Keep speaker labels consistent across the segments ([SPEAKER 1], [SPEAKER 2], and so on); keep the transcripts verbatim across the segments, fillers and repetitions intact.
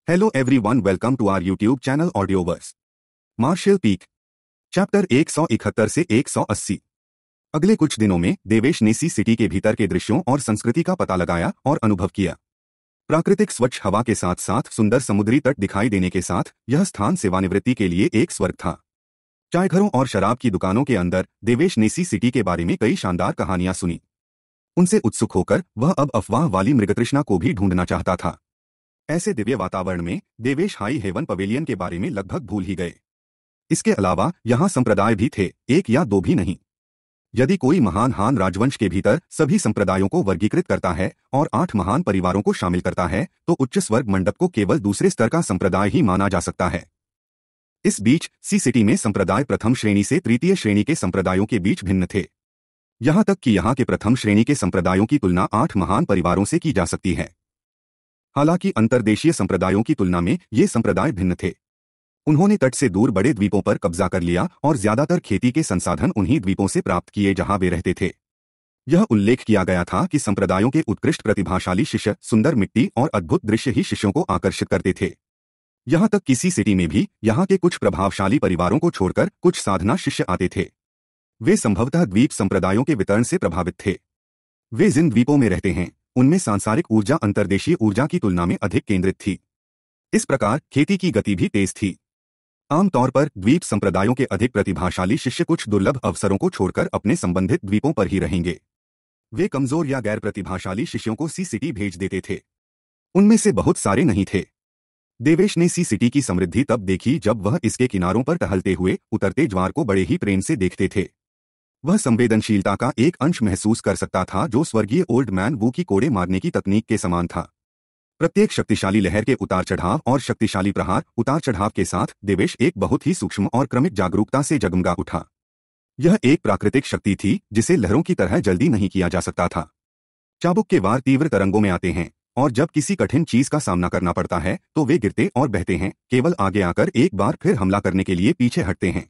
[SPEAKER 1] Hello everyone, welcome to our YouTube channel Audioverse. Martial peak chapter एक सौ इकहत्तर से एक सौ अस्सी। अगले कुछ दिनों में देवेश ने सी सिटी के भीतर के दृश्यों और संस्कृति का पता लगाया और अनुभव किया। प्राकृतिक स्वच्छ हवा के साथ साथ सुंदर समुद्री तट दिखाई देने के साथ यह स्थान सेवानिवृत्ति के लिए एक स्वर्ग था। चायघरों और शराब की दुकानों के अंदर देवेश ने सी सिटी के बारे में कई शानदार कहानियां सुनी। उनसे उत्सुक होकर वह अब अफवाह वाली मृगतृष्णा को भी ढूंढना चाहता था। ऐसे दिव्य वातावरण में देवेश हाई हेवन पवेलियन के बारे में लगभग भूल ही गए। इसके अलावा यहाँ संप्रदाय भी थे, एक या दो भी नहीं। यदि कोई महान हान राजवंश के भीतर सभी संप्रदायों को वर्गीकृत करता है और आठ महान परिवारों को शामिल करता है तो उच्च स्वर्ग मंडप को केवल दूसरे स्तर का संप्रदाय ही माना जा सकता है। इस बीच सी सिटी में संप्रदाय प्रथम श्रेणी से तृतीय श्रेणी के संप्रदायों के बीच भिन्न थे। यहाँ तक कि यहाँ के प्रथम श्रेणी के संप्रदायों की तुलना आठ महान परिवारों से की जा सकती है। हालांकि अंतर्देशीय संप्रदायों की तुलना में ये संप्रदाय भिन्न थे। उन्होंने तट से दूर बड़े द्वीपों पर कब्जा कर लिया और ज्यादातर खेती के संसाधन उन्हीं द्वीपों से प्राप्त किए जहां वे रहते थे। यह उल्लेख किया गया था कि संप्रदायों के उत्कृष्ट प्रतिभाशाली शिष्य सुंदर मिट्टी और अद्भुत दृश्य ही शिष्यों को आकर्षित करते थे। यहाँ तक किसी सिटी में भी यहाँ के कुछ प्रभावशाली परिवारों को छोड़कर कुछ साधना शिष्य आते थे। वे संभवतः द्वीप संप्रदायों के वितरण से प्रभावित थे। वे जिन द्वीपों में रहते हैं उनमें सांसारिक ऊर्जा अंतर्देशीय ऊर्जा की तुलना में अधिक केंद्रित थी। इस प्रकार खेती की गति भी तेज थी। आमतौर पर द्वीप संप्रदायों के अधिक प्रतिभाशाली शिष्य कुछ दुर्लभ अवसरों को छोड़कर अपने संबंधित द्वीपों पर ही रहेंगे। वे कमजोर या गैर प्रतिभाशाली शिष्यों को सी सिटी भेज देते थे। उनमें से बहुत सारे नहीं थे। देवेश ने सी सिटी की समृद्धि तब देखी जब वह इसके किनारों पर टहलते हुए उतरते ज्वार को बड़े ही प्रेम से देखते थे। वह संवेदनशीलता का एक अंश महसूस कर सकता था जो स्वर्गीय ओल्ड मैन वू की कोड़े मारने की तकनीक के समान था। प्रत्येक शक्तिशाली लहर के उतार चढ़ाव और शक्तिशाली प्रहार उतार चढ़ाव के साथ देवेश एक बहुत ही सूक्ष्म और क्रमिक जागरूकता से जगमगा उठा। यह एक प्राकृतिक शक्ति थी जिसे लहरों की तरह जल्दी नहीं किया जा सकता था। चाबुक के वार तीव्र तरंगों में आते हैं और जब किसी कठिन चीज का सामना करना पड़ता है तो वे गिरते और बहते हैं, केवल आगे आकर एक बार फिर हमला करने के लिए पीछे हटते हैं।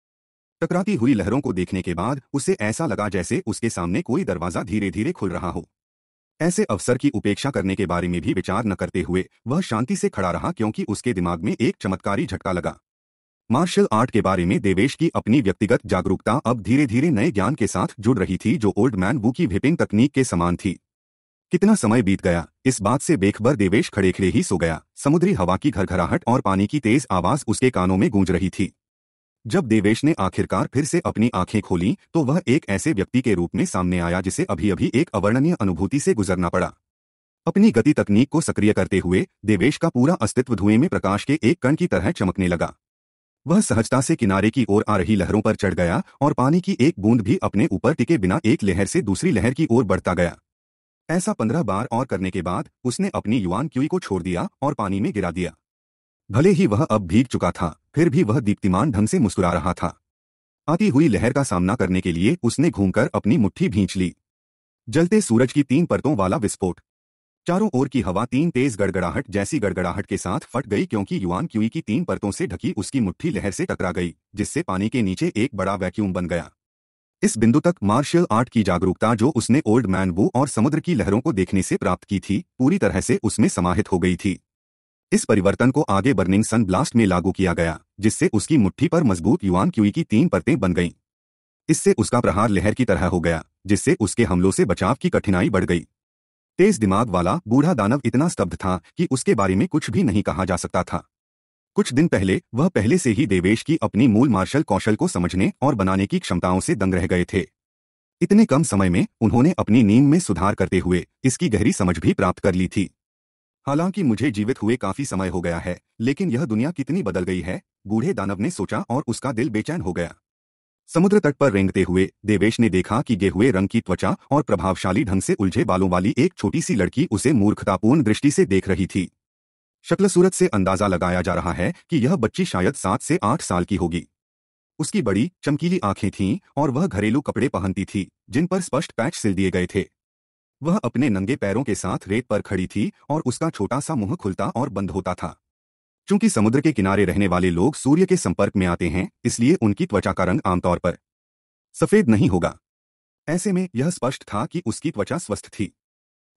[SPEAKER 1] टकराती हुई लहरों को देखने के बाद उसे ऐसा लगा जैसे उसके सामने कोई दरवाजा धीरे धीरे खुल रहा हो। ऐसे अवसर की उपेक्षा करने के बारे में भी विचार न करते हुए वह शांति से खड़ा रहा क्योंकि उसके दिमाग में एक चमत्कारी झटका लगा। मार्शल आर्ट के बारे में देवेश की अपनी व्यक्तिगत जागरूकता अब धीरे धीरे नए ज्ञान के साथ जुड़ रही थी जो ओल्ड मैन वू की व्हिपिंग तकनीक के समान थी। कितना समय बीत गया, इस बात से बेखबर देवेश खड़े खड़े ही सो गया। समुद्री हवा की घरघराहट और पानी की तेज आवाज उसके कानों में गूंज रही थी। जब देवेश ने आखिरकार फिर से अपनी आंखें खोलीं तो वह एक ऐसे व्यक्ति के रूप में सामने आया जिसे अभी अभी एक अवर्णनीय अनुभूति से गुजरना पड़ा। अपनी गति तकनीक को सक्रिय करते हुए देवेश का पूरा अस्तित्व धुएं में प्रकाश के एक कण की तरह चमकने लगा। वह सहजता से किनारे की ओर आ रही लहरों पर चढ़ गया और पानी की एक बूंद भी अपने ऊपर टिके बिना एक लहर से दूसरी लहर की ओर बढ़ता गया। ऐसा पंद्रह बार और करने के बाद उसने अपनी युआन क्यूई को छोड़ दिया और पानी में गिरा दिया। भले ही वह अब भीग चुका था, फिर भी वह दीप्तिमान ढंग से मुस्कुरा रहा था। आती हुई लहर का सामना करने के लिए उसने घूमकर अपनी मुट्ठी भींच ली। जलते सूरज की तीन परतों वाला विस्फोट। चारों ओर की हवा तीन तेज गड़गड़ाहट जैसी गड़गड़ाहट के साथ फट गई क्योंकि युआन क्यूई की तीन परतों से ढकी उसकी मुट्ठी लहर से टकरा गई, जिससे पानी के नीचे एक बड़ा वैक्यूम बन गया। इस बिंदु तक मार्शल आर्ट की जागरूकता जो उसने ओल्ड मैन वू और समुद्र की लहरों को देखने से प्राप्त की थी पूरी तरह से उसमें समाहित हो गई थी। इस परिवर्तन को आगे बर्निंग सन ब्लास्ट में लागू किया गया, जिससे उसकी मुट्ठी पर मजबूत युआन क्यूई की तीन परतें बन गईं। इससे उसका प्रहार लहर की तरह हो गया, जिससे उसके हमलों से बचाव की कठिनाई बढ़ गई। तेज दिमाग वाला बूढ़ा दानव इतना स्तब्ध था कि उसके बारे में कुछ भी नहीं कहा जा सकता था। कुछ दिन पहले वह पहले से ही देवेश की अपनी मूल मार्शल कौशल को समझने और बनाने की क्षमताओं से दंग रह गए थे। इतने कम समय में उन्होंने अपनी नींद में सुधार करते हुए इसकी गहरी समझ भी प्राप्त कर ली थी। हालांकि मुझे जीवित हुए काफी समय हो गया है, लेकिन यह दुनिया कितनी बदल गई है, बूढ़े दानव ने सोचा और उसका दिल बेचैन हो गया। समुद्र तट पर रेंगते हुए देवेश ने देखा कि गेहुए रंग की त्वचा और प्रभावशाली ढंग से उलझे बालों वाली एक छोटी सी लड़की उसे मूर्खतापूर्ण दृष्टि से देख रही थी। शक्ल सूरत से अंदाजा लगाया जा रहा है कि यह बच्ची शायद सात से आठ साल की होगी। उसकी बड़ी चमकीली आंखें थीं और वह घरेलू कपड़े पहनती थी जिन पर स्पष्ट पैच सिल दिए गए थे। वह अपने नंगे पैरों के साथ रेत पर खड़ी थी और उसका छोटा सा मुंह खुलता और बंद होता था। चूंकि समुद्र के किनारे रहने वाले लोग सूर्य के संपर्क में आते हैं, इसलिए उनकी त्वचा का रंग आमतौर पर सफेद नहीं होगा। ऐसे में यह स्पष्ट था कि उसकी त्वचा स्वस्थ थी।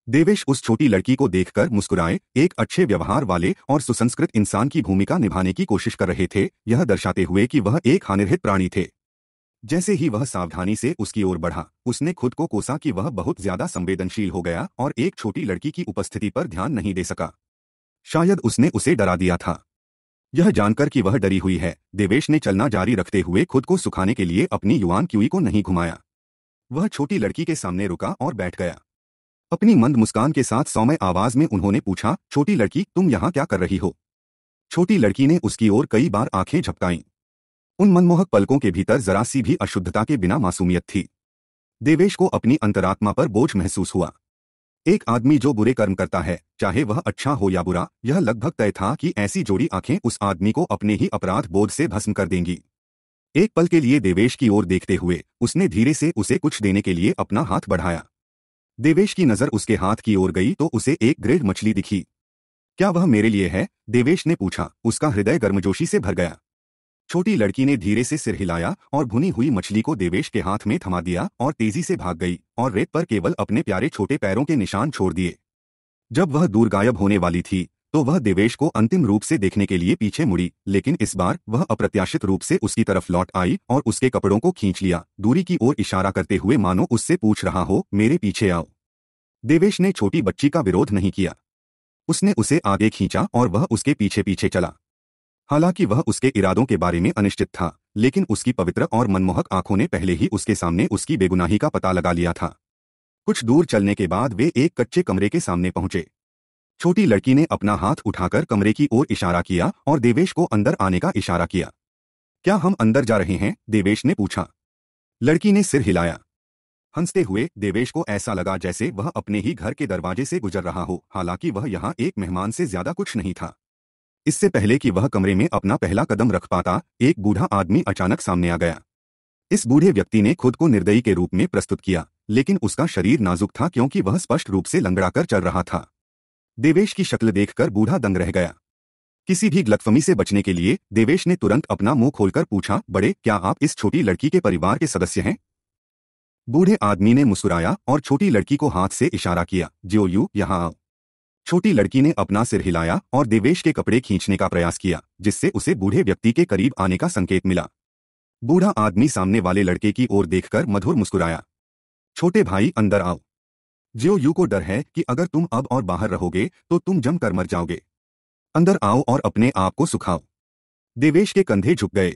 [SPEAKER 1] देवेश उस छोटी लड़की को देखकर मुस्कुराए, एक अच्छे व्यवहार वाले और सुसंस्कृत इंसान की भूमिका निभाने की कोशिश कर रहे थे, यह दर्शाते हुए कि वह एक हानिरहित प्राणी थे। जैसे ही वह सावधानी से उसकी ओर बढ़ा, उसने खुद को कोसा कि वह बहुत ज्यादा संवेदनशील हो गया और एक छोटी लड़की की उपस्थिति पर ध्यान नहीं दे सका। शायद उसने उसे डरा दिया था। यह जानकर कि वह डरी हुई है, देवेश ने चलना जारी रखते हुए खुद को सुखाने के लिए अपनी युवान क्यूई को नहीं घुमाया। वह छोटी लड़की के सामने रुका और बैठ गया। अपनी मंद मुस्कान के साथ सौम्य आवाज में उन्होंने पूछा, छोटी लड़की, तुम यहाँ क्या कर रही हो? छोटी लड़की ने उसकी ओर कई बार आंखें झपकाईं। उन मनमोहक पलकों के भीतर जरा सी भी अशुद्धता के बिना मासूमियत थी। देवेश को अपनी अंतरात्मा पर बोझ महसूस हुआ। एक आदमी जो बुरे कर्म करता है, चाहे वह अच्छा हो या बुरा, यह लगभग तय था कि ऐसी जोड़ी आंखें उस आदमी को अपने ही अपराध बोध से भस्म कर देंगी। एक पल के लिए देवेश की ओर देखते हुए उसने धीरे से उसे कुछ देने के लिए अपना हाथ बढ़ाया। देवेश की नजर उसके हाथ की ओर गई तो उसे एक ग्रेड मछली दिखी। क्या वह मेरे लिए है? देवेश ने पूछा। उसका हृदय गर्मजोशी से भर गया। छोटी लड़की ने धीरे से सिर हिलाया और भुनी हुई मछली को देवेश के हाथ में थमा दिया और तेजी से भाग गई और रेत पर केवल अपने प्यारे छोटे पैरों के निशान छोड़ दिए। जब वह दूर गायब होने वाली थी तो वह देवेश को अंतिम रूप से देखने के लिए पीछे मुड़ी, लेकिन इस बार वह अप्रत्याशित रूप से उसकी तरफ लौट आई और उसके कपड़ों को खींच लिया, दूरी की ओर इशारा करते हुए मानो उससे पूछ रहा हो, मेरे पीछे आओ। देवेश ने छोटी बच्ची का विरोध नहीं किया। उसने उसे आगे खींचा और वह उसके पीछे पीछे चला। हालांकि वह उसके इरादों के बारे में अनिश्चित था, लेकिन उसकी पवित्र और मनमोहक आंखों ने पहले ही उसके सामने उसकी बेगुनाही का पता लगा लिया था। कुछ दूर चलने के बाद वे एक कच्चे कमरे के सामने पहुंचे। छोटी लड़की ने अपना हाथ उठाकर कमरे की ओर इशारा किया और देवेश को अंदर आने का इशारा किया। क्या हम अंदर जा रहे हैं? देवेश ने पूछा। लड़की ने सिर हिलाया। हंसते हुए देवेश को ऐसा लगा जैसे वह अपने ही घर के दरवाजे से गुजर रहा हो, हालांकि वह यहाँ एक मेहमान से ज्यादा कुछ नहीं था। इससे पहले कि वह कमरे में अपना पहला कदम रख पाता, एक बूढ़ा आदमी अचानक सामने आ गया। इस बूढ़े व्यक्ति ने खुद को निर्दयी के रूप में प्रस्तुत किया, लेकिन उसका शरीर नाजुक था क्योंकि वह स्पष्ट रूप से लंगड़ाकर चल रहा था। देवेश की शक्ल देखकर बूढ़ा दंग रह गया। किसी भी गलतफहमी से बचने के लिए देवेश ने तुरंत अपना मुंह खोलकर पूछा, बड़े, क्या आप इस छोटी लड़की के परिवार के सदस्य हैं? बूढ़े आदमी ने मुस्कुराया और छोटी लड़की को हाथ से इशारा किया, जियो यू, यहाँ आओ। छोटी लड़की ने अपना सिर हिलाया और देवेश के कपड़े खींचने का प्रयास किया, जिससे उसे बूढ़े व्यक्ति के करीब आने का संकेत मिला। बूढ़ा आदमी सामने वाले लड़के की ओर देखकर मधुर मुस्कुराया। छोटे भाई, अंदर आओ। जियो यू को डर है कि अगर तुम अब और बाहर रहोगे तो तुम जम कर मर जाओगे। अंदर आओ और अपने आप को सुखाओ। देवेश के कंधे झुक गए।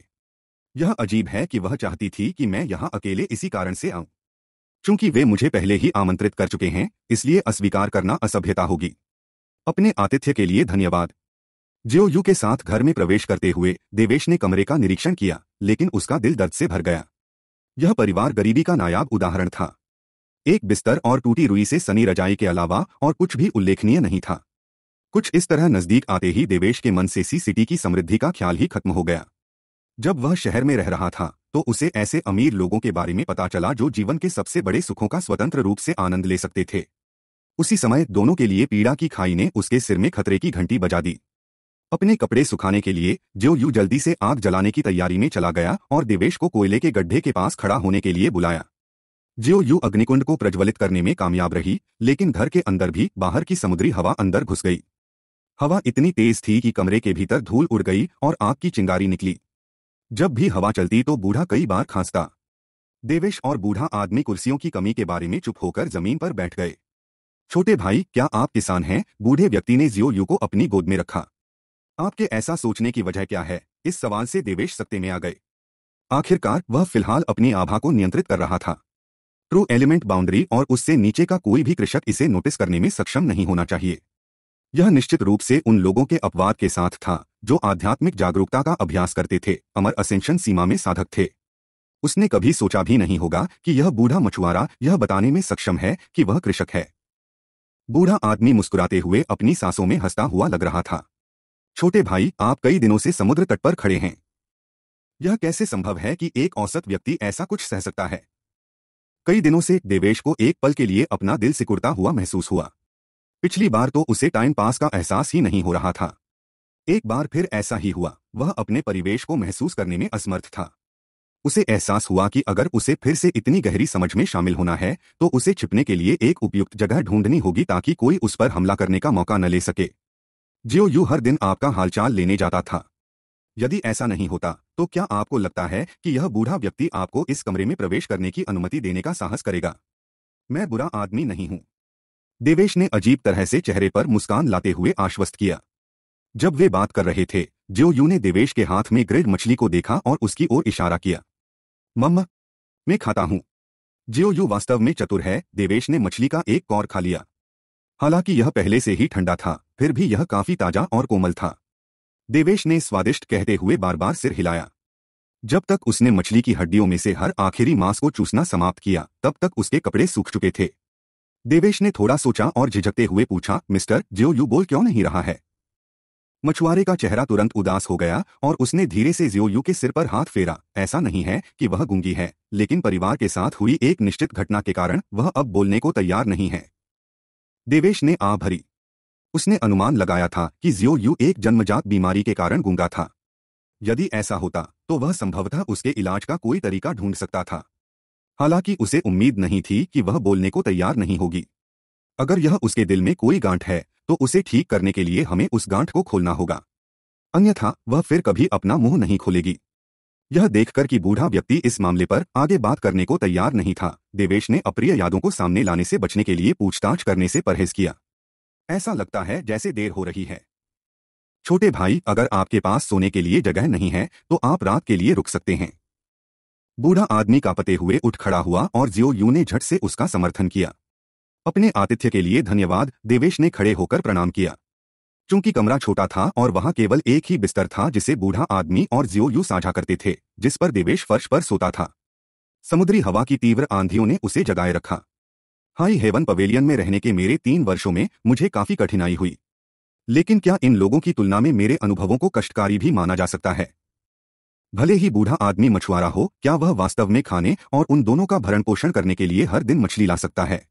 [SPEAKER 1] यह अजीब है कि वह चाहती थी कि मैं यहाँ अकेले इसी कारण से आऊं। चूंकि वे मुझे पहले ही आमंत्रित कर चुके हैं, इसलिए अस्वीकार करना असभ्यता होगी। अपने आतिथ्य के लिए धन्यवाद। जियो यू के साथ घर में प्रवेश करते हुए देवेश ने कमरे का निरीक्षण किया, लेकिन उसका दिल दर्द से भर गया। यह परिवार गरीबी का नायाब उदाहरण था। एक बिस्तर और टूटी रुई से सनी रजाई के अलावा और कुछ भी उल्लेखनीय नहीं था। कुछ इस तरह नजदीक आते ही देवेश के मन से सी सिटी की समृद्धि का ख्याल ही खत्म हो गया। जब वह शहर में रह रहा था तो उसे ऐसे अमीर लोगों के बारे में पता चला जो जीवन के सबसे बड़े सुखों का स्वतंत्र रूप से आनंद ले सकते थे। उसी समय दोनों के लिए पीड़ा की खाई ने उसके सिर में खतरे की घंटी बजा दी। अपने कपड़े सुखाने के लिए जियो यू जल्दी से आग जलाने की तैयारी में चला गया और देवेश को कोयले के गड्ढे के पास खड़ा होने के लिए बुलाया। जियो यू अग्निकुंड को प्रज्वलित करने में कामयाब रही, लेकिन घर के अंदर भी बाहर की समुद्री हवा अंदर घुस गई। हवा इतनी तेज थी कि कमरे के भीतर धूल उड़ गई और आग की चिंगारी निकली। जब भी हवा चलती तो बूढ़ा कई बार खांसता। देवेश और बूढ़ा आदमी कुर्सियों की कमी के बारे में चुप होकर जमीन पर बैठ गए। छोटे भाई, क्या आप किसान हैं? बूढ़े व्यक्ति ने जियो यू को अपनी गोद में रखा। आपके ऐसा सोचने की वजह क्या है? इस सवाल से देवेश सकते में आ गए। आखिरकार वह फिलहाल अपनी आभा को नियंत्रित कर रहा था। ट्रू एलिमेंट बाउंड्री और उससे नीचे का कोई भी कृषक इसे नोटिस करने में सक्षम नहीं होना चाहिए। यह निश्चित रूप से उन लोगों के अपवाद के साथ था जो आध्यात्मिक जागरूकता का अभ्यास करते थे, अमर असेंशन सीमा में साधक थे। उसने कभी सोचा भी नहीं होगा कि यह बूढ़ा मछुआरा यह बताने में सक्षम है कि वह कृषक है। बूढ़ा आदमी मुस्कुराते हुए अपनी सांसों में हंसता हुआ लग रहा था। छोटे भाई, आप कई दिनों से समुद्र तट पर खड़े हैं। यह कैसे संभव है कि एक औसत व्यक्ति ऐसा कुछ सह सकता है? कई दिनों से देवेश को एक पल के लिए अपना दिल सिकुड़ता हुआ महसूस हुआ। पिछली बार तो उसे टाइम पास का एहसास ही नहीं हो रहा था। एक बार फिर ऐसा ही हुआ, वह अपने परिवेश को महसूस करने में असमर्थ था। उसे एहसास हुआ कि अगर उसे फिर से इतनी गहरी समझ में शामिल होना है तो उसे छिपने के लिए एक उपयुक्त जगह ढूंढनी होगी ताकि कोई उस पर हमला करने का मौका न ले सके। जियो यू हर दिन आपका हालचाल लेने जाता था। यदि ऐसा नहीं होता तो क्या आपको लगता है कि यह बूढ़ा व्यक्ति आपको इस कमरे में प्रवेश करने की अनुमति देने का साहस करेगा? मैं बुरा आदमी नहीं हूं, देवेश ने अजीब तरह से चेहरे पर मुस्कान लाते हुए आश्वस्त किया। जब वे बात कर रहे थे, जियो यू ने देवेश के हाथ में ग्रिल्ड मछली को देखा और उसकी ओर इशारा किया। मम्मा, मैं खाता हूं। जियो यू वास्तव में चतुर है। देवेश ने मछली का एक कौर खा लिया। हालांकि यह पहले से ही ठंडा था, फिर भी यह काफी ताजा और कोमल था। देवेश ने स्वादिष्ट कहते हुए बार बार सिर हिलाया। जब तक उसने मछली की हड्डियों में से हर आखिरी मांस को चूसना समाप्त किया, तब तक उसके कपड़े सूख चुके थे। देवेश ने थोड़ा सोचा और झिझकते हुए पूछा, मिस्टर जियो यू बोल क्यों नहीं रहा है? मछुआरे का चेहरा तुरंत उदास हो गया और उसने धीरे से जियो यू के सिर पर हाथ फेरा। ऐसा नहीं है कि वह गूंगी है, लेकिन परिवार के साथ हुई एक निश्चित घटना के कारण वह अब बोलने को तैयार नहीं है। देवेश ने आह भरी। उसने अनुमान लगाया था कि जियो यू एक जन्मजात बीमारी के कारण गूंगा था। यदि ऐसा होता तो वह संभवतः उसके इलाज का कोई तरीका ढूंढ सकता था। हालांकि उसे उम्मीद नहीं थी कि वह बोलने को तैयार नहीं होगी। अगर यह उसके दिल में कोई गांठ है तो उसे ठीक करने के लिए हमें उस गांठ को खोलना होगा, अन्यथा वह फिर कभी अपना मुंह नहीं खोलेगी। यह देखकर कि बूढ़ा व्यक्ति इस मामले पर आगे बात करने को तैयार नहीं था, देवेश ने अप्रिय यादों को सामने लाने से बचने के लिए पूछताछ करने से परहेज किया। ऐसा लगता है जैसे देर हो रही है। छोटे भाई, अगर आपके पास सोने के लिए जगह नहीं है तो आप रात के लिए रुक सकते हैं। बूढ़ा आदमी कांपते हुए उठ खड़ा हुआ और जियो यू ने झट से उसका समर्थन किया। अपने आतिथ्य के लिए धन्यवाद, देवेश ने खड़े होकर प्रणाम किया। चूंकि कमरा छोटा था और वहां केवल एक ही बिस्तर था जिसे बूढ़ा आदमी और जियो यू साझा करते थे, जिस पर देवेश फर्श पर सोता था। समुद्री हवा की तीव्र आंधियों ने उसे जगाए रखा। हाई हेवन पवेलियन में रहने के मेरे तीन वर्षों में मुझे काफी कठिनाई हुई, लेकिन क्या इन लोगों की तुलना में मेरे अनुभवों को कष्टकारी भी माना जा सकता है? भले ही बूढ़ा आदमी मछुआरा हो, क्या वह वास्तव में खाने और उन दोनों का भरण पोषण करने के लिए हर दिन मछली ला सकता है?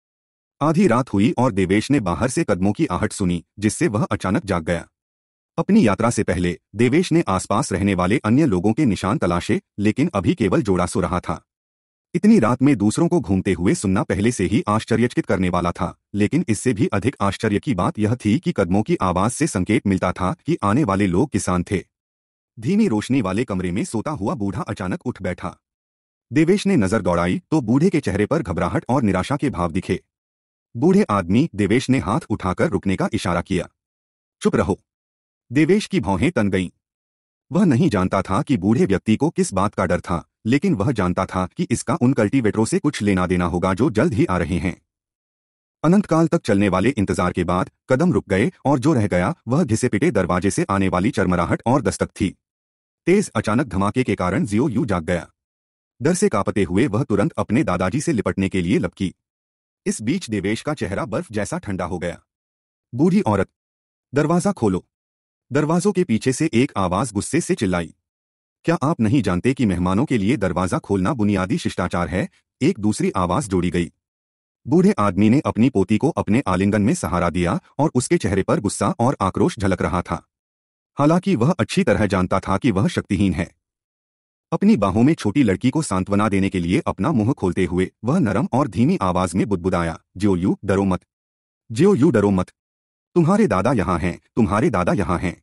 [SPEAKER 1] आधी रात हुई और देवेश ने बाहर से कदमों की आहट सुनी, जिससे वह अचानक जाग गया। अपनी यात्रा से पहले देवेश ने आसपास रहने वाले अन्य लोगों के निशान तलाशे, लेकिन अभी केवल जोड़ा सो रहा था। इतनी रात में दूसरों को घूमते हुए सुनना पहले से ही आश्चर्यचकित करने वाला था, लेकिन इससे भी अधिक आश्चर्य की बात यह थी कि कदमों की आवाज से संकेत मिलता था कि आने वाले लोग किसान थे। धीमी रोशनी वाले कमरे में सोता हुआ बूढ़ा अचानक उठ बैठा। देवेश ने नजर दौड़ाई तो बूढ़े के चेहरे पर घबराहट और निराशा के भाव दिखे। बूढ़े आदमी, देवेश ने हाथ उठाकर रुकने का इशारा किया। चुप रहो। देवेश की भौहें तन गईं। वह नहीं जानता था कि बूढ़े व्यक्ति को किस बात का डर था, लेकिन वह जानता था कि इसका उन कल्टीवेटरों से कुछ लेना देना होगा जो जल्द ही आ रहे हैं। अनंतकाल तक चलने वाले इंतजार के बाद कदम रुक गए और जो रह गया वह घिसे पिटे दरवाजे से आने वाली चरमराहट और दस्तक थी। तेज अचानक धमाके के कारण जियो यू जाग गया। डर से कांपते हुए वह तुरंत अपने दादाजी से लिपटने के लिए लपकी। इस बीच देवेश का चेहरा बर्फ जैसा ठंडा हो गया। बूढ़ी औरत, दरवाजा खोलो। दरवाजों के पीछे से एक आवाज गुस्से से चिल्लाई। क्या आप नहीं जानते कि मेहमानों के लिए दरवाजा खोलना बुनियादी शिष्टाचार है? एक दूसरी आवाज जोड़ी गई। बूढ़े आदमी ने अपनी पोती को अपने आलिंगन में सहारा दिया और उसके चेहरे पर गुस्सा और आक्रोश झलक रहा था। हालांकि वह अच्छी तरह जानता था कि वह शक्तिहीन है। अपनी बाहों में छोटी लड़की को सांत्वना देने के लिए अपना मुंह खोलते हुए वह नरम और धीमी आवाज में बुदबुदाया, जियो यू, डरो मत। जियो यू, डरो मत। तुम्हारे दादा यहाँ हैं, तुम्हारे दादा यहाँ हैं।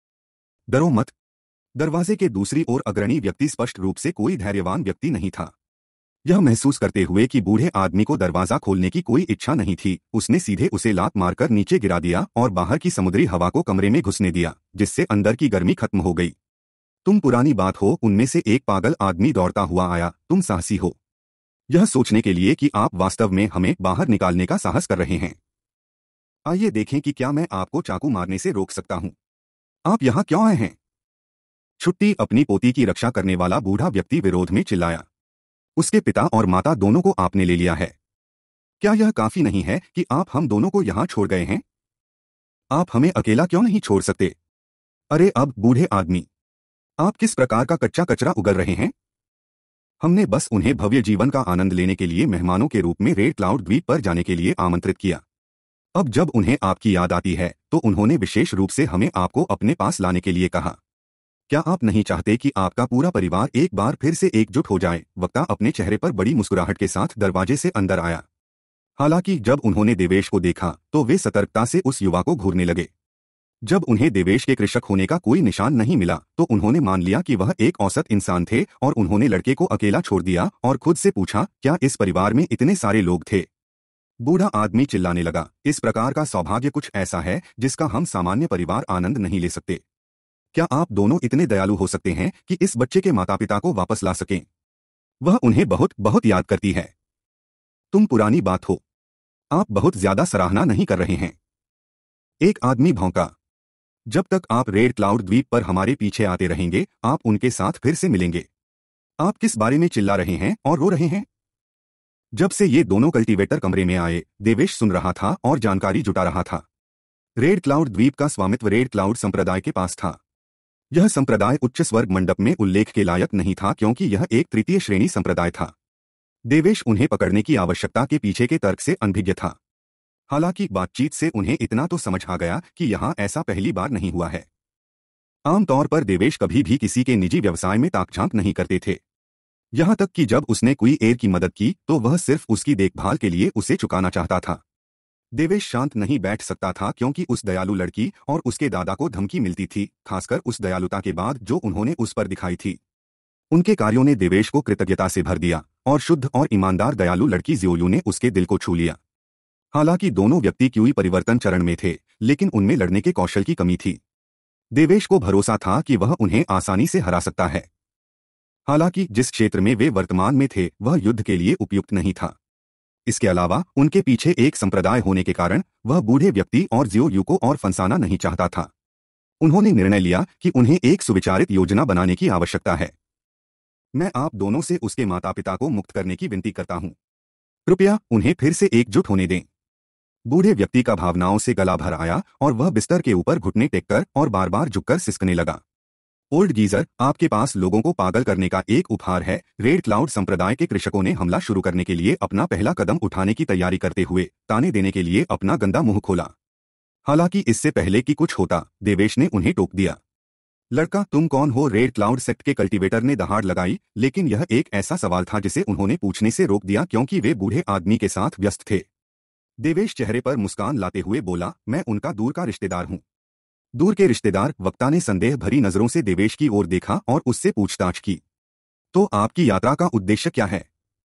[SPEAKER 1] डरो मत। दरवाजे के दूसरी ओर अग्रणी व्यक्ति स्पष्ट रूप से कोई धैर्यवान व्यक्ति नहीं था। यह महसूस करते हुए कि बूढ़े आदमी को दरवाजा खोलने की कोई इच्छा नहीं थी, उसने सीधे उसे लात मारकर नीचे गिरा दिया और बाहर की समुद्री हवा को कमरे में घुसने दिया, जिससे अंदर की गर्मी खत्म हो गई। तुम पुरानी बात हो, उनमें से एक पागल आदमी दौड़ता हुआ आया, तुम साहसी हो, यह सोचने के लिए कि आप वास्तव में हमें बाहर निकालने का साहस कर रहे हैं। आइए देखें कि क्या मैं आपको चाकू मारने से रोक सकता हूं। आप यहां क्यों आए हैं? छुट्टी, अपनी पोती की रक्षा करने वाला बूढ़ा व्यक्ति विरोध में चिल्लाया। उसके पिता और माता दोनों को आपने ले लिया है। क्या यह काफी नहीं है कि आप हम दोनों को यहां छोड़ गए हैं? आप हमें अकेला क्यों नहीं छोड़ सकते? अरे अब बूढ़े आदमी, आप किस प्रकार का कच्चा कचरा उगल रहे हैं? हमने बस उन्हें भव्य जीवन का आनंद लेने के लिए मेहमानों के रूप में रेड क्लाउड द्वीप पर जाने के लिए आमंत्रित किया। अब जब उन्हें आपकी याद आती है तो उन्होंने विशेष रूप से हमें आपको अपने पास लाने के लिए कहा। क्या आप नहीं चाहते कि आपका पूरा परिवार एक बार फिर से एकजुट हो जाए? वक्ता अपने चेहरे पर बड़ी मुस्कुराहट के साथ दरवाजे से अंदर आया। हालांकि जब उन्होंने देवेश को देखा तो वे सतर्कता से उस युवा को घूरने लगे। जब उन्हें देवेश के कृषक होने का कोई निशान नहीं मिला तो उन्होंने मान लिया कि वह एक औसत इंसान थे और उन्होंने लड़के को अकेला छोड़ दिया और खुद से पूछा, क्या इस परिवार में इतने सारे लोग थे? बूढ़ा आदमी चिल्लाने लगा, इस प्रकार का सौभाग्य कुछ ऐसा है जिसका हम सामान्य परिवार आनंद नहीं ले सकते। क्या आप दोनों इतने दयालु हो सकते हैं कि इस बच्चे के माता पिता को वापस ला सकें? वह उन्हें बहुत बहुत याद करती है। तुम पुरानी बात हो, आप बहुत ज्यादा सराहना नहीं कर रहे हैं। एक आदमी भौंका, जब तक आप रेड क्लाउड द्वीप पर हमारे पीछे आते रहेंगे आप उनके साथ फिर से मिलेंगे। आप किस बारे में चिल्ला रहे हैं और रो रहे हैं? जब से ये दोनों कल्टीवेटर कमरे में आए देवेश सुन रहा था और जानकारी जुटा रहा था। रेड क्लाउड द्वीप का स्वामित्व रेड क्लाउड संप्रदाय के पास था। यह संप्रदाय उच्च स्वर्ग मंडप में उल्लेख के लायक नहीं था क्योंकि यह एक तृतीय श्रेणी संप्रदाय था। देवेश उन्हें पकड़ने की आवश्यकता के पीछे के तर्क से अनभिज्ञ था। हालांकि बातचीत से उन्हें इतना तो समझ आ गया कि यहाँ ऐसा पहली बार नहीं हुआ है। आमतौर पर देवेश कभी भी किसी के निजी व्यवसाय में ताकझांक नहीं करते थे। यहाँ तक कि जब उसने कोई एर की मदद की तो वह सिर्फ उसकी देखभाल के लिए उसे चुकाना चाहता था। देवेश शांत नहीं बैठ सकता था क्योंकि उस दयालु लड़की और उसके दादा को धमकी मिलती थी, खासकर उस दयालुता के बाद जो उन्होंने उस पर दिखाई थी। उनके कार्यों ने देवेश को कृतज्ञता से भर दिया और शुद्ध और ईमानदार दयालु लड़की जियोयू ने उसके दिल को छू लिया। हालांकि दोनों व्यक्ति क्यों परिवर्तन चरण में थे, लेकिन उनमें लड़ने के कौशल की कमी थी। देवेश को भरोसा था कि वह उन्हें आसानी से हरा सकता है। हालांकि जिस क्षेत्र में वे वर्तमान में थे वह युद्ध के लिए उपयुक्त नहीं था। इसके अलावा उनके पीछे एक संप्रदाय होने के कारण वह बूढ़े व्यक्ति और जियोयू को और फंसाना नहीं चाहता था। उन्होंने निर्णय लिया कि उन्हें एक सुविचारित योजना बनाने की आवश्यकता है। मैं आप दोनों से उसके माता पिता को मुक्त करने की विनती करता हूं। कृपया उन्हें फिर से एकजुट होने दें। बूढ़े व्यक्ति का भावनाओं से गला भर आया और वह बिस्तर के ऊपर घुटने टेककर और बार बार झुककर सिसकने लगा। ओल्ड गीजर, आपके पास लोगों को पागल करने का एक उपहार है। रेड क्लाउड संप्रदाय के कृषकों ने हमला शुरू करने के लिए अपना पहला कदम उठाने की तैयारी करते हुए ताने देने के लिए अपना गंदा मुंह खोला। हालांकि इससे पहले कि कुछ होता देवेश ने उन्हें टोक दिया। लड़का, तुम कौन हो? रेड क्लाउड सेक्ट के कल्टीवेटर ने दहाड़ लगाई, लेकिन यह एक ऐसा सवाल था जिसे उन्होंने पूछने से रोक दिया क्योंकि वे बूढ़े आदमी के साथ व्यस्त थे। देवेश चेहरे पर मुस्कान लाते हुए बोला, मैं उनका दूर का रिश्तेदार हूं। दूर के रिश्तेदार? वक्ता ने संदेह भरी नजरों से देवेश की ओर देखा और उससे पूछताछ की। तो आपकी यात्रा का उद्देश्य क्या है?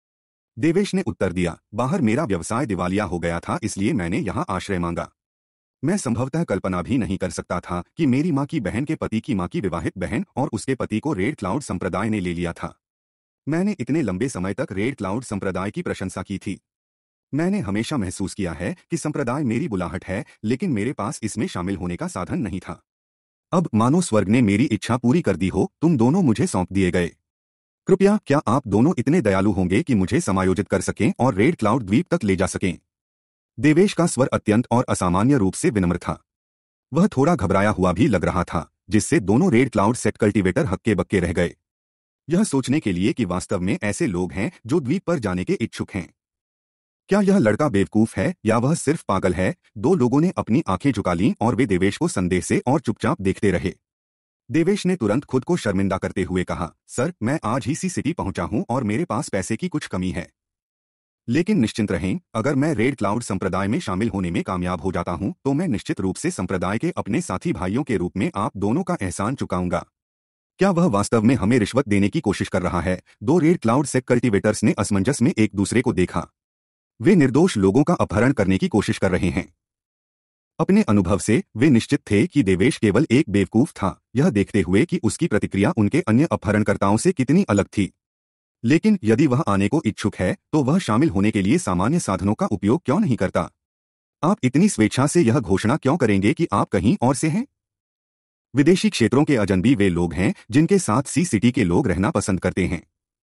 [SPEAKER 1] देवेश ने उत्तर दिया, बाहर मेरा व्यवसाय दिवालिया हो गया था इसलिए मैंने यहाँ आश्रय मांगा। मैं संभवतः कल्पना भी नहीं कर सकता था कि मेरी माँ की बहन के पति की माँ की विवाहित बहन और उसके पति को रेड क्लाउड संप्रदाय ने ले लिया था। मैंने इतने लंबे समय तक रेड क्लाउड संप्रदाय की प्रशंसा की थी। मैंने हमेशा महसूस किया है कि संप्रदाय मेरी बुलाहट है, लेकिन मेरे पास इसमें शामिल होने का साधन नहीं था। अब मानो स्वर्ग ने मेरी इच्छा पूरी कर दी हो, तुम दोनों मुझे सौंप दिए गए। कृपया क्या आप दोनों इतने दयालु होंगे कि मुझे समायोजित कर सकें और रेड क्लाउड द्वीप तक ले जा सकें? देवेश का स्वर अत्यंत और असामान्य रूप से विनम्र था। वह थोड़ा घबराया हुआ भी लग रहा था, जिससे दोनों रेड क्लाउड सेट कल्टीवेटर हक्के बक्के रह गए, यह सोचने के लिए कि वास्तव में ऐसे लोग हैं जो द्वीप पर जाने के इच्छुक हैं। क्या यह लड़का बेवकूफ है या वह सिर्फ पागल है? दो लोगों ने अपनी आंखें झुका लीं और वे देवेश को संदेह से और चुपचाप देखते रहे। देवेश ने तुरंत खुद को शर्मिंदा करते हुए कहा, सर, मैं आज ही सी सिटी पहुंचा हूं और मेरे पास पैसे की कुछ कमी है। लेकिन निश्चिंत रहें, अगर मैं रेड क्लाउड संप्रदाय में शामिल होने में कामयाब हो जाता हूं तो मैं निश्चित रूप से संप्रदाय के अपने साथी भाइयों के रूप में आप दोनों का एहसान चुकाऊंगा। क्या वह वास्तव में हमें रिश्वत देने की कोशिश कर रहा है? दो रेड क्लाउड सेक कल्टीवेटर्स ने असमंजस में एक दूसरे को देखा। वे निर्दोष लोगों का अपहरण करने की कोशिश कर रहे हैं। अपने अनुभव से वे निश्चित थे कि देवेश केवल एक बेवकूफ था, यह देखते हुए कि उसकी प्रतिक्रिया उनके अन्य अपहरणकर्ताओं से कितनी अलग थी। लेकिन यदि वह आने को इच्छुक है तो वह शामिल होने के लिए सामान्य साधनों का उपयोग क्यों नहीं करता? आप इतनी स्वेच्छा से यह घोषणा क्यों करेंगे कि आप कहीं और से हैं? विदेशी क्षेत्रों के अजनबी वे लोग हैं जिनके साथ सी सिटी के लोग रहना पसंद करते हैं।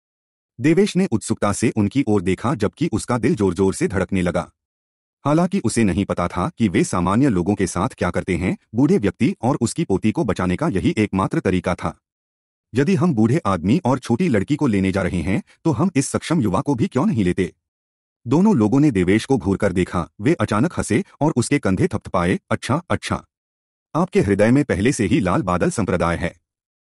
[SPEAKER 1] देवेश ने उत्सुकता से उनकी ओर देखा जबकि उसका दिल जोर जोर से धड़कने लगा। हालांकि उसे नहीं पता था कि वे सामान्य लोगों के साथ क्या करते हैं। बूढ़े व्यक्ति और उसकी पोती को बचाने का यही एकमात्र तरीका था। यदि हम बूढ़े आदमी और छोटी लड़की को लेने जा रहे हैं तो हम इस सक्षम युवा को भी क्यों नहीं लेते? दोनों लोगों ने देवेश को घूरकर देखा। वे अचानक हंसे और उसके कंधे थपथपाए। अच्छा अच्छा, आपके हृदय में पहले से ही लाल बादल संप्रदाय है।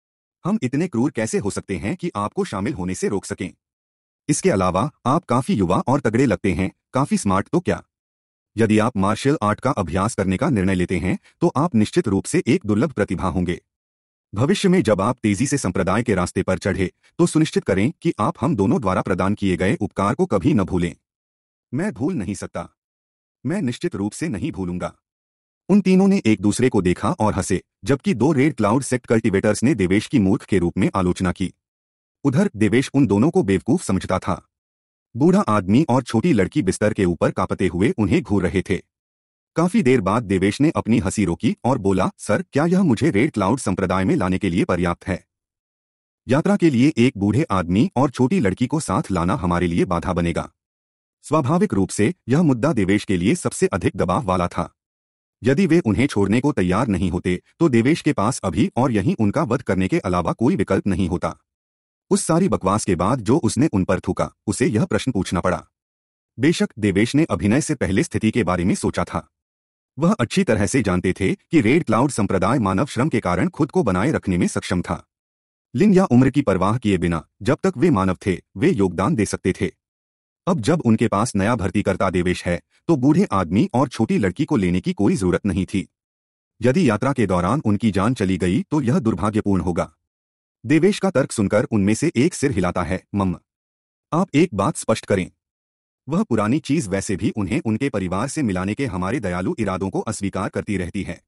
[SPEAKER 1] हम इतने क्रूर कैसे हो सकते हैं कि आपको शामिल होने से रोक सकें? इसके अलावा आप काफी युवा और तगड़े लगते हैं, काफी स्मार्ट तो क्या? यदि आप मार्शल आर्ट का अभ्यास करने का निर्णय लेते हैं तो आप निश्चित रूप से एक दुर्लभ प्रतिभा होंगे। भविष्य में जब आप तेजी से संप्रदाय के रास्ते पर चढ़े तो सुनिश्चित करें कि आप हम दोनों द्वारा प्रदान किए गए उपकार को कभी न भूलें। मैं भूल नहीं सकता। मैं निश्चित रूप से नहीं भूलूंगा। उन तीनों ने एक दूसरे को देखा और हंसे, जबकि दो रेड क्लाउड सेक्ट कल्टीवेटर्स ने देवेश की मूर्ख के रूप में आलोचना की। उधर देवेश उन दोनों को बेवकूफ समझता था। बूढ़ा आदमी और छोटी लड़की बिस्तर के ऊपर कांपते हुए उन्हें घूर रहे थे। काफी देर बाद देवेश ने अपनी हंसी रोकी और बोला, सर, क्या यह मुझे रेड क्लाउड संप्रदाय में लाने के लिए पर्याप्त है? यात्रा के लिए एक बूढ़े आदमी और छोटी लड़की को साथ लाना हमारे लिए बाधा बनेगा। स्वाभाविक रूप से यह मुद्दा देवेश के लिए सबसे अधिक दबाव वाला था। यदि वे उन्हें छोड़ने को तैयार नहीं होते तो देवेश के पास अभी और यहीं उनका वध करने के अलावा कोई विकल्प नहीं होता। उस सारी बकवास के बाद जो उसने उन पर थूका, उसे यह प्रश्न पूछना पड़ा। बेशक देवेश ने अभिनय से पहले स्थिति के बारे में सोचा था। वह अच्छी तरह से जानते थे कि रेड क्लाउड संप्रदाय मानव श्रम के कारण खुद को बनाए रखने में सक्षम था। लिंग या उम्र की परवाह किए बिना जब तक वे मानव थे वे योगदान दे सकते थे। अब जब उनके पास नया भर्तीकर्ता देवेश है तो बूढ़े आदमी और छोटी लड़की को लेने की कोई जरूरत नहीं थी। यदि यात्रा के दौरान उनकी जान चली गई तो यह दुर्भाग्यपूर्ण होगा। देवेश का तर्क सुनकर उनमें से एक सिर हिलाता है। मम, आप एक बात स्पष्ट करें। वह पुरानी चीज वैसे भी उन्हें उनके परिवार से मिलाने के हमारे दयालु इरादों को अस्वीकार करती रहती है।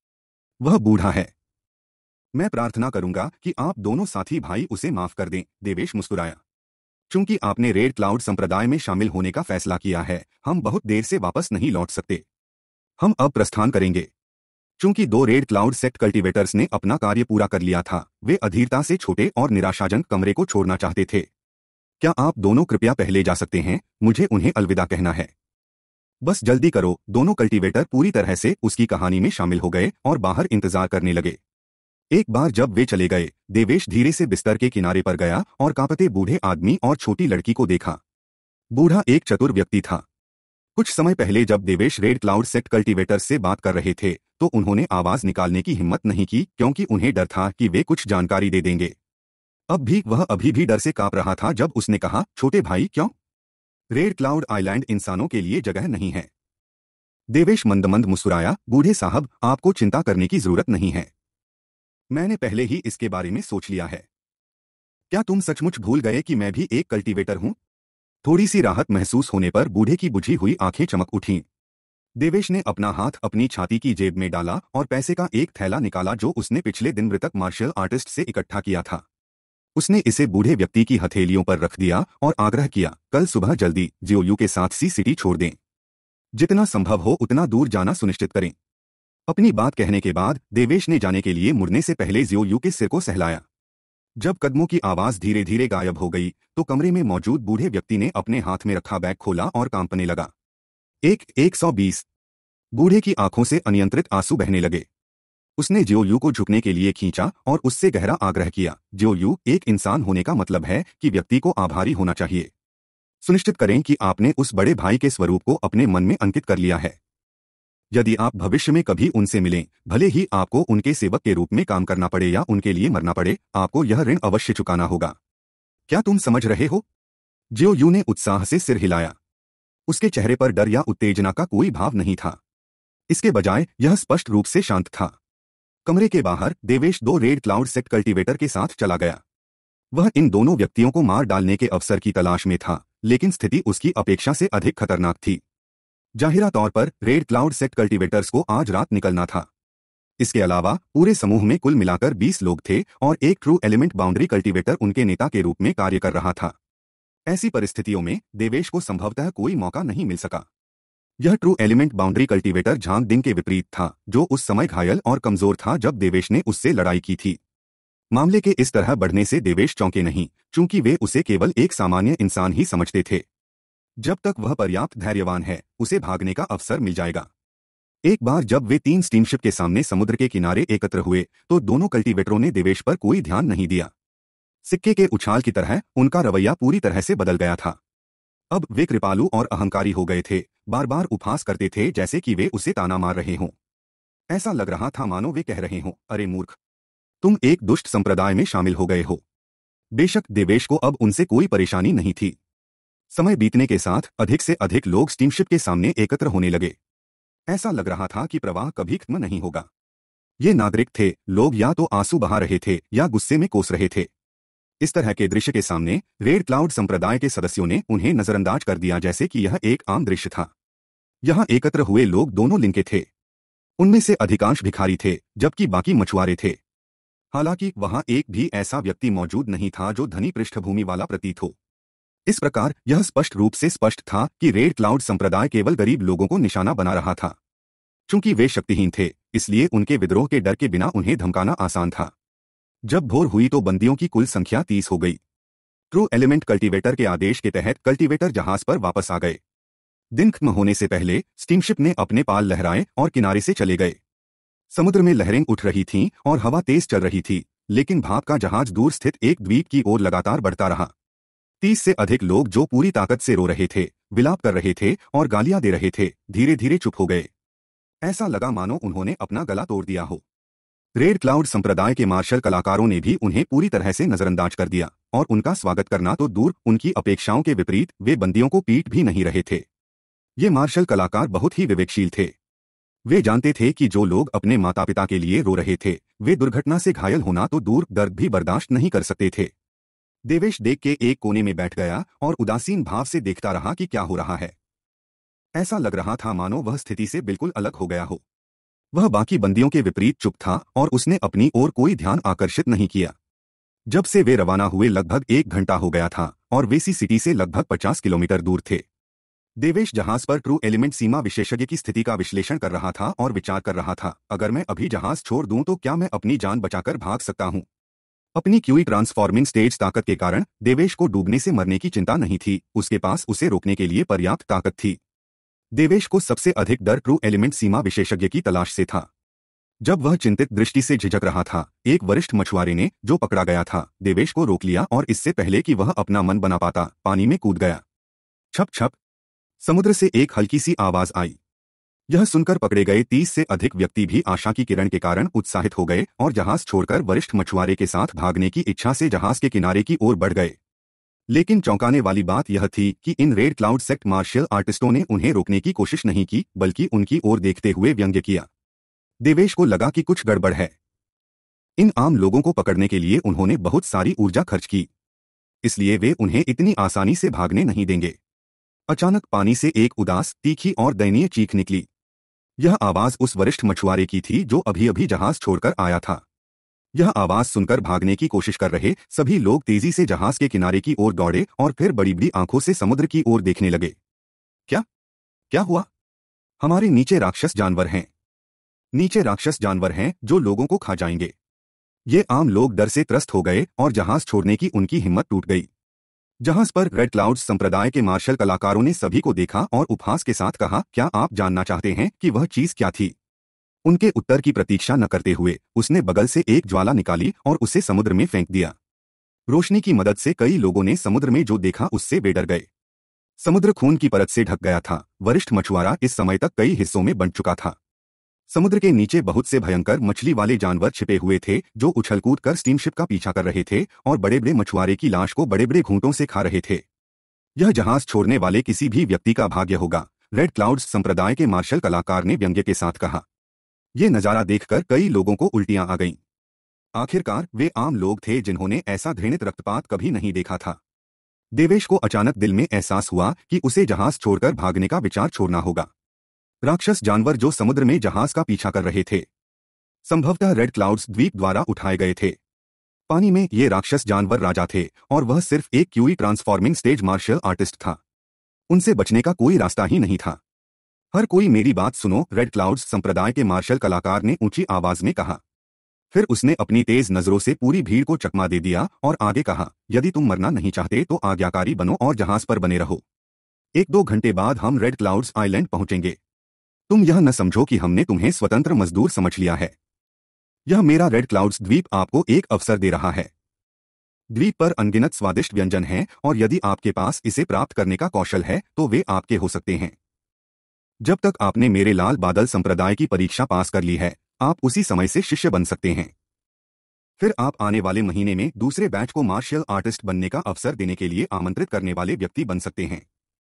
[SPEAKER 1] वह बूढ़ा है। मैं प्रार्थना करूंगा कि आप दोनों साथी भाई उसे माफ कर दें। देवेश मुस्कुराया। चूंकि आपने रेड क्लाउड संप्रदाय में शामिल होने का फैसला किया है, हम बहुत देर से वापस नहीं लौट सकते। हम अब प्रस्थान करेंगे। चूंकि दो रेड क्लाउड सेक्ट कल्टीवेटर्स ने अपना कार्य पूरा कर लिया था, वे अधीरता से छोटे और निराशाजनक कमरे को छोड़ना चाहते थे। क्या आप दोनों कृपया पहले जा सकते हैं? मुझे उन्हें अलविदा कहना है। बस जल्दी करो। दोनों कल्टीवेटर पूरी तरह से उसकी कहानी में शामिल हो गए और बाहर इंतजार करने लगे। एक बार जब वे चले गए, देवेश धीरे से बिस्तर के किनारे पर गया और कांपते बूढ़े आदमी और छोटी लड़की को देखा। बूढ़ा एक चतुर व्यक्ति था। कुछ समय पहले जब Devesh red cloud sect cultivators से बात कर रहे थे तो उन्होंने आवाज निकालने की हिम्मत नहीं की, क्योंकि उन्हें डर था कि वे कुछ जानकारी दे देंगे। अब भी वह अभी भी डर से कांप रहा था जब उसने कहा, छोटे भाई, क्यों? रेड क्लाउड आइलैंड इंसानों के लिए जगह नहीं है। देवेश मंद मंद मुस्कुराया। बूढ़े साहब, आपको चिंता करने की जरूरत नहीं है। मैंने पहले ही इसके बारे में सोच लिया है। क्या तुम सचमुच भूल गए कि मैं भी एक कल्टीवेटर हूं? थोड़ी सी राहत महसूस होने पर बूढ़े की बुझी हुई आंखें चमक उठीं। देवेश ने अपना हाथ अपनी छाती की जेब में डाला और पैसे का एक थैला निकाला जो उसने पिछले दिन मृतक मार्शल आर्टिस्ट से इकट्ठा किया था। उसने इसे बूढ़े व्यक्ति की हथेलियों पर रख दिया और आग्रह किया, कल सुबह जल्दी जियोयू के साथ सी सिटी छोड़ दें। जितना संभव हो उतना दूर जाना सुनिश्चित करें। अपनी बात कहने के बाद देवेश ने जाने के लिए मुड़ने से पहले जियोयू के सिर को सहलाया। जब कदमों की आवाज धीरे धीरे गायब हो गई तो कमरे में मौजूद बूढ़े व्यक्ति ने अपने हाथ में रखा बैग खोला और कांपने लगा। एक एक सौ बीस। बूढ़े की आंखों से अनियंत्रित आंसू बहने लगे। उसने जियोयू को झुकने के लिए खींचा और उससे गहरा आग्रह किया। जियोयू, एक इंसान होने का मतलब है कि व्यक्ति को आभारी होना चाहिए। सुनिश्चित करें कि आपने उस बड़े भाई के स्वरूप को अपने मन में अंकित कर लिया है। यदि आप भविष्य में कभी उनसे मिलें, भले ही आपको उनके सेवक के रूप में काम करना पड़े या उनके लिए मरना पड़े, आपको यह ऋण अवश्य चुकाना होगा। क्या तुम समझ रहे हो? जियोयू ने उत्साह से सिर हिलाया। उसके चेहरे पर डर या उत्तेजना का कोई भाव नहीं था। इसके बजाय यह स्पष्ट रूप से शांत था। कमरे के बाहर देवेश दो रेड क्लाउड सेक्ट कल्टीवेटर के साथ चला गया। वह इन दोनों व्यक्तियों को मार डालने के अवसर की तलाश में था, लेकिन स्थिति उसकी अपेक्षा से अधिक खतरनाक थी। जाहिरा तौर पर रेड क्लाउड सेक्ट कल्टीवेटर्स को आज रात निकलना था। इसके अलावा पूरे समूह में कुल मिलाकर बीस लोग थे और एक ट्रू एलिमेंट बाउंड्री कल्टीवेटर उनके नेता के रूप में कार्य कर रहा था। ऐसी परिस्थितियों में देवेश को संभवतः कोई मौका नहीं मिल सका। यह true element boundary cultivator Zhang Ding के विपरीत था, जो उस समय घायल और कमजोर था जब देवेश ने उससे लड़ाई की थी। मामले के इस तरह बढ़ने से देवेश चौंके नहीं, चूंकि वे उसे केवल एक सामान्य इंसान ही समझते थे। जब तक वह पर्याप्त धैर्यवान है, उसे भागने का अवसर मिल जाएगा। एक बार जब वे तीन स्टीमशिप के सामने समुद्र के किनारे एकत्र हुए तो दोनों कल्टीवेटरों ने देवेश पर कोई ध्यान नहीं दिया। सिक्के के उछाल की तरह उनका रवैया पूरी तरह से बदल गया था। अब वे कृपालु और अहंकारी हो गए थे, बार बार उपहास करते थे जैसे कि वे उसे ताना मार रहे हों। ऐसा लग रहा था मानो वे कह रहे हों, अरे मूर्ख, तुम एक दुष्ट संप्रदाय में शामिल हो गए हो। बेशक देवेश को अब उनसे कोई परेशानी नहीं थी। समय बीतने के साथ अधिक से अधिक लोग स्टीमशिप के सामने एकत्र होने लगे। ऐसा लग रहा था कि प्रवाह कभी खत्म नहीं होगा। ये नागरिक थे, लोग या तो आंसू बहा रहे थे या गुस्से में कोस रहे थे। इस तरह के दृश्य के सामने रेड क्लाउड संप्रदाय के सदस्यों ने उन्हें नजरअंदाज कर दिया जैसे कि यह एक आम दृश्य था। यहां एकत्र हुए लोग दोनों लिंग के थे। उनमें से अधिकांश भिखारी थे जबकि बाकी मछुआरे थे। हालांकि वहां एक भी ऐसा व्यक्ति मौजूद नहीं था जो धनी पृष्ठभूमि वाला प्रतीत हो। इस प्रकार यह स्पष्ट रूप से स्पष्ट था कि रेड क्लाउड संप्रदाय केवल गरीब लोगों को निशाना बना रहा था। चूंकि वे शक्तिहीन थे, इसलिए उनके विद्रोह के डर के बिना उन्हें धमकाना आसान था। जब भोर हुई तो बंदियों की कुल संख्या तीस हो गई। ट्रू एलिमेंट कल्टीवेटर के आदेश के तहत कल्टीवेटर जहाज पर वापस आ गए। दिन खत्म होने से पहले स्टीमशिप ने अपने पाल लहराए और किनारे से चले गए। समुद्र में लहरें उठ रही थीं और हवा तेज चल रही थी, लेकिन भाप का जहाज दूर स्थित एक द्वीप की ओर लगातार बढ़ता रहा। तीस से अधिक लोग जो पूरी ताकत से रो रहे थे, विलाप कर रहे थे और गालियां दे रहे थे, धीरे धीरे चुप हो गए। ऐसा लगा मानो उन्होंने अपना गला तोड़ दिया हो। रेड क्लाउड संप्रदाय के मार्शल कलाकारों ने भी उन्हें पूरी तरह से नजरअंदाज कर दिया और उनका स्वागत करना तो दूर, उनकी अपेक्षाओं के विपरीत वे बंदियों को पीट भी नहीं रहे थे। ये मार्शल कलाकार बहुत ही विवेकशील थे। वे जानते थे कि जो लोग अपने माता पिता के लिए रो रहे थे, वे दुर्घटना से घायल होना तो दूर, दर्द भी बर्दाश्त नहीं कर सकते थे। देवेश देख के एक कोने में बैठ गया और उदासीन भाव से देखता रहा कि क्या हो रहा है। ऐसा लग रहा था मानो वह स्थिति से बिल्कुल अलग हो गया हो। वह बाकी बंदियों के विपरीत चुप था और उसने अपनी ओर कोई ध्यान आकर्षित नहीं किया। जब से वे रवाना हुए लगभग एक घंटा हो गया था और वे सी सिटी से लगभग पचास किलोमीटर दूर थे। देवेश जहाज पर ट्रू एलिमेंट सीमा विशेषज्ञ की स्थिति का विश्लेषण कर रहा था और विचार कर रहा था, अगर मैं अभी जहाज छोड़ दूं तो क्या मैं अपनी जान बचाकर भाग सकता हूं? अपनी क्यूई ट्रांसफॉर्मिंग स्टेज ताकत के कारण देवेश को डूबने से मरने की चिंता नहीं थी। उसके पास उसे रोकने के लिए पर्याप्त ताकत थी। देवेश को सबसे अधिक डर ट्रू एलिमेंट सीमा विशेषज्ञ की तलाश से था। जब वह चिंतित दृष्टि से झिझक रहा था, एक वरिष्ठ मछुआरे ने, जो पकड़ा गया था, देवेश को रोक लिया और इससे पहले कि वह अपना मन बना पाता, पानी में कूद गया। छप छप समुद्र से एक हल्की सी आवाज आई। यह सुनकर पकड़े गए तीस से अधिक व्यक्ति भी आशा की किरण के कारण उत्साहित हो गए और जहाज छोड़कर वरिष्ठ मछुआरे के साथ भागने की इच्छा से जहाज के किनारे की ओर बढ़ गए। लेकिन चौंकाने वाली बात यह थी कि इन रेड क्लाउड सेक्ट मार्शल आर्टिस्टों ने उन्हें रोकने की कोशिश नहीं की, बल्कि उनकी ओर देखते हुए व्यंग्य किया। देवेश को लगा कि कुछ गड़बड़ है। इन आम लोगों को पकड़ने के लिए उन्होंने बहुत सारी ऊर्जा खर्च की, इसलिए वे उन्हें इतनी आसानी से भागने नहीं देंगे। अचानक पानी से एक उदास, तीखी और दयनीय चीख निकली। यह आवाज उस वरिष्ठ मछुआरे की थी जो अभी अभी जहाज छोड़कर आया था। यह आवाज सुनकर भागने की कोशिश कर रहे सभी लोग तेजी से जहाज के किनारे की ओर दौड़े और फिर बड़ी बड़ी आंखों से समुद्र की ओर देखने लगे। क्या क्या हुआ? हमारे नीचे राक्षस जानवर हैं। नीचे राक्षस जानवर हैं जो लोगों को खा जाएंगे। ये आम लोग डर से त्रस्त हो गए और जहाज छोड़ने की उनकी हिम्मत टूट गई। जहाज पर रेड क्लाउड्स संप्रदाय के मार्शल कलाकारों ने सभी को देखा और उपहास के साथ कहा, क्या आप जानना चाहते हैं कि वह चीज क्या थी? उनके उत्तर की प्रतीक्षा न करते हुए उसने बगल से एक ज्वाला निकाली और उसे समुद्र में फेंक दिया। रोशनी की मदद से कई लोगों ने समुद्र में जो देखा उससे वे डर गए। समुद्र खून की परत से ढक गया था। वरिष्ठ मछुआरा इस समय तक कई हिस्सों में बंट चुका था। समुद्र के नीचे बहुत से भयंकर मछली वाले जानवर छिपे हुए थे जो उछलकूद कर स्टीमशिप का पीछा कर रहे थे और बड़े बड़े मछुआरे की लाश को बड़े बड़े घूंटों से खा रहे थे। यह जहाज छोड़ने वाले किसी भी व्यक्ति का भाग्य होगा, रेड क्लाउड्स संप्रदाय के मार्शल कलाकार ने व्यंग्य के साथ कहा। यह नजारा देखकर कई लोगों को उल्टियां आ गईं। आखिरकार वे आम लोग थे जिन्होंने ऐसा घृणित रक्तपात कभी नहीं देखा था। देवेश को अचानक दिल में एहसास हुआ कि उसे जहाज छोड़कर भागने का विचार छोड़ना होगा। राक्षस जानवर जो समुद्र में जहाज का पीछा कर रहे थे, संभवतः रेड क्लाउड्स द्वीप द्वारा उठाए गए थे। पानी में ये राक्षस जानवर राजा थे और वह सिर्फ एक qi transforming stage martial artist था। उनसे बचने का कोई रास्ता ही नहीं था। हर कोई मेरी बात सुनो, रेड क्लाउड्स संप्रदाय के मार्शल कलाकार ने ऊंची आवाज में कहा। फिर उसने अपनी तेज नजरों से पूरी भीड़ को चकमा दे दिया और आगे कहा, यदि तुम मरना नहीं चाहते तो आज्ञाकारी बनो और जहाज पर बने रहो। एक दो घंटे बाद हम रेड क्लाउड्स आइलैंड पहुंचेंगे। तुम यह न समझो कि हमने तुम्हें स्वतंत्र मजदूर समझ लिया है। यह मेरा रेड क्लाउड्स द्वीप आपको एक अवसर दे रहा है। द्वीप पर अनगिनत स्वादिष्ट व्यंजन हैं और यदि आपके पास इसे प्राप्त करने का कौशल है तो वे आपके हो सकते हैं। जब तक आपने मेरे लाल बादल संप्रदाय की परीक्षा पास कर ली है, आप उसी समय से शिष्य बन सकते हैं। फिर आप आने वाले महीने में दूसरे बैच को मार्शल आर्टिस्ट बनने का अवसर देने के लिए आमंत्रित करने वाले व्यक्ति बन सकते हैं।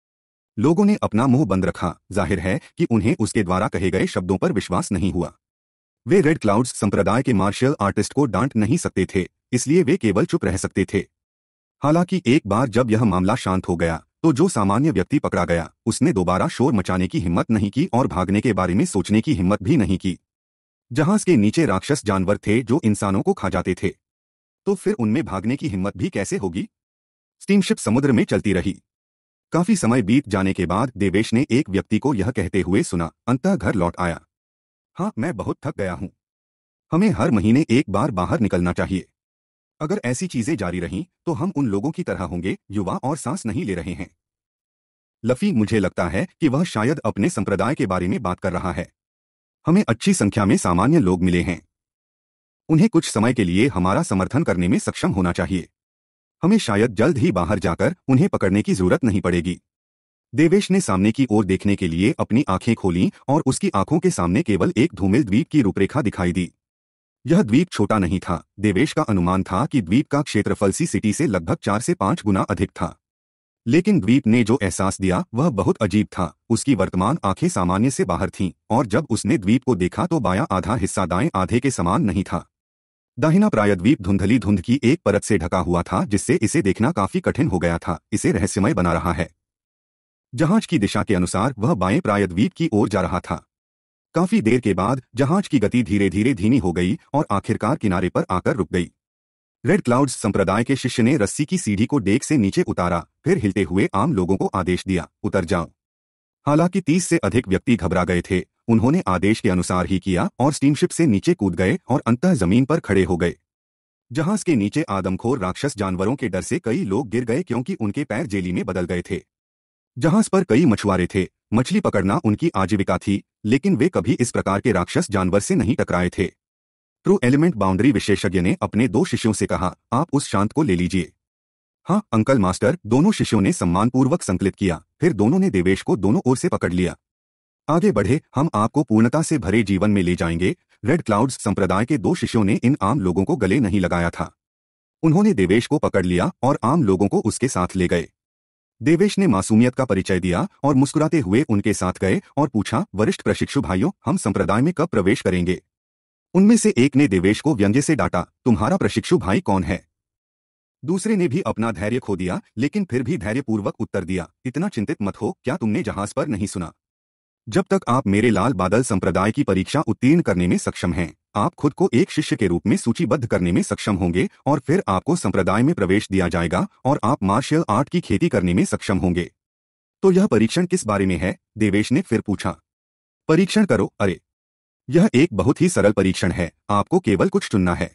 [SPEAKER 1] लोगों ने अपना मुंह बंद रखा। जाहिर है कि उन्हें उसके द्वारा कहे गए शब्दों पर विश्वास नहीं हुआ। वे रेड क्लाउड्स संप्रदाय के मार्शल आर्टिस्ट को डांट नहीं सकते थे, इसलिए वे केवल चुप रह सकते थे। हालांकि एक बार जब यह मामला शांत हो गया तो जो सामान्य व्यक्ति पकड़ा गया उसने दोबारा शोर मचाने की हिम्मत नहीं की और भागने के बारे में सोचने की हिम्मत भी नहीं की। जहाज के नीचे राक्षस जानवर थे जो इंसानों को खा जाते थे, तो फिर उनमें भागने की हिम्मत भी कैसे होगी। स्टीमशिप समुद्र में चलती रही। काफी समय बीत जाने के बाद देवेश ने एक व्यक्ति को यह कहते हुए सुना, अंततः घर लौट आया। हाँ, मैं बहुत थक गया हूं। हमें हर महीने एक बार बाहर निकलना चाहिए। अगर ऐसी चीजें जारी रहीं तो हम उन लोगों की तरह होंगे युवा और सांस नहीं ले रहे हैं। लफी, मुझे लगता है कि वह शायद अपने संप्रदाय के बारे में बात कर रहा है। हमें अच्छी संख्या में सामान्य लोग मिले हैं। उन्हें कुछ समय के लिए हमारा समर्थन करने में सक्षम होना चाहिए। हमें शायद जल्द ही बाहर जाकर उन्हें पकड़ने की जरूरत नहीं पड़ेगी। देवेश ने सामने की ओर देखने के लिए अपनी आंखें खोलीं और उसकी आंखों के सामने केवल एक धूमिल द्वीप की रूपरेखा दिखाई दी। यह द्वीप छोटा नहीं था। देवेश का अनुमान था कि द्वीप का क्षेत्रफल सी सिटी से लगभग चार से पांच गुना अधिक था। लेकिन द्वीप ने जो एहसास दिया वह बहुत अजीब था। उसकी वर्तमान आंखें सामान्य से बाहर थीं और जब उसने द्वीप को देखा तो बायां आधा हिस्सा दाएं आधे के समान नहीं था। दाहिना प्रायद्वीप धुंधली धुंध की एक परत से ढका हुआ था जिससे इसे देखना काफी कठिन हो गया था। इसे रहस्यमय बना रहा है। जहाज की दिशा के अनुसार वह बाएं प्रायद्वीप की ओर जा रहा था। काफी देर के बाद जहाज की गति धीरे धीरे धीमी हो गई और आखिरकार किनारे पर आकर रुक गई। रेड क्लाउड्स संप्रदाय के शिष्य ने रस्सी की सीढ़ी को डेक से नीचे उतारा, फिर हिलते हुए आम लोगों को आदेश दिया, उतर जाओ। हालांकि तीस से अधिक व्यक्ति घबरा गए थे। उन्होंने आदेश के अनुसार ही किया और स्टीमशिप से नीचे कूद गए और अंततः जमीन पर खड़े हो गए। जहाज के नीचे आदमखोर राक्षस जानवरों के डर से कई लोग गिर गए क्योंकि उनके पैर जेली में बदल गए थे। जहाज पर कई मछुआरे थे। मछली पकड़ना उनकी आजीविका थी, लेकिन वे कभी इस प्रकार के राक्षस जानवर से नहीं टकराए थे। ट्रू एलिमेंट बाउंड्री विशेषज्ञ ने अपने दो शिष्यों से कहा, आप उस शांत को ले लीजिए। हाँ अंकल मास्टर, दोनों शिष्यों ने सम्मानपूर्वक संकलित किया। फिर दोनों ने देवेश को दोनों ओर से पकड़ लिया। आगे बढ़े, हम आपको पूर्णता से भरे जीवन में ले जाएंगे। रेड क्लाउड्स संप्रदाय के दो शिष्यों ने इन आम लोगों को गले नहीं लगाया था। उन्होंने देवेश को पकड़ लिया और आम लोगों को उसके साथ ले गए। देवेश ने मासूमियत का परिचय दिया और मुस्कुराते हुए उनके साथ गए और पूछा, वरिष्ठ प्रशिक्षु भाइयों, हम संप्रदाय में कब प्रवेश करेंगे? उनमें से एक ने देवेश को व्यंग्य से डांटा, तुम्हारा प्रशिक्षु भाई कौन है? दूसरे ने भी अपना धैर्य खो दिया, लेकिन फिर भी धैर्यपूर्वक उत्तर दिया, इतना चिंतित मत हो, क्या तुमने जहाज पर नहीं सुना? जब तक आप मेरे लाल बादल संप्रदाय की परीक्षा उत्तीर्ण करने में सक्षम हैं, आप खुद को एक शिष्य के रूप में सूचीबद्ध करने में सक्षम होंगे और फिर आपको संप्रदाय में प्रवेश दिया जाएगा और आप मार्शल आर्ट की खेती करने में सक्षम होंगे। तो यह परीक्षण किस बारे में है? देवेश ने फिर पूछा। परीक्षण करो? अरे, यह एक बहुत ही सरल परीक्षण है। आपको केवल कुछ चुनना है।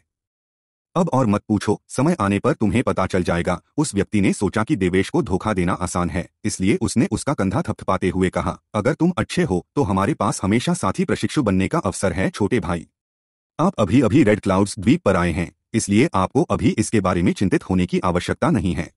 [SPEAKER 1] अब और मत पूछो, समय आने पर तुम्हें पता चल जाएगा। उस व्यक्ति ने सोचा कि देवेश को धोखा देना आसान है, इसलिए उसने उसका कंधा थपथपाते हुए कहा, अगर तुम अच्छे हो तो हमारे पास हमेशा साथी प्रशिक्षु बनने का अवसर है छोटे भाई। आप अभी अभी रेड क्लाउड्स द्वीप पर आए हैं, इसलिए आपको अभी इसके बारे में चिंतित होने की आवश्यकता नहीं है।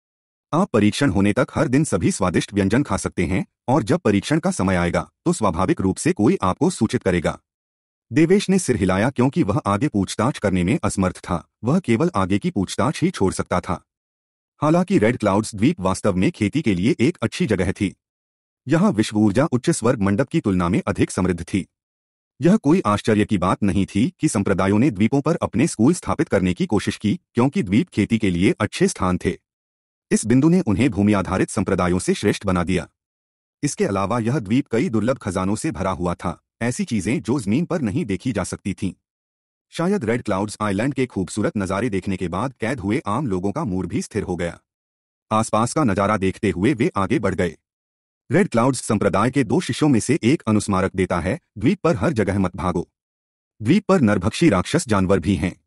[SPEAKER 1] आप परीक्षण होने तक हर दिन सभी स्वादिष्ट व्यंजन खा सकते हैं और जब परीक्षण का समय आएगा तो स्वाभाविक रूप से कोई आपको सूचित करेगा। देवेश ने सिर हिलाया क्योंकि वह आगे पूछताछ करने में असमर्थ था। वह केवल आगे की पूछताछ ही छोड़ सकता था। हालांकि रेड क्लाउड्स द्वीप वास्तव में खेती के लिए एक अच्छी जगह थी। यहाँ विश्व ऊर्जा उच्च स्वर्ग मंडप की तुलना में अधिक समृद्ध थी। यह कोई आश्चर्य की बात नहीं थी कि संप्रदायों ने द्वीपों पर अपने स्कूल स्थापित करने की कोशिश की, क्योंकि द्वीप खेती के लिए अच्छे स्थान थे। इस बिंदु ने उन्हें भूमि आधारित संप्रदायों से श्रेष्ठ बना दिया। इसके अलावा यह द्वीप कई दुर्लभ खजानों से भरा हुआ था, ऐसी चीजें जो जमीन पर नहीं देखी जा सकती थीं। शायद रेड क्लाउड्स आइलैंड के खूबसूरत नजारे देखने के बाद कैद हुए आम लोगों का मूड भी स्थिर हो गया। आसपास का नजारा देखते हुए वे आगे बढ़ गए। रेड क्लाउड्स संप्रदाय के दो शिष्यों में से एक अनुस्मारक देता है, द्वीप पर हर जगह मत भागो। द्वीप पर नरभक्षी राक्षस जानवर भी हैं।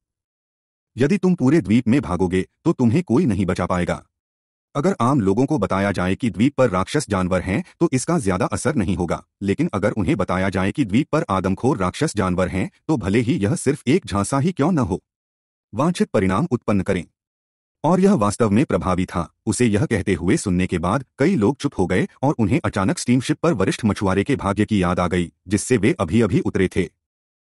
[SPEAKER 1] यदि तुम पूरे द्वीप में भागोगे तो तुम्हें कोई नहीं बचा पाएगा। अगर आम लोगों को बताया जाए कि द्वीप पर राक्षस जानवर हैं तो इसका ज्यादा असर नहीं होगा, लेकिन अगर उन्हें बताया जाए कि द्वीप पर आदमखोर राक्षस जानवर हैं तो भले ही यह सिर्फ एक झांसा ही क्यों न हो, वांछित परिणाम उत्पन्न करें। और यह वास्तव में प्रभावी था। उसे यह कहते हुए सुनने के बाद कई लोग चुप हो गए और उन्हें अचानक स्टीमशिप पर वरिष्ठ मछुआरे के भाग्य की याद आ गई, जिससे वे अभी अभी उतरे थे।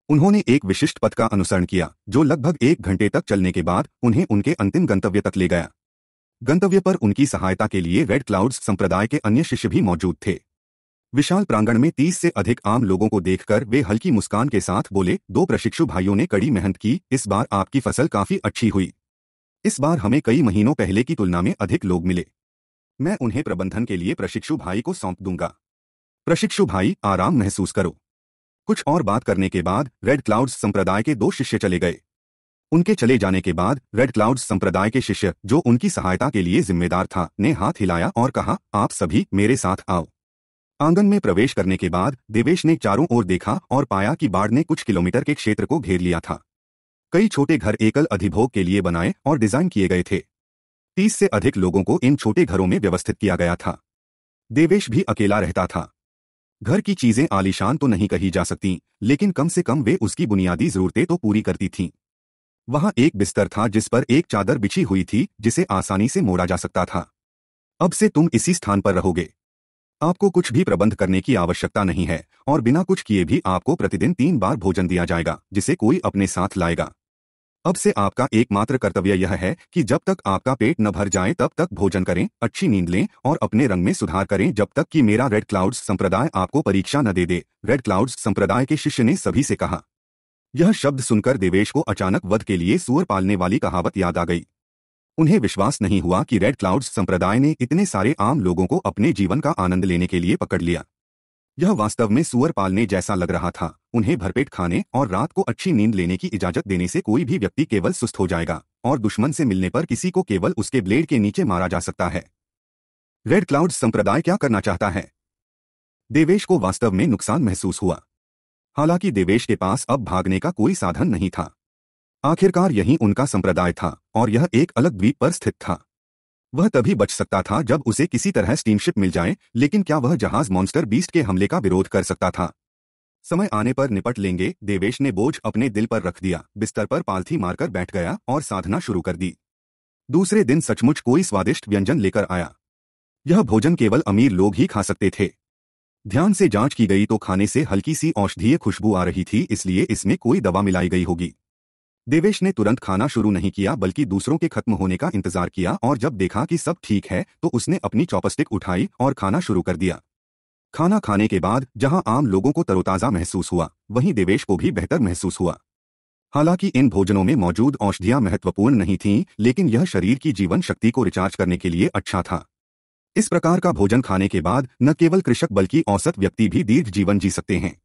[SPEAKER 1] उन्होंने एक विशिष्ट पथ का अनुसरण किया जो लगभग एक घंटे तक चलने के बाद उन्हें उनके अंतिम गंतव्य तक ले गया। गंतव्य पर उनकी सहायता के लिए रेड क्लाउड्स संप्रदाय के अन्य शिष्य भी मौजूद थे। विशाल प्रांगण में तीस से अधिक आम लोगों को देखकर वे हल्की मुस्कान के साथ बोले, दो प्रशिक्षु भाइयों ने कड़ी मेहनत की, इस बार आपकी फसल काफी अच्छी हुई। इस बार हमें कई महीनों पहले की तुलना में अधिक लोग मिले। मैं उन्हें प्रबंधन के लिए प्रशिक्षु भाई को सौंप दूंगा। प्रशिक्षु भाई, आराम महसूस करो। कुछ और बात करने के बाद रेड क्लाउड्स संप्रदाय के दो शिष्य चले गए। उनके चले जाने के बाद रेड क्लाउड्स संप्रदाय के शिष्य, जो उनकी सहायता के लिए जिम्मेदार था, ने हाथ हिलाया और कहा, आप सभी मेरे साथ आओ। आंगन में प्रवेश करने के बाद देवेश ने चारों ओर देखा और पाया कि बाढ़ ने कुछ किलोमीटर के क्षेत्र को घेर लिया था। कई छोटे घर एकल अधिभोग के लिए बनाए और डिजाइन किए गए थे। तीस से अधिक लोगों को इन छोटे घरों में व्यवस्थित किया गया था। देवेश भी अकेला रहता था। घर की चीजें आलीशान तो नहीं कही जा सकती, लेकिन कम से कम वे उसकी बुनियादी जरूरतें तो पूरी करती थीं। वहां एक बिस्तर था जिस पर एक चादर बिछी हुई थी जिसे आसानी से मोड़ा जा सकता था। अब से तुम इसी स्थान पर रहोगे। आपको कुछ भी प्रबंध करने की आवश्यकता नहीं है और बिना कुछ किए भी आपको प्रतिदिन तीन बार भोजन दिया जाएगा जिसे कोई अपने साथ लाएगा। अब से आपका एकमात्र कर्तव्य यह है कि जब तक आपका पेट न भर जाए तब तक भोजन करें, अच्छी नींद लें और अपने रंग में सुधार करें जब तक कि मेरा रेड क्लाउड्स संप्रदाय आपको परीक्षा न दे दे। रेड क्लाउड्स संप्रदाय के शिष्य ने सभी से कहा। यह शब्द सुनकर देवेश को अचानक वध के लिए सूअर पालने वाली कहावत याद आ गई। उन्हें विश्वास नहीं हुआ कि रेड क्लाउड्स संप्रदाय ने इतने सारे आम लोगों को अपने जीवन का आनंद लेने के लिए पकड़ लिया। यह वास्तव में सूअर पालने जैसा लग रहा था। उन्हें भरपेट खाने और रात को अच्छी नींद लेने की इजाजत देने से कोई भी व्यक्ति केवल सुस्त हो जाएगा और दुश्मन से मिलने पर किसी को केवल उसके ब्लेड के नीचे मारा जा सकता है। रेड क्लाउड्स संप्रदाय क्या करना चाहता है? देवेश को वास्तव में नुकसान महसूस हुआ। हालांकि देवेश के पास अब भागने का कोई साधन नहीं था। आखिरकार यही उनका संप्रदाय था और यह एक अलग द्वीप पर स्थित था। वह तभी बच सकता था जब उसे किसी तरह स्टीमशिप मिल जाए, लेकिन क्या वह जहाज मॉन्स्टर बीस्ट के हमले का विरोध कर सकता था? समय आने पर निपट लेंगे। देवेश ने बोझ अपने दिल पर रख दिया, बिस्तर पर पालथी मारकर बैठ गया और साधना शुरू कर दी। दूसरे दिन सचमुच कोई स्वादिष्ट व्यंजन लेकर आया। यह भोजन केवल अमीर लोग ही खा सकते थे। ध्यान से जांच की गई तो खाने से हल्की सी औषधीय खुशबू आ रही थी, इसलिए इसमें कोई दवा मिलाई गई होगी। देवेश ने तुरंत खाना शुरू नहीं किया बल्कि दूसरों के खत्म होने का इंतजार किया और जब देखा कि सब ठीक है तो उसने अपनी चॉपस्टिक उठाई और खाना शुरू कर दिया। खाना खाने के बाद जहां आम लोगों को तरोताजा महसूस हुआ, वहीं देवेश को भी बेहतर महसूस हुआ। हालांकि इन भोजनों में मौजूद औषधियां महत्वपूर्ण नहीं थीं, लेकिन यह शरीर की जीवन शक्ति को रिचार्ज करने के लिए अच्छा था। इस प्रकार का भोजन खाने के बाद न केवल कृषक बल्कि औसत व्यक्ति भी दीर्घ जीवन जी सकते हैं।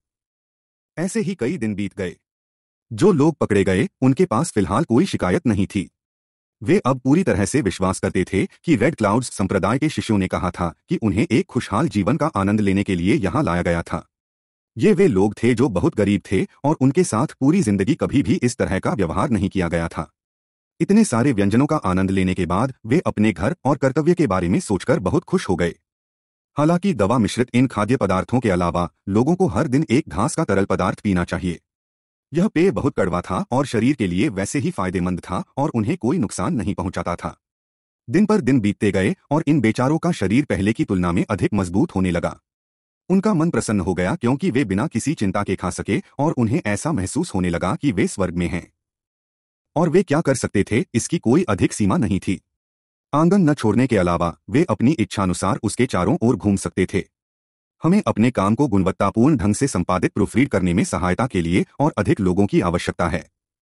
[SPEAKER 1] ऐसे ही कई दिन बीत गए। जो लोग पकड़े गए उनके पास फिलहाल कोई शिकायत नहीं थी। वे अब पूरी तरह से विश्वास करते थे कि रेड क्लाउड्स संप्रदाय के शिष्यों ने कहा था कि उन्हें एक खुशहाल जीवन का आनंद लेने के लिए यहां लाया गया था। ये वे लोग थे जो बहुत गरीब थे और उनके साथ पूरी जिंदगी कभी भी इस तरह का व्यवहार नहीं किया गया था। इतने सारे व्यंजनों का आनंद लेने के बाद वे अपने घर और कर्तव्य के बारे में सोचकर बहुत खुश हो गए। हालांकि दवा मिश्रित इन खाद्य पदार्थों के अलावा लोगों को हर दिन एक घास का तरल पदार्थ पीना चाहिए। यह पेय बहुत कड़वा था और शरीर के लिए वैसे ही फायदेमंद था और उन्हें कोई नुकसान नहीं पहुंचाता था। दिन पर दिन बीतते गए और इन बेचारों का शरीर पहले की तुलना में अधिक मजबूत होने लगा। उनका मन प्रसन्न हो गया क्योंकि वे बिना किसी चिंता के खा सके और उन्हें ऐसा महसूस होने लगा कि वे स्वर्ग में हैं। और वे क्या कर सकते थे इसकी कोई अधिक सीमा नहीं थी। आंगन न छोड़ने के अलावा वे अपनी इच्छानुसार उसके चारों ओर घूम सकते थे। हमें अपने काम को गुणवत्तापूर्ण ढंग से संपादित प्रूफरीड करने में सहायता के लिए और अधिक लोगों की आवश्यकता है।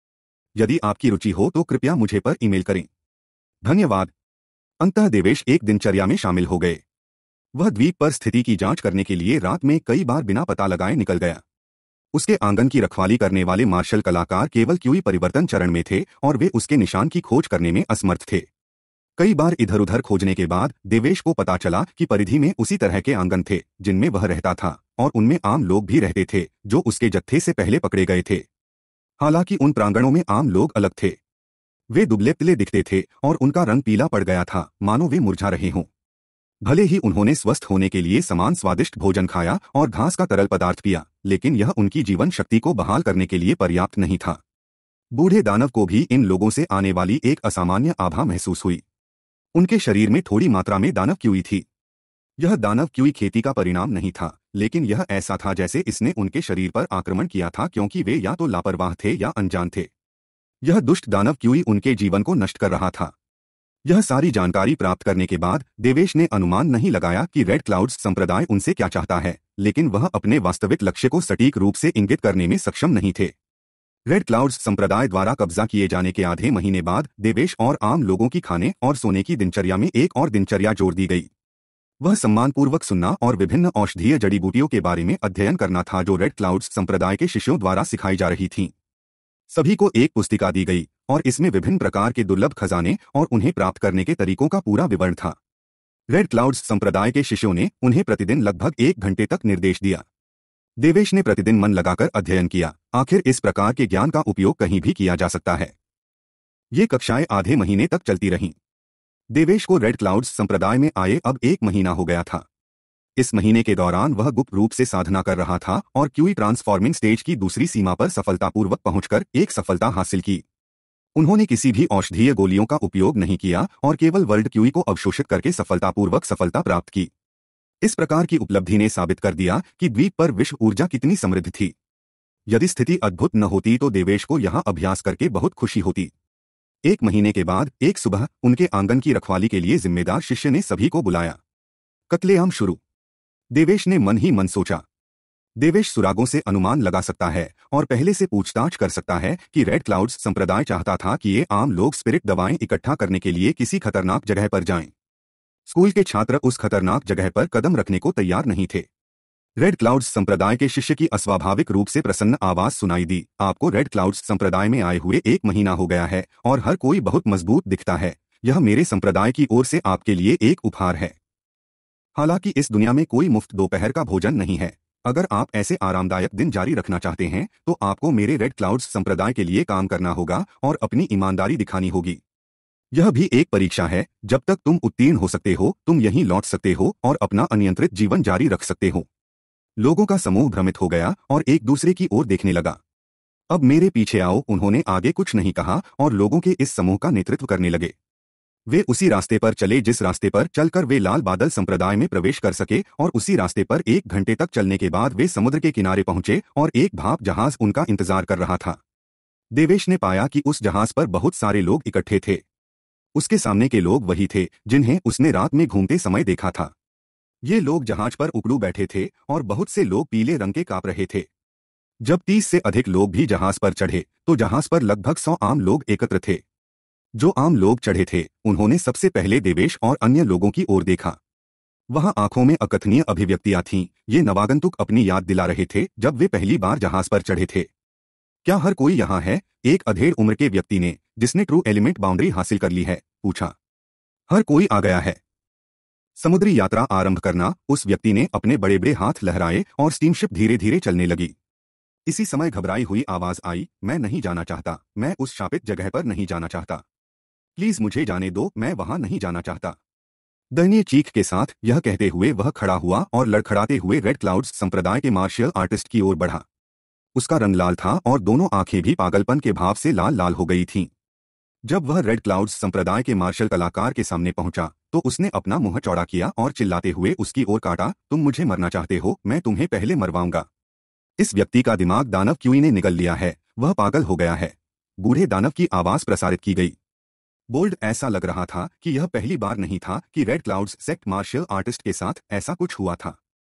[SPEAKER 1] यदि आपकी रुचि हो तो कृपया मुझे पर ईमेल करें। धन्यवाद। अंततः देवेश एक दिनचर्या में शामिल हो गए। वह द्वीप पर स्थिति की जांच करने के लिए रात में कई बार बिना पता लगाए निकल गया। उसके आंगन की रखवाली करने वाले मार्शल कलाकार केवल क्यूई परिवर्तन चरण में थे और वे उसके निशान की खोज करने में असमर्थ थे। कई बार इधर उधर खोजने के बाद देवेश को पता चला कि परिधि में उसी तरह के आंगन थे जिनमें वह रहता था और उनमें आम लोग भी रहते थे जो उसके जत्थे से पहले पकड़े गए थे। हालांकि उन प्रांगणों में आम लोग अलग थे। वे दुबले पतले दिखते थे और उनका रंग पीला पड़ गया था, मानो वे मुरझा रहे हों। भले ही उन्होंने स्वस्थ होने के लिए समान स्वादिष्ट भोजन खाया और घास का तरल पदार्थ पिया, लेकिन यह उनकी जीवन शक्ति को बहाल करने के लिए पर्याप्त नहीं था। बूढ़े दानव को भी इन लोगों से आने वाली एक असामान्य आभा महसूस हुई। उनके शरीर में थोड़ी मात्रा में दानव क्यूई थी। यह दानव क्यूई खेती का परिणाम नहीं था, लेकिन यह ऐसा था जैसे इसने उनके शरीर पर आक्रमण किया था, क्योंकि वे या तो लापरवाह थे या अनजान थे। यह दुष्ट दानव क्यूई उनके जीवन को नष्ट कर रहा था। यह सारी जानकारी प्राप्त करने के बाद देवेश ने अनुमान नहीं लगाया कि रेड क्लाउड्स संप्रदाय उनसे क्या चाहता है, लेकिन वह अपने वास्तविक लक्ष्य को सटीक रूप से इंगित करने में सक्षम नहीं थे। रेड क्लाउड्स संप्रदाय द्वारा कब्जा किए जाने के आधे महीने बाद देवेश और आम लोगों की खाने और सोने की दिनचर्या में एक और दिनचर्या जोड़ दी गई। वह सम्मानपूर्वक सुनना और विभिन्न औषधीय जड़ी बूटियों के बारे में अध्ययन करना था जो रेड क्लाउड्स संप्रदाय के शिष्यों द्वारा सिखाई जा रही थीं। सभी को एक पुस्तिका दी गई और इसमें विभिन्न प्रकार के दुर्लभ खजाने और उन्हें प्राप्त करने के तरीकों का पूरा विवरण था। रेड क्लाउड्स संप्रदाय के शिष्यों ने उन्हें प्रतिदिन लगभग एक घंटे तक निर्देश दिया। देवेश ने प्रतिदिन मन लगाकर अध्ययन किया। आखिर इस प्रकार के ज्ञान का उपयोग कहीं भी किया जा सकता है। ये कक्षाएं आधे महीने तक चलती रहीं। देवेश को रेड क्लाउड्स संप्रदाय में आए अब एक महीना हो गया था। इस महीने के दौरान वह गुप्त रूप से साधना कर रहा था और क्यूई ट्रांसफॉर्मिंग स्टेज की दूसरी सीमा पर सफलतापूर्वक पहुंचकर एक सफलता हासिल की। उन्होंने किसी भी औषधीय गोलियों का उपयोग नहीं किया और केवल वर्ल्ड क्यूई को अवशोषित करके सफलतापूर्वक सफलता प्राप्त की। इस प्रकार की उपलब्धि ने साबित कर दिया कि द्वीप पर विश्व ऊर्जा कितनी समृद्ध थी। यदि स्थिति अद्भुत न होती तो देवेश को यहाँ अभ्यास करके बहुत खुशी होती। एक महीने के बाद एक सुबह उनके आंगन की रखवाली के लिए जिम्मेदार शिष्य ने सभी को बुलाया। कत्लेआम शुरू। देवेश ने मन ही मन सोचा। देवेश सुरागों से अनुमान लगा सकता है और पहले से पूछताछ कर सकता है कि रेड क्लाउड्स संप्रदाय चाहता था कि ये आम लोग स्पिरिट दवाएं इकट्ठा करने के लिए किसी खतरनाक जगह पर जाएं। स्कूल के छात्र उस खतरनाक जगह पर कदम रखने को तैयार नहीं थे। रेड क्लाउड्स संप्रदाय के शिष्य की अस्वाभाविक रूप से प्रसन्न आवाज सुनाई दी। आपको रेड क्लाउड्स संप्रदाय में आए हुए एक महीना हो गया है और हर कोई बहुत मजबूत दिखता है। यह मेरे संप्रदाय की ओर से आपके लिए एक उपहार है। हालांकि इस दुनिया में कोई मुफ्त दोपहर का भोजन नहीं है। अगर आप ऐसे आरामदायक दिन जारी रखना चाहते हैं तो आपको मेरे रेड क्लाउड्स संप्रदाय के लिए काम करना होगा और अपनी ईमानदारी दिखानी होगी। यह भी एक परीक्षा है। जब तक तुम उत्तीर्ण हो सकते हो तुम यहीं लौट सकते हो और अपना अनियंत्रित जीवन जारी रख सकते हो। लोगों का समूह भ्रमित हो गया और एक दूसरे की ओर देखने लगा। अब मेरे पीछे आओ। उन्होंने आगे कुछ नहीं कहा और लोगों के इस समूह का नेतृत्व करने लगे। वे उसी रास्ते पर चले जिस रास्ते पर चलकर वे लाल बादल संप्रदाय में प्रवेश कर सके और उसी रास्ते पर एक घंटे तक चलने के बाद वे समुद्र के किनारे पहुंचे और एक भाप जहाज उनका इंतजार कर रहा था। देवेश ने पाया कि उस जहाज पर बहुत सारे लोग इकट्ठे थे। उसके सामने के लोग वही थे जिन्हें उसने रात में घूमते समय देखा था। ये लोग जहाज पर उकड़ू बैठे थे और बहुत से लोग पीले रंग के कांप रहे थे। जब तीस से अधिक लोग भी जहाज पर चढ़े तो जहाज पर लगभग सौ आम लोग एकत्र थे। जो आम लोग चढ़े थे उन्होंने सबसे पहले देवेश और अन्य लोगों की ओर देखा। वहां आंखों में अकथनीय अभिव्यक्तियां थीं। ये नवागंतुक अपनी याद दिला रहे थे जब वे पहली बार जहाज पर चढ़े थे। क्या हर कोई यहाँ है? एक अधेड़ उम्र के व्यक्ति ने, जिसने ट्रू एलिमेंट बाउंड्री हासिल कर ली है, पूछा। हर कोई आ गया है। समुद्री यात्रा आरंभ करना। उस व्यक्ति ने अपने बड़े बड़े हाथ लहराए और स्टीमशिप धीरे धीरे चलने लगी। इसी समय घबराई हुई आवाज आई, मैं नहीं जाना चाहता। मैं उस शापित जगह पर नहीं जाना चाहता। प्लीज मुझे जाने दो। मैं वहां नहीं जाना चाहता। दयनीय चीख के साथ यह कहते हुए वह खड़ा हुआ और लड़खड़ाते हुए रेड क्लाउड्स संप्रदाय के मार्शल आर्टिस्ट की ओर बढ़ा। उसका रंग लाल था और दोनों आंखें भी पागलपन के भाव से लाल लाल हो गई थीं। जब वह रेड क्लाउड्स संप्रदाय के मार्शल कलाकार के सामने पहुंचा तो उसने अपना मुंह चौड़ा किया और चिल्लाते हुए उसकी ओर काटा, तुम मुझे मरना चाहते हो? मैं तुम्हें पहले मरवाऊंगा। इस व्यक्ति का दिमाग दानव क्यूई ने निगल लिया है। वह पागल हो गया है। बूढ़े दानव की आवाज प्रसारित की गई। बोल्ड, ऐसा लग रहा था कि यह पहली बार नहीं था कि red clouds sect martial artist के साथ ऐसा कुछ हुआ था।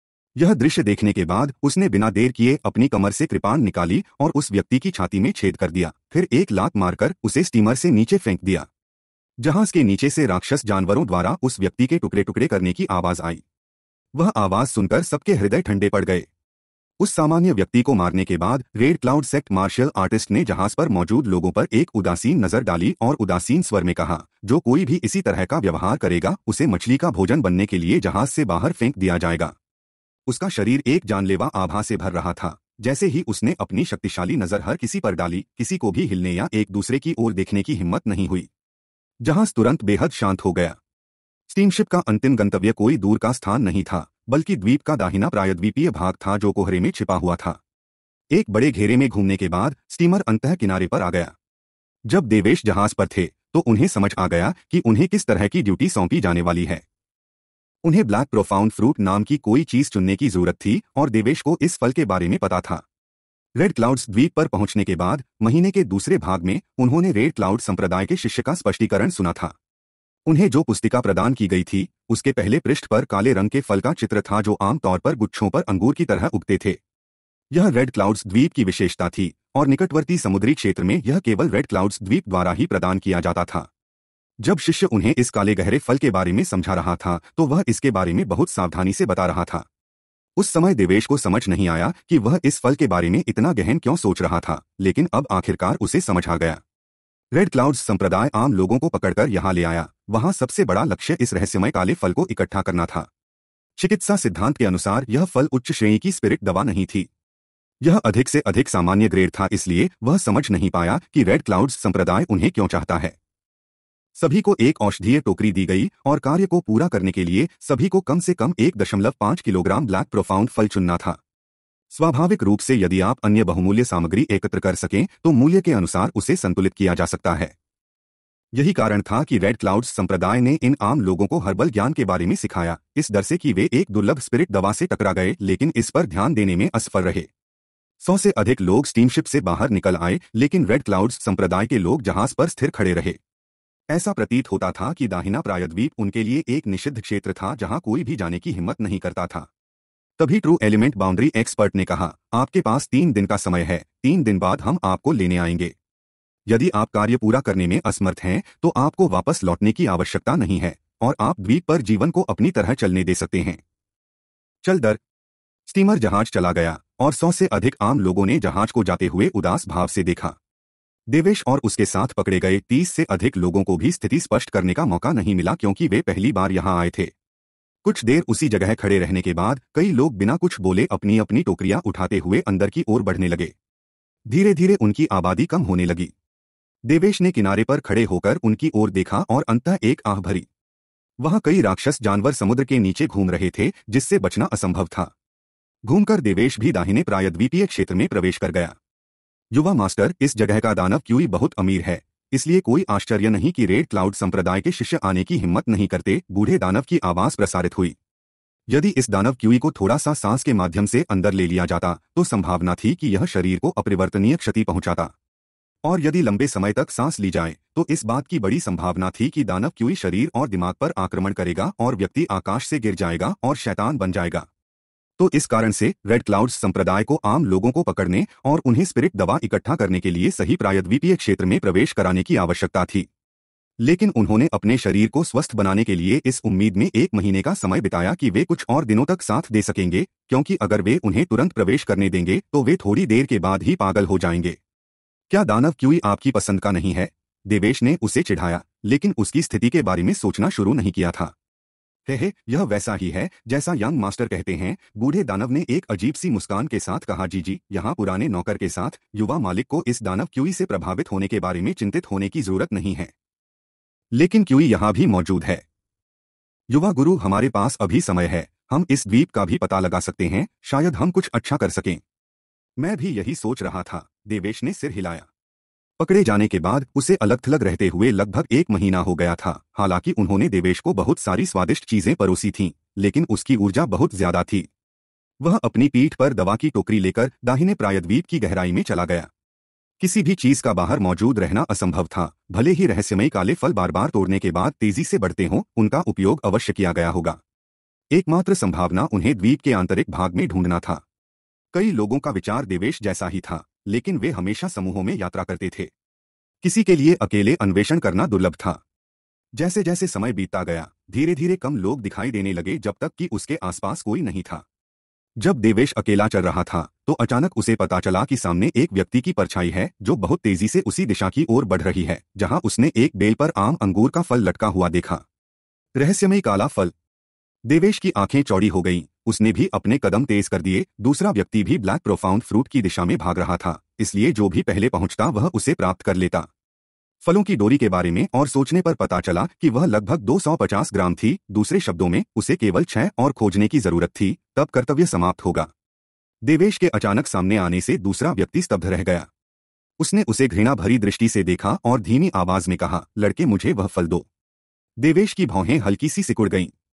[SPEAKER 1] यह दृश्य देखने के बाद उसने बिना देर किए अपनी कमर से कृपाण निकाली और उस व्यक्ति की छाती में छेद कर दिया। फिर एक लात मारकर उसे स्टीमर से नीचे फेंक दिया। जहाज के नीचे से राक्षस जानवरों द्वारा उस व्यक्ति के टुकड़े टुकड़े करने की आवाज आई। वह आवाज सुनकर सबके हृदय ठंडे पड़ गए। उस सामान्य व्यक्ति को मारने के बाद red cloud sect martial artist ने जहाज पर मौजूद लोगों पर एक उदासीन नजर डाली और उदासीन स्वर में कहा, जो कोई भी इसी तरह का व्यवहार करेगा उसे मछली का भोजन बनने के लिए जहाज से बाहर फेंक दिया जाएगा। उसका शरीर एक जानलेवा आभा से भर रहा था। जैसे ही उसने अपनी शक्तिशाली नजर हर किसी पर डाली, किसी को भी हिलने या एक दूसरे की ओर देखने की हिम्मत नहीं हुई। जहाज तुरंत बेहद शांत हो गया। स्टीमशिप का अंतिम गंतव्य कोई दूर का स्थान नहीं था, बल्कि द्वीप का दाहिना प्रायद्वीपीय भाग था जो कोहरे में छिपा हुआ था। एक बड़े घेरे में घूमने के बाद स्टीमर अंतः किनारे पर आ गया। जब देवेश जहाज पर थे तो उन्हें समझ आ गया कि उन्हें किस तरह की ड्यूटी सौंपी जाने वाली है। उन्हें ब्लैक प्रोफाउंड फ्रूट नाम की कोई चीज चुनने की जरूरत थी और देवेश को इस फल के बारे में पता था। रेड क्लाउड्स द्वीप पर पहुंचने के बाद महीने के दूसरे भाग में उन्होंने रेड क्लाउड संप्रदाय के शिष्य का स्पष्टीकरण सुना था। उन्हें जो पुस्तिका प्रदान की गई थी उसके पहले पृष्ठ पर काले रंग के फल का चित्र था जो आमतौर पर गुच्छों पर अंगूर की तरह उगते थे। यह रेड क्लाउड्स द्वीप की विशेषता थी और निकटवर्ती समुद्री क्षेत्र में यह केवल रेड क्लाउड्स द्वीप द्वारा ही प्रदान किया जाता था। जब शिष्य उन्हें इस काले गहरे फल के बारे में समझा रहा था तो वह इसके बारे में बहुत सावधानी से बता रहा था। उस समय देवेश को समझ नहीं आया कि वह इस फल के बारे में इतना गहन क्यों सोच रहा था, लेकिन अब आखिरकार उसे समझ आ गया। रेड क्लाउड्स संप्रदाय आम लोगों को पकड़कर यहाँ ले आया। वहां सबसे बड़ा लक्ष्य इस रहस्यमय काले फल को इकट्ठा करना था। चिकित्सा सिद्धांत के अनुसार यह फल उच्च श्रेणी की स्पिरिट दवा नहीं थी। यह अधिक से अधिक सामान्य ग्रेड था, इसलिए वह समझ नहीं पाया कि रेड क्लाउड्स संप्रदाय उन्हें क्यों चाहता है। सभी को एक औषधीय टोकरी दी गई और कार्य को पूरा करने के लिए सभी को कम से कम एक दशमलव पाँच किलोग्राम ब्लैक प्रोफाउंड फल चुनना था। स्वाभाविक रूप से यदि आप अन्य बहुमूल्य सामग्री एकत्र कर सकें तो मूल्य के अनुसार उसे संतुलित किया जा सकता है। यही कारण था कि रेड क्लाउड्स संप्रदाय ने इन आम लोगों को हर्बल ज्ञान के बारे में सिखाया, इस डर से कि वे एक दुर्लभ स्पिरिट दवा से टकरा गए, लेकिन इस पर ध्यान देने में असफल रहे। सौ से अधिक लोग स्टीमशिप से बाहर निकल आए, लेकिन रेड क्लाउड्स संप्रदाय के लोग जहाज पर स्थिर खड़े रहे। ऐसा प्रतीत होता था कि दाहिना प्रायद्वीप उनके लिए एक निषिद्ध क्षेत्र था जहां कोई भी जाने की हिम्मत नहीं करता था। तभी ट्रू एलिमेंट बाउंड्री एक्सपर्ट ने कहा, आपके पास तीन दिन का समय है, तीन दिन बाद हम आपको लेने आएंगे। यदि आप कार्य पूरा करने में असमर्थ हैं तो आपको वापस लौटने की आवश्यकता नहीं है और आप द्वीप पर जीवन को अपनी तरह चलने दे सकते हैं। चल दर स्टीमर जहाज चला गया और सौ से अधिक आम लोगों ने जहाज को जाते हुए उदास भाव से देखा। देवेश और उसके साथ पकड़े गए तीस से अधिक लोगों को भी स्थिति स्पष्ट करने का मौका नहीं मिला क्योंकि वे पहली बार यहां आए थे। कुछ देर उसी जगह खड़े रहने के बाद कई लोग बिना कुछ बोले अपनी अपनी टोकरियां उठाते हुए अंदर की ओर बढ़ने लगे। धीरे धीरे उनकी आबादी कम होने लगी। देवेश ने किनारे पर खड़े होकर उनकी ओर देखा और अंततः एक आह भरी। वहां कई राक्षस जानवर समुद्र के नीचे घूम रहे थे जिससे बचना असंभव था। घूमकर देवेश भी दाहिने प्रायद्वीपीय क्षेत्र में प्रवेश कर गया। युवा मास्टर, इस जगह का दानव क्यूई बहुत अमीर है, इसलिए कोई आश्चर्य नहीं कि रेड क्लाउड संप्रदाय के शिष्य आने की हिम्मत नहीं करते। बूढ़े दानव की आवाज प्रसारित हुई। यदि इस दानव क्यूई को थोड़ा सा सांस के माध्यम से अंदर ले लिया जाता तो संभावना थी कि यह शरीर को अपरिवर्तनीय क्षति पहुंचाता, और यदि लंबे समय तक सांस ली जाए तो इस बात की बड़ी संभावना थी कि दानव क्यूई शरीर और दिमाग पर आक्रमण करेगा और व्यक्ति आकाश से गिर जाएगा और शैतान बन जाएगा। तो इस कारण से रेड क्लाउड्स संप्रदाय को आम लोगों को पकड़ने और उन्हें स्पिरिट दवा इकट्ठा करने के लिए सही प्रायद्वीपीय क्षेत्र में प्रवेश कराने की आवश्यकता थी। लेकिन उन्होंने अपने शरीर को स्वस्थ बनाने के लिए इस उम्मीद में एक महीने का समय बिताया कि वे कुछ और दिनों तक साथ दे सकेंगे, क्योंकि अगर वे उन्हें तुरंत प्रवेश करने देंगे तो वे थोड़ी देर के बाद ही पागल हो जाएंगे। क्या दानव क्यूई आपकी पसंद का नहीं है? देवेश ने उसे चिढ़ाया, लेकिन उसकी स्थिति के बारे में सोचना शुरू नहीं किया था। हे हे, यह वैसा ही है जैसा यंग मास्टर कहते हैं, बूढ़े दानव ने एक अजीब सी मुस्कान के साथ कहा। जी जी, यहाँ पुराने नौकर के साथ युवा मालिक को इस दानव क्यूई से प्रभावित होने के बारे में चिंतित होने की जरूरत नहीं है, लेकिन क्यूई यहाँ भी मौजूद है। युवा गुरु, हमारे पास अभी समय है, हम इस द्वीप का भी पता लगा सकते हैं, शायद हम कुछ अच्छा कर सकें। मैं भी यही सोच रहा था, देवेश ने सिर हिलाया। पकड़े जाने के बाद उसे अलग थलग रहते हुए लगभग एक महीना हो गया था। हालांकि उन्होंने देवेश को बहुत सारी स्वादिष्ट चीजें परोसी थीं, लेकिन उसकी ऊर्जा बहुत ज्यादा थी। वह अपनी पीठ पर दवा की टोकरी लेकर दाहिने प्रायद्वीप की गहराई में चला गया। किसी भी चीज का बाहर मौजूद रहना असंभव था। भले ही रहस्यमयी काले फल बार बार तोड़ने के बाद तेजी से बढ़ते हों, उनका उपयोग अवश्य किया गया होगा। एकमात्र संभावना उन्हें द्वीप के आंतरिक भाग में ढूंढना था। कई लोगों का विचार देवेश जैसा ही था, लेकिन वे हमेशा समूहों में यात्रा करते थे। किसी के लिए अकेले अन्वेषण करना दुर्लभ था। जैसे जैसे समय बीतता गया, धीरे धीरे कम लोग दिखाई देने लगे जब तक कि उसके आसपास कोई नहीं था। जब देवेश अकेला चल रहा था तो अचानक उसे पता चला कि सामने एक व्यक्ति की परछाई है जो बहुत तेजी से उसी दिशा की ओर बढ़ रही है जहां उसने एक बेल पर आम अंगूर का फल लटका हुआ देखा। रहस्यमयी काला फल। देवेश की आंखें चौड़ी हो गईं। उसने भी अपने कदम तेज कर दिए। दूसरा व्यक्ति भी ब्लैक प्रोफाउंड फ्रूट की दिशा में भाग रहा था, इसलिए जो भी पहले पहुंचता वह उसे प्राप्त कर लेता। फलों की डोरी के बारे में और सोचने पर पता चला कि वह लगभग दो सौ पचास ग्राम थी। दूसरे शब्दों में उसे केवल छह और खोजने की जरूरत थी, तब कर्तव्य समाप्त होगा। देवेश के अचानक सामने आने से दूसरा व्यक्ति स्तब्ध रह गया। उसने उसे घृणा भरी दृष्टि से देखा और धीमी आवाज में कहा, लड़के, मुझे वह फल दो। देवेश की भौहें हल्की सी सिकुड़ गईं।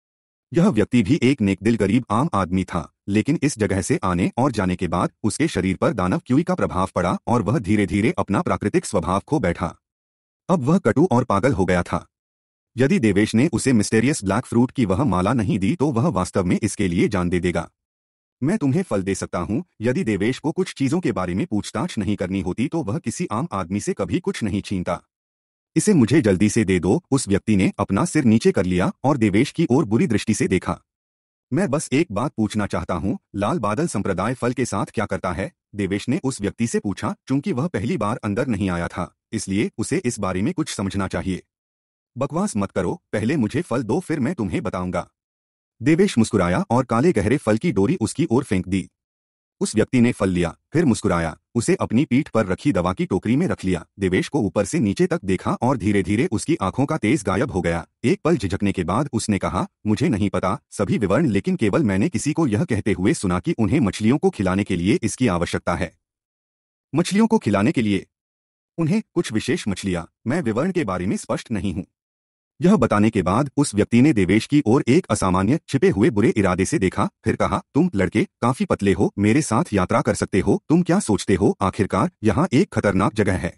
[SPEAKER 1] यह व्यक्ति भी एक नेकदिल गरीब आम आदमी था, लेकिन इस जगह से आने और जाने के बाद उसके शरीर पर दानव क्यूई का प्रभाव पड़ा और वह धीरे धीरे अपना प्राकृतिक स्वभाव खो बैठा। अब वह कटु और पागल हो गया था। यदि देवेश ने उसे मिस्टेरियस ब्लैक फ्रूट की वह माला नहीं दी तो वह वास्तव में इसके लिए जान दे देगा। मैं तुम्हें फल दे सकता हूँ। यदि देवेश को कुछ चीजों के बारे में पूछताछ नहीं करनी होती तो वह किसी आम आदमी से कभी कुछ नहीं छीनता। इसे मुझे जल्दी से दे दो। उस व्यक्ति ने अपना सिर नीचे कर लिया और देवेश की ओर बुरी दृष्टि से देखा। मैं बस एक बात पूछना चाहता हूँ, लाल बादल संप्रदाय फल के साथ क्या करता है? देवेश ने उस व्यक्ति से पूछा। चूंकि वह पहली बार अंदर नहीं आया था, इसलिए उसे इस बारे में कुछ समझना चाहिए। बकवास मत करो, पहले मुझे फल दो फिर मैं तुम्हें बताऊंगा। देवेश मुस्कुराया और काले गहरे फल की डोरी उसकी ओर फेंक दी। उस व्यक्ति ने फल लिया, फिर मुस्कुराया, उसे अपनी पीठ पर रखी दवा की टोकरी में रख लिया। देवेश को ऊपर से नीचे तक देखा और धीरे धीरे उसकी आंखों का तेज गायब हो गया। एक पल झिझकने के बाद उसने कहा, मुझे नहीं पता सभी विवरण, लेकिन केवल मैंने किसी को यह कहते हुए सुना कि उन्हें मछलियों को खिलाने के लिए इसकी आवश्यकता है। मछलियों को खिलाने के लिए? उन्हें कुछ विशेष मछलियां? मैं विवरण के बारे में स्पष्ट नहीं हूँ। यह बताने के बाद उस व्यक्ति ने देवेश की ओर एक असामान्य छिपे हुए बुरे इरादे से देखा, फिर कहा, तुम लड़के काफी पतले हो, मेरे साथ यात्रा कर सकते हो। तुम क्या सोचते हो? आखिरकार यहाँ एक खतरनाक जगह है।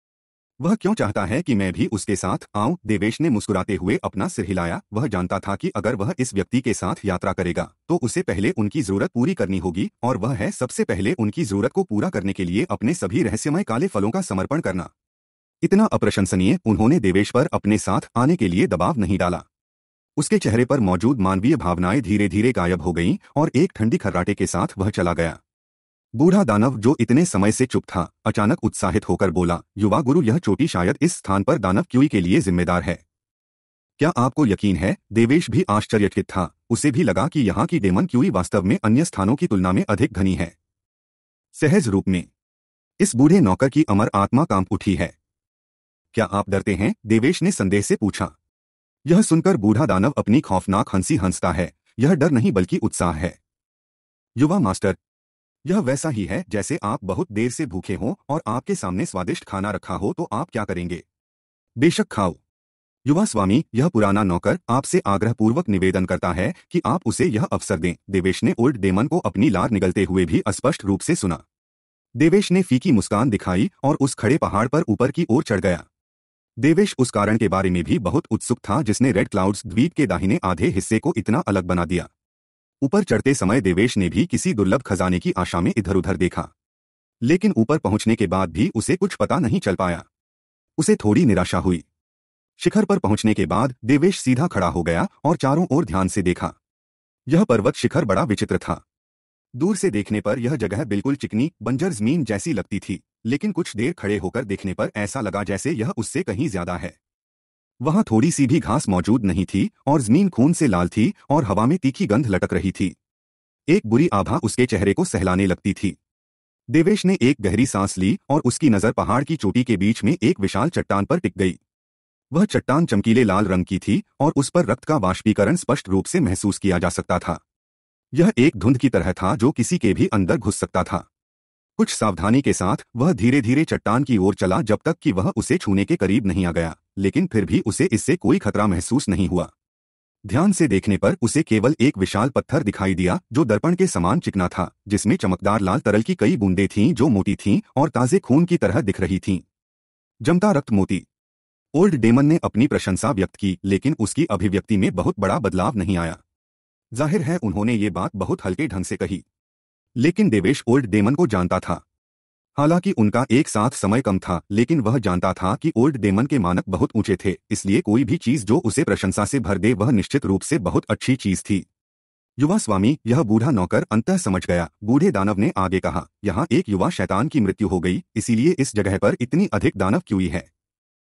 [SPEAKER 1] वह क्यों चाहता है कि मैं भी उसके साथ आऊं? देवेश ने मुस्कुराते हुए अपना सिर हिलाया। वह जानता था कि अगर वह इस व्यक्ति के साथ यात्रा करेगा तो उसे पहले उनकी जरूरत पूरी करनी होगी, और वह है सबसे पहले उनकी जरूरत को पूरा करने के लिए अपने सभी रहस्यमय काले फलों का समर्पण करना। इतना अप्रशंसनीय। उन्होंने देवेश पर अपने साथ आने के लिए दबाव नहीं डाला। उसके चेहरे पर मौजूद मानवीय भावनाएं धीरे धीरे गायब हो गईं और एक ठंडी खर्राटे के साथ वह चला गया। बूढ़ा दानव, जो इतने समय से चुप था, अचानक उत्साहित होकर बोला, युवा गुरु, यह चोटी शायद इस स्थान पर दानव क्यूई के लिए जिम्मेदार है। क्या आपको यकीन है? देवेश भी आश्चर्यचकित था। उसे भी लगा कि यहाँ की डेमन क्यूई वास्तव में अन्य स्थानों की तुलना में अधिक घनी है। सहज रूप में इस बूढ़े नौकर की अमर आत्मा कांप उठी है। क्या आप डरते हैं? देवेश ने संदेह से पूछा। यह सुनकर बूढ़ा दानव अपनी खौफनाक हंसी हंसता है। यह डर नहीं बल्कि उत्साह है। युवा मास्टर, यह वैसा ही है जैसे आप बहुत देर से भूखे हों और आपके सामने स्वादिष्ट खाना रखा हो तो आप क्या करेंगे? बेशक खाओ। युवा स्वामी, यह पुराना नौकर आपसे आग्रहपूर्वक निवेदन करता है कि आप उसे यह अवसर दें। देवेश ने ओल्ड डेमन को अपनी लार निगलते हुए भी स्पष्ट रूप से सुना। देवेश ने फीकी मुस्कान दिखाई और उस खड़े पहाड़ पर ऊपर की ओर चढ़ गया। देवेश उस कारण के बारे में भी बहुत उत्सुक था जिसने रेड क्लाउड्स द्वीप के दाहिने आधे हिस्से को इतना अलग बना दिया। ऊपर चढ़ते समय देवेश ने भी किसी दुर्लभ खजाने की आशा में इधर उधर देखा, लेकिन ऊपर पहुंचने के बाद भी उसे कुछ पता नहीं चल पाया। उसे थोड़ी निराशा हुई। शिखर पर पहुंचने के बाद देवेश सीधा खड़ा हो गया और चारों ओर ध्यान से देखा। यह पर्वत शिखर बड़ा विचित्र था। दूर से देखने पर यह जगह बिल्कुल चिकनी बंजर जमीन जैसी लगती थी, लेकिन कुछ देर खड़े होकर देखने पर ऐसा लगा जैसे यह उससे कहीं ज्यादा है। वहां थोड़ी सी भी घास मौजूद नहीं थी और जमीन खून से लाल थी और हवा में तीखी गंध लटक रही थी। एक बुरी आभा उसके चेहरे को सहलाने लगती थी। देवेश ने एक गहरी सांस ली और उसकी नजर पहाड़ की चोटी के बीच में एक विशाल चट्टान पर टिक गई। वह चट्टान चमकीले लाल रंग की थी और उस पर रक्त का वाष्पीकरण स्पष्ट रूप से महसूस किया जा सकता था। यह एक धुंध की तरह था जो किसी के भी अंदर घुस सकता था। कुछ सावधानी के साथ वह धीरे धीरे चट्टान की ओर चला जब तक कि वह उसे छूने के करीब नहीं आ गया, लेकिन फिर भी उसे इससे कोई खतरा महसूस नहीं हुआ। ध्यान से देखने पर उसे केवल एक विशाल पत्थर दिखाई दिया जो दर्पण के समान चिकना था, जिसमें चमकदार लाल तरल की कई बूंदें थीं जो मोटी थीं और ताजे खून की तरह दिख रही थीं। जमता रक्त मोती। ओल्ड डेमन ने अपनी प्रशंसा व्यक्त की, लेकिन उसकी अभिव्यक्ति में बहुत बड़ा बदलाव नहीं आया। जाहिर है उन्होंने ये बात बहुत हल्के ढंग से कही, लेकिन देवेश ओल्ड डेमन को जानता था। हालांकि उनका एक साथ समय कम था, लेकिन वह जानता था कि ओल्ड डेमन के मानक बहुत ऊंचे थे, इसलिए कोई भी चीज जो उसे प्रशंसा से भर दे वह निश्चित रूप से बहुत अच्छी चीज थी। युवा स्वामी, यह बूढ़ा नौकर अंततः समझ गया। बूढ़े दानव ने आगे कहा, यहाँ एक युवा शैतान की मृत्यु हो गई, इसीलिए इस जगह पर इतनी अधिक दानव क्यूई है।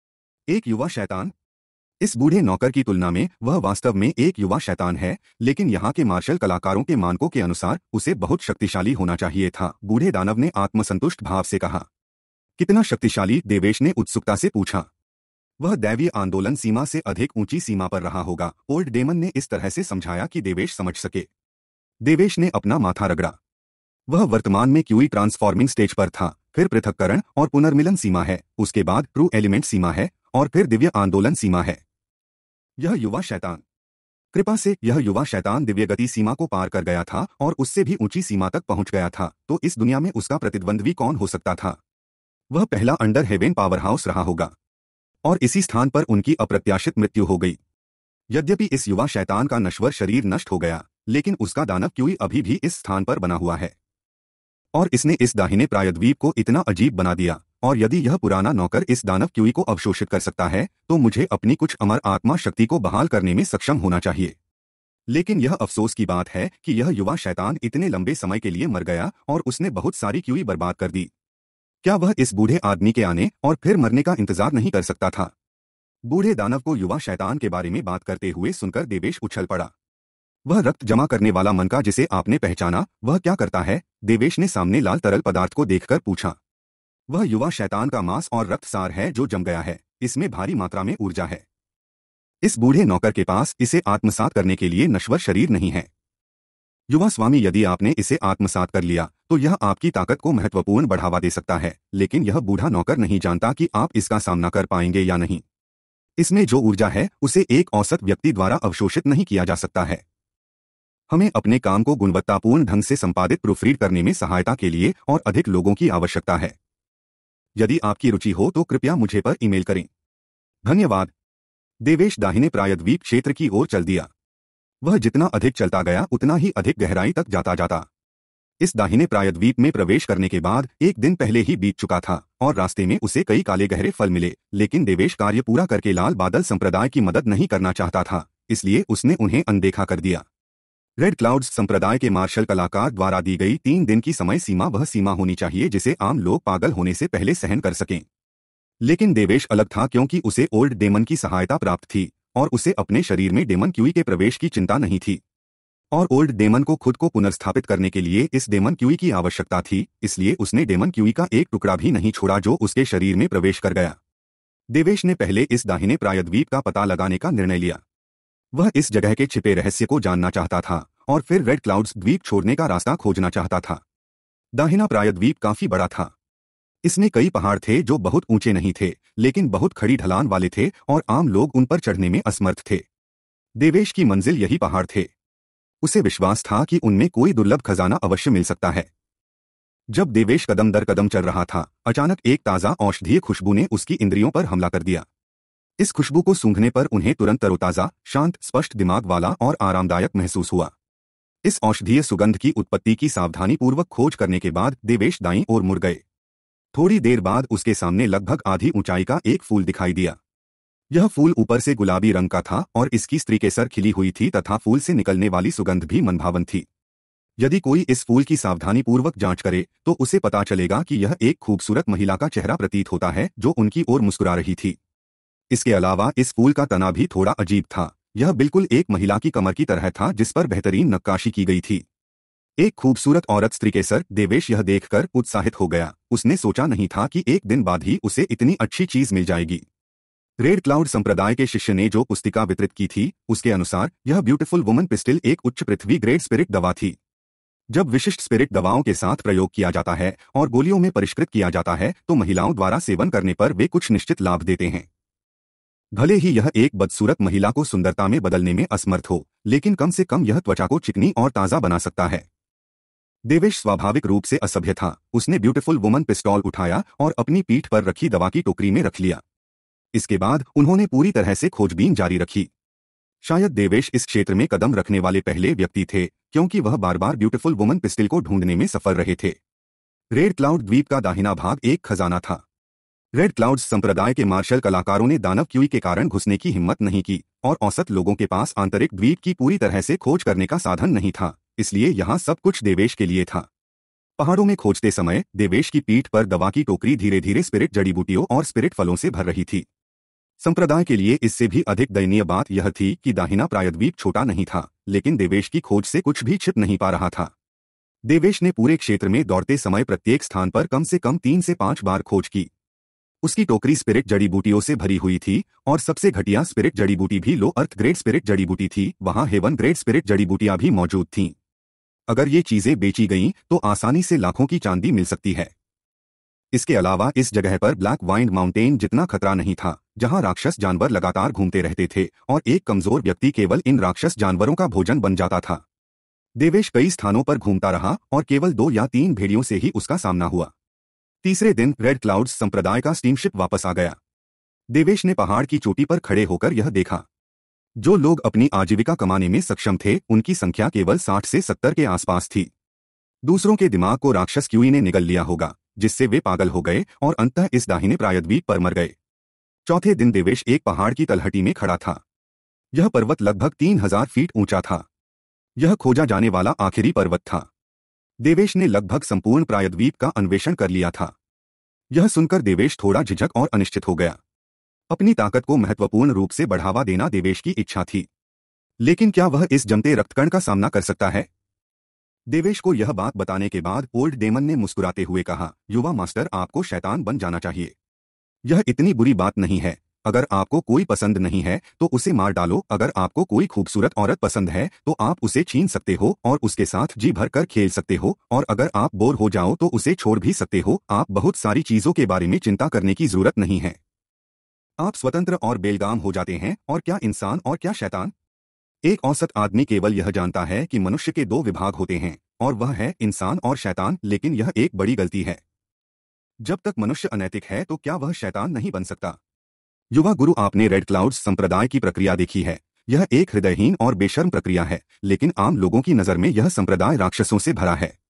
[SPEAKER 1] एक युवा शैतान? इस बूढ़े नौकर की तुलना में वह वास्तव में एक युवा शैतान है, लेकिन यहाँ के मार्शल कलाकारों के मानकों के अनुसार उसे बहुत शक्तिशाली होना चाहिए था। बूढ़े दानव ने आत्मसंतुष्ट भाव से कहा। कितना शक्तिशाली? देवेश ने उत्सुकता से पूछा। वह दैवीय आंदोलन सीमा से अधिक ऊंची सीमा पर रहा होगा, ओल्ड डेमन ने इस तरह से समझाया कि देवेश समझ सके। देवेश ने अपना माथा रगड़ा। वह वर्तमान में क्यूई ट्रांसफॉर्मिंग स्टेज पर था, फिर पृथक्करण और पुनर्मिलन सीमा है, उसके बाद ट्रू एलिमेंट सीमा है और फिर दिव्य आंदोलन सीमा है। यह युवा शैतान कृपा से यह युवा शैतान दिव्य गति सीमा को पार कर गया था और उससे भी ऊंची सीमा तक पहुंच गया था, तो इस दुनिया में उसका प्रतिद्वंद्वी कौन हो सकता था? वह पहला अंडर हेवेन पावर हाउस रहा होगा। और इसी स्थान पर उनकी अप्रत्याशित मृत्यु हो गई। यद्यपि इस युवा शैतान का नश्वर शरीर नष्ट हो गया, लेकिन उसका दानव क्यूई अभी भी इस स्थान पर बना हुआ है और इसने इस दाहिने प्रायद्वीप को इतना अजीब बना दिया। और यदि यह पुराना नौकर इस दानव क्यूई को अवशोषित कर सकता है, तो मुझे अपनी कुछ अमर आत्मा शक्ति को बहाल करने में सक्षम होना चाहिए। लेकिन यह अफसोस की बात है कि यह युवा शैतान इतने लंबे समय के लिए मर गया और उसने बहुत सारी क्यूई बर्बाद कर दी। क्या वह इस बूढ़े आदमी के आने और फिर मरने का इंतजार नहीं कर सकता था? बूढ़े दानव को युवा शैतान के बारे में बात करते हुए सुनकर देवेश उछल पड़ा। वह रक्त जमा करने वाला मनका जिसे आपने पहचाना, वह क्या करता है? देवेश ने सामने लाल तरल पदार्थ को देखकर पूछा। वह युवा शैतान का मांस और रक्त सार है जो जम गया है। इसमें भारी मात्रा में ऊर्जा है। इस बूढ़े नौकर के पास इसे आत्मसात करने के लिए नश्वर शरीर नहीं है। युवा स्वामी, यदि आपने इसे आत्मसात कर लिया तो यह आपकी ताकत को महत्वपूर्ण बढ़ावा दे सकता है, लेकिन यह बूढ़ा नौकर नहीं जानता कि आप इसका सामना कर पाएंगे या नहीं। इसमें जो ऊर्जा है उसे एक औसत व्यक्ति द्वारा अवशोषित नहीं किया जा सकता है। हमें अपने काम को गुणवत्तापूर्ण ढंग से संपादित प्रूफरीड करने में सहायता के लिए और अधिक लोगों की आवश्यकता है। यदि आपकी रुचि हो तो कृपया मुझे पर ईमेल करें। धन्यवाद। देवेश दाहिने प्रायद्वीप क्षेत्र की ओर चल दिया। वह जितना अधिक चलता गया उतना ही अधिक गहराई तक जाता जाता। इस दाहिने प्रायद्वीप में प्रवेश करने के बाद एक दिन पहले ही बीत चुका था और रास्ते में उसे कई काले गहरे फल मिले, लेकिन देवेश कार्य पूरा करके लाल बादल संप्रदाय की मदद नहीं करना चाहता था, इसलिए उसने उन्हें अनदेखा कर दिया। रेड क्लाउड्स संप्रदाय के मार्शल कलाकार द्वारा दी गई तीन दिन की समय सीमा वह सीमा होनी चाहिए जिसे आम लोग पागल होने से पहले सहन कर सकें। लेकिन देवेश अलग था, क्योंकि उसे ओल्ड डेमन की सहायता प्राप्त थी और उसे अपने शरीर में डेमन क्यूई के प्रवेश की चिंता नहीं थी। और ओल्ड डेमन को खुद को पुनर्स्थापित करने के लिए इस डेमन क्यूई की आवश्यकता थी, इसलिए उसने डेमन क्यूई का एक टुकड़ा भी नहीं छोड़ा जो उसके शरीर में प्रवेश कर गया। देवेश ने पहले इस दाहिने प्रायद्वीप का पता लगाने का निर्णय लिया। वह इस जगह के छिपे रहस्य को जानना चाहता था और फिर रेड क्लाउड्स द्वीप छोड़ने का रास्ता खोजना चाहता था। दाहिना प्रायद्वीप काफी बड़ा था। इसमें कई पहाड़ थे जो बहुत ऊंचे नहीं थे, लेकिन बहुत खड़ी ढलान वाले थे और आम लोग उन पर चढ़ने में असमर्थ थे। देवेश की मंजिल यही पहाड़ थे। उसे विश्वास था कि उनमें कोई दुर्लभ खजाना अवश्य मिल सकता है। जब देवेश कदम दर कदम चल रहा था, अचानक एक ताज़ा औषधीय खुशबू ने उसकी इंद्रियों पर हमला कर दिया। इस खुशबू को सूंघने पर उन्हें तुरंत तरोताजा, शांत, स्पष्ट दिमाग वाला और आरामदायक महसूस हुआ। इस औषधीय सुगंध की उत्पत्ति की सावधानीपूर्वक खोज करने के बाद देवेश दाईं ओर मुड़ गए। थोड़ी देर बाद उसके सामने लगभग आधी ऊंचाई का एक फूल दिखाई दिया। यह फूल ऊपर से गुलाबी रंग का था और इसकी स्त्री के सर खिली हुई थी तथा फूल से निकलने वाली सुगंध भी मनभावन थी। यदि कोई इस फूल की सावधानीपूर्वक जांच करे तो उसे पता चलेगा कि यह एक खूबसूरत महिला का चेहरा प्रतीत होता है जो उनकी ओर मुस्कुरा रही थी। इसके अलावा इस फूल का तना भी थोड़ा अजीब था। यह बिल्कुल एक महिला की कमर की तरह था जिस पर बेहतरीन नक्काशी की गई थी। एक खूबसूरत औरत स्त्री के सर। देवेश यह देखकर उत्साहित हो गया। उसने सोचा नहीं था कि एक दिन बाद ही उसे इतनी अच्छी चीज मिल जाएगी। रेड क्लाउड संप्रदाय के शिष्य ने जो पुस्तिका वितरित की थी उसके अनुसार यह ब्यूटीफुल वुमन पिस्टिल एक उच्च पृथ्वी ग्रेड स्पिरिट दवा थी। जब विशिष्ट स्पिरिट दवाओं के साथ प्रयोग किया जाता है और गोलियों में परिष्कृत किया जाता है तो महिलाओं द्वारा सेवन करने पर वे कुछ निश्चित लाभ देते हैं। भले ही यह एक बदसूरत महिला को सुंदरता में बदलने में असमर्थ हो, लेकिन कम से कम यह त्वचा को चिकनी और ताज़ा बना सकता है। देवेश स्वाभाविक रूप से असभ्य था। उसने ब्यूटीफुल वुमन पिस्तौल उठाया और अपनी पीठ पर रखी दवा की टोकरी में रख लिया। इसके बाद उन्होंने पूरी तरह से खोजबीन जारी रखी। शायद देवेश इस क्षेत्र में कदम रखने वाले पहले व्यक्ति थे, क्योंकि वह बार बार ब्यूटीफुल वुमन पिस्टिल को ढूंढने में सफल रहे थे। रेड क्लाउड द्वीप का दाहिना भाग एक खजाना था। रेड क्लाउड्स संप्रदाय के मार्शल कलाकारों ने दानव क्यूई के कारण घुसने की हिम्मत नहीं की और औसत लोगों के पास आंतरिक द्वीप की पूरी तरह से खोज करने का साधन नहीं था, इसलिए यहाँ सब कुछ देवेश के लिए था। पहाड़ों में खोजते समय देवेश की पीठ पर दवा की टोकरी धीरे धीरे स्पिरिट जड़ी बूटियों और स्पिरिट फलों से भर रही थी। संप्रदाय के लिए इससे भी अधिक दयनीय बात यह थी कि दाहिना प्रायद्वीप छोटा नहीं था, लेकिन देवेश की खोज से कुछ भी छिप नहीं पा रहा था। देवेश ने पूरे क्षेत्र में दौड़ते समय प्रत्येक स्थान पर कम से कम तीन से पांच बार खोज की। उसकी टोकरी स्पिरिट जड़ी बूटियों से भरी हुई थी और सबसे घटिया स्पिरिट जड़ी बूटी भी लो अर्थ ग्रेड स्पिरिट जड़ी बूटी थी। वहां हेवन ग्रेड स्पिरिट जड़ी बूटियां भी मौजूद थीं। अगर ये चीजें बेची गईं तो आसानी से लाखों की चांदी मिल सकती है। इसके अलावा इस जगह पर ब्लैक वाइंड माउंटेन जितना खतरा नहीं था जहां राक्षस जानवर लगातार घूमते रहते थे और एक कमजोर व्यक्ति केवल इन राक्षस जानवरों का भोजन बन जाता था। देवेश कई स्थानों पर घूमता रहा और केवल दो या तीन भेड़ियों से ही उसका सामना हुआ। तीसरे दिन रेड क्लाउड्स संप्रदाय का स्टीमशिप वापस आ गया। देवेश ने पहाड़ की चोटी पर खड़े होकर यह देखा। जो लोग अपनी आजीविका कमाने में सक्षम थे उनकी संख्या केवल साठ से सत्तर के आसपास थी। दूसरों के दिमाग को राक्षस क्यूई ने निगल लिया होगा, जिससे वे पागल हो गए और अंततः इस दाहिने प्रायद्वीप पर मर गए। चौथे दिन देवेश एक पहाड़ की तलहटी में खड़ा था। यह पर्वत लगभग तीन हजार फीट ऊंचा था। यह खोजा जाने वाला आखिरी पर्वत था। देवेश ने लगभग संपूर्ण प्रायद्वीप का अन्वेषण कर लिया था। यह सुनकर देवेश थोड़ा झिझक और अनिश्चित हो गया। अपनी ताकत को महत्वपूर्ण रूप से बढ़ावा देना देवेश की इच्छा थी, लेकिन क्या वह इस जमते रक्तकण का सामना कर सकता है? देवेश को यह बात बताने के बाद ओल्ड डेमन ने मुस्कुराते हुए कहा, युवा मास्टर, आपको शैतान बन जाना चाहिए। यह इतनी बुरी बात नहीं है। अगर आपको कोई पसंद नहीं है तो उसे मार डालो। अगर आपको कोई खूबसूरत औरत पसंद है तो आप उसे छीन सकते हो और उसके साथ जी भर कर खेल सकते हो, और अगर आप बोर हो जाओ तो उसे छोड़ भी सकते हो। आप बहुत सारी चीजों के बारे में चिंता करने की जरूरत नहीं है। आप स्वतंत्र और बेलगाम हो जाते हैं। और क्या इंसान और क्या शैतान? एक औसत आदमी केवल यह जानता है कि मनुष्य के दो विभाग होते हैं, और वह है इंसान और शैतान, लेकिन यह एक बड़ी गलती है। जब तक मनुष्य अनैतिक है तो क्या वह शैतान नहीं बन सकता? युवा गुरु, आपने रेड क्लाउड्स संप्रदाय की प्रक्रिया देखी है। यह एक हृदयहीन और बेशर्म प्रक्रिया है, लेकिन आम लोगों की नजर में यह संप्रदाय राक्षसों से भरा है।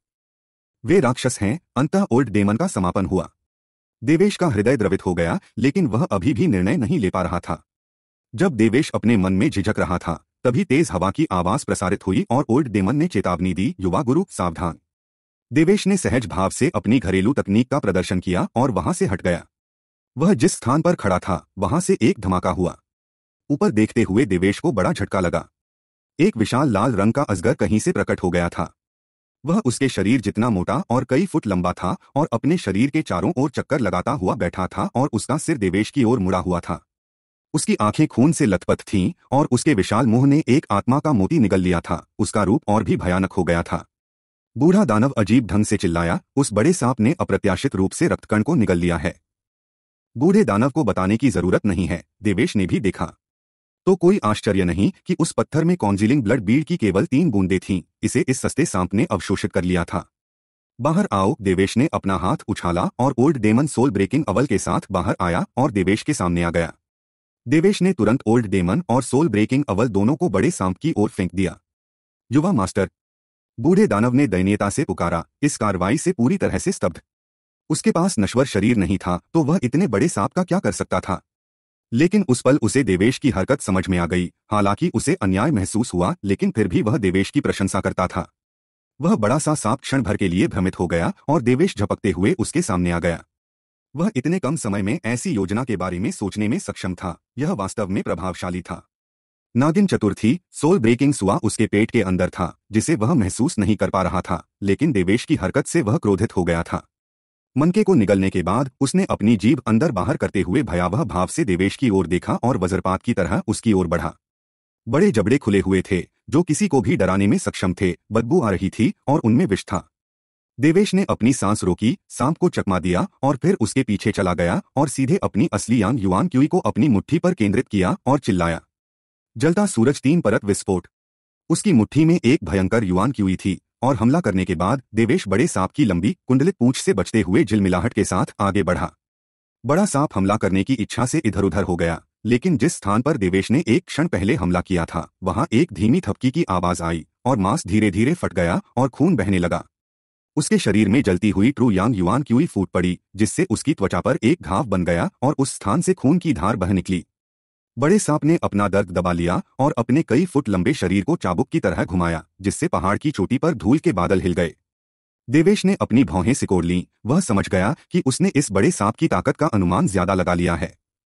[SPEAKER 1] वे राक्षस हैं। अंततः ओल्ड डेमन का समापन हुआ। देवेश का हृदय द्रवित हो गया, लेकिन वह अभी भी निर्णय नहीं ले पा रहा था। जब देवेश अपने मन में झिझक रहा था, तभी तेज हवा की आवाज प्रसारित हुई और ओल्ड डेमन ने चेतावनी दी, युवा गुरु सावधान। देवेश ने सहज भाव से अपनी घरेलू तकनीक का प्रदर्शन किया और वहां से हट गया। वह जिस स्थान पर खड़ा था वहां से एक धमाका हुआ। ऊपर देखते हुए देवेश को बड़ा झटका लगा। एक विशाल लाल रंग का अजगर कहीं से प्रकट हो गया था। वह उसके शरीर जितना मोटा और कई फुट लंबा था और अपने शरीर के चारों ओर चक्कर लगाता हुआ बैठा था और उसका सिर देवेश की ओर मुड़ा हुआ था। उसकी आंखें खून से लथपथ थीं और उसके विशाल मुंह ने एक आत्मा का मोती निगल लिया था। उसका रूप और भी भयानक हो गया था। बूढ़ा दानव अजीब ढंग से चिल्लाया, उस बड़े सांप ने अप्रत्याशित रूप से रक्तकण को निगल लिया है। बूढ़े दानव को बताने की जरूरत नहीं है, देवेश ने भी देखा। तो कोई आश्चर्य नहीं कि उस पत्थर में कॉन्जीलिंग ब्लड बीड की केवल तीन बूंदें थीं। इसे इस सस्ते सांप ने अवशोषित कर लिया था। बाहर आओ। देवेश ने अपना हाथ उछाला और old demon soul breaking awl के साथ बाहर आया और देवेश के सामने आ गया। देवेश ने तुरंत ओल्ड डेमन और सोल ब्रेकिंग अवल दोनों को बड़े सांप की ओर फेंक दिया। युवा मास्टर, बूढ़े दानव ने दयनीयता से पुकारा, इस कार्रवाई से पूरी तरह से स्तब्ध। उसके पास नश्वर शरीर नहीं था तो वह इतने बड़े सांप का क्या कर सकता था? लेकिन उस पल उसे देवेश की हरकत समझ में आ गई। हालांकि उसे अन्याय महसूस हुआ, लेकिन फिर भी वह देवेश की प्रशंसा करता था। वह बड़ा सा सांप क्षण भर के लिए भ्रमित हो गया और देवेश झपकते हुए उसके सामने आ गया। वह इतने कम समय में ऐसी योजना के बारे में सोचने में सक्षम था। यह वास्तव में प्रभावशाली था। नागिन चतुर्थी सोल ब्रेकिंग सुआ उसके पेट के अंदर था, जिसे वह महसूस नहीं कर पा रहा था, लेकिन देवेश की हरकत से वह क्रोधित हो गया था। मनके को निगलने के बाद उसने अपनी जीभ अंदर बाहर करते हुए भयावह भाव से देवेश की ओर देखा और वज्रपात की तरह उसकी ओर बढ़ा। बड़े जबड़े खुले हुए थे जो किसी को भी डराने में सक्षम थे। बदबू आ रही थी और उनमें विष था। देवेश ने अपनी सांस रोकी, सांप को चकमा दिया और फिर उसके पीछे चला गया और सीधे अपनी असली यांग युआन क्यूई को अपनी मुट्ठी पर केंद्रित किया और चिल्लाया। जलता सूरज तीन परत विस्फोट। उसकी मुट्ठी में एक भयंकर युआन क्यूई थी और हमला करने के बाद देवेश बड़े सांप की लंबी कुंडलित पूंछ से बचते हुए झिलमिलाहट के साथ आगे बढ़ा। बड़ा सांप हमला करने की इच्छा से इधर उधर हो गया, लेकिन जिस स्थान पर देवेश ने एक क्षण पहले हमला किया था वहां एक धीमी थपकी की आवाज आई और मांस धीरे धीरे फट गया और खून बहने लगा। उसके शरीर में जलती हुई ट्रू यांग युआन क्यूई फूट पड़ी, जिससे उसकी त्वचा पर एक घाव बन गया और उस स्थान से खून की धार बह निकली। बड़े सांप ने अपना दर्द दबा लिया और अपने कई फुट लंबे शरीर को चाबुक की तरह घुमाया, जिससे पहाड़ की चोटी पर धूल के बादल हिल गए। देवेश ने अपनी भौहें सिकोड़ लीं। वह समझ गया कि उसने इस बड़े सांप की ताकत का अनुमान ज्यादा लगा लिया है।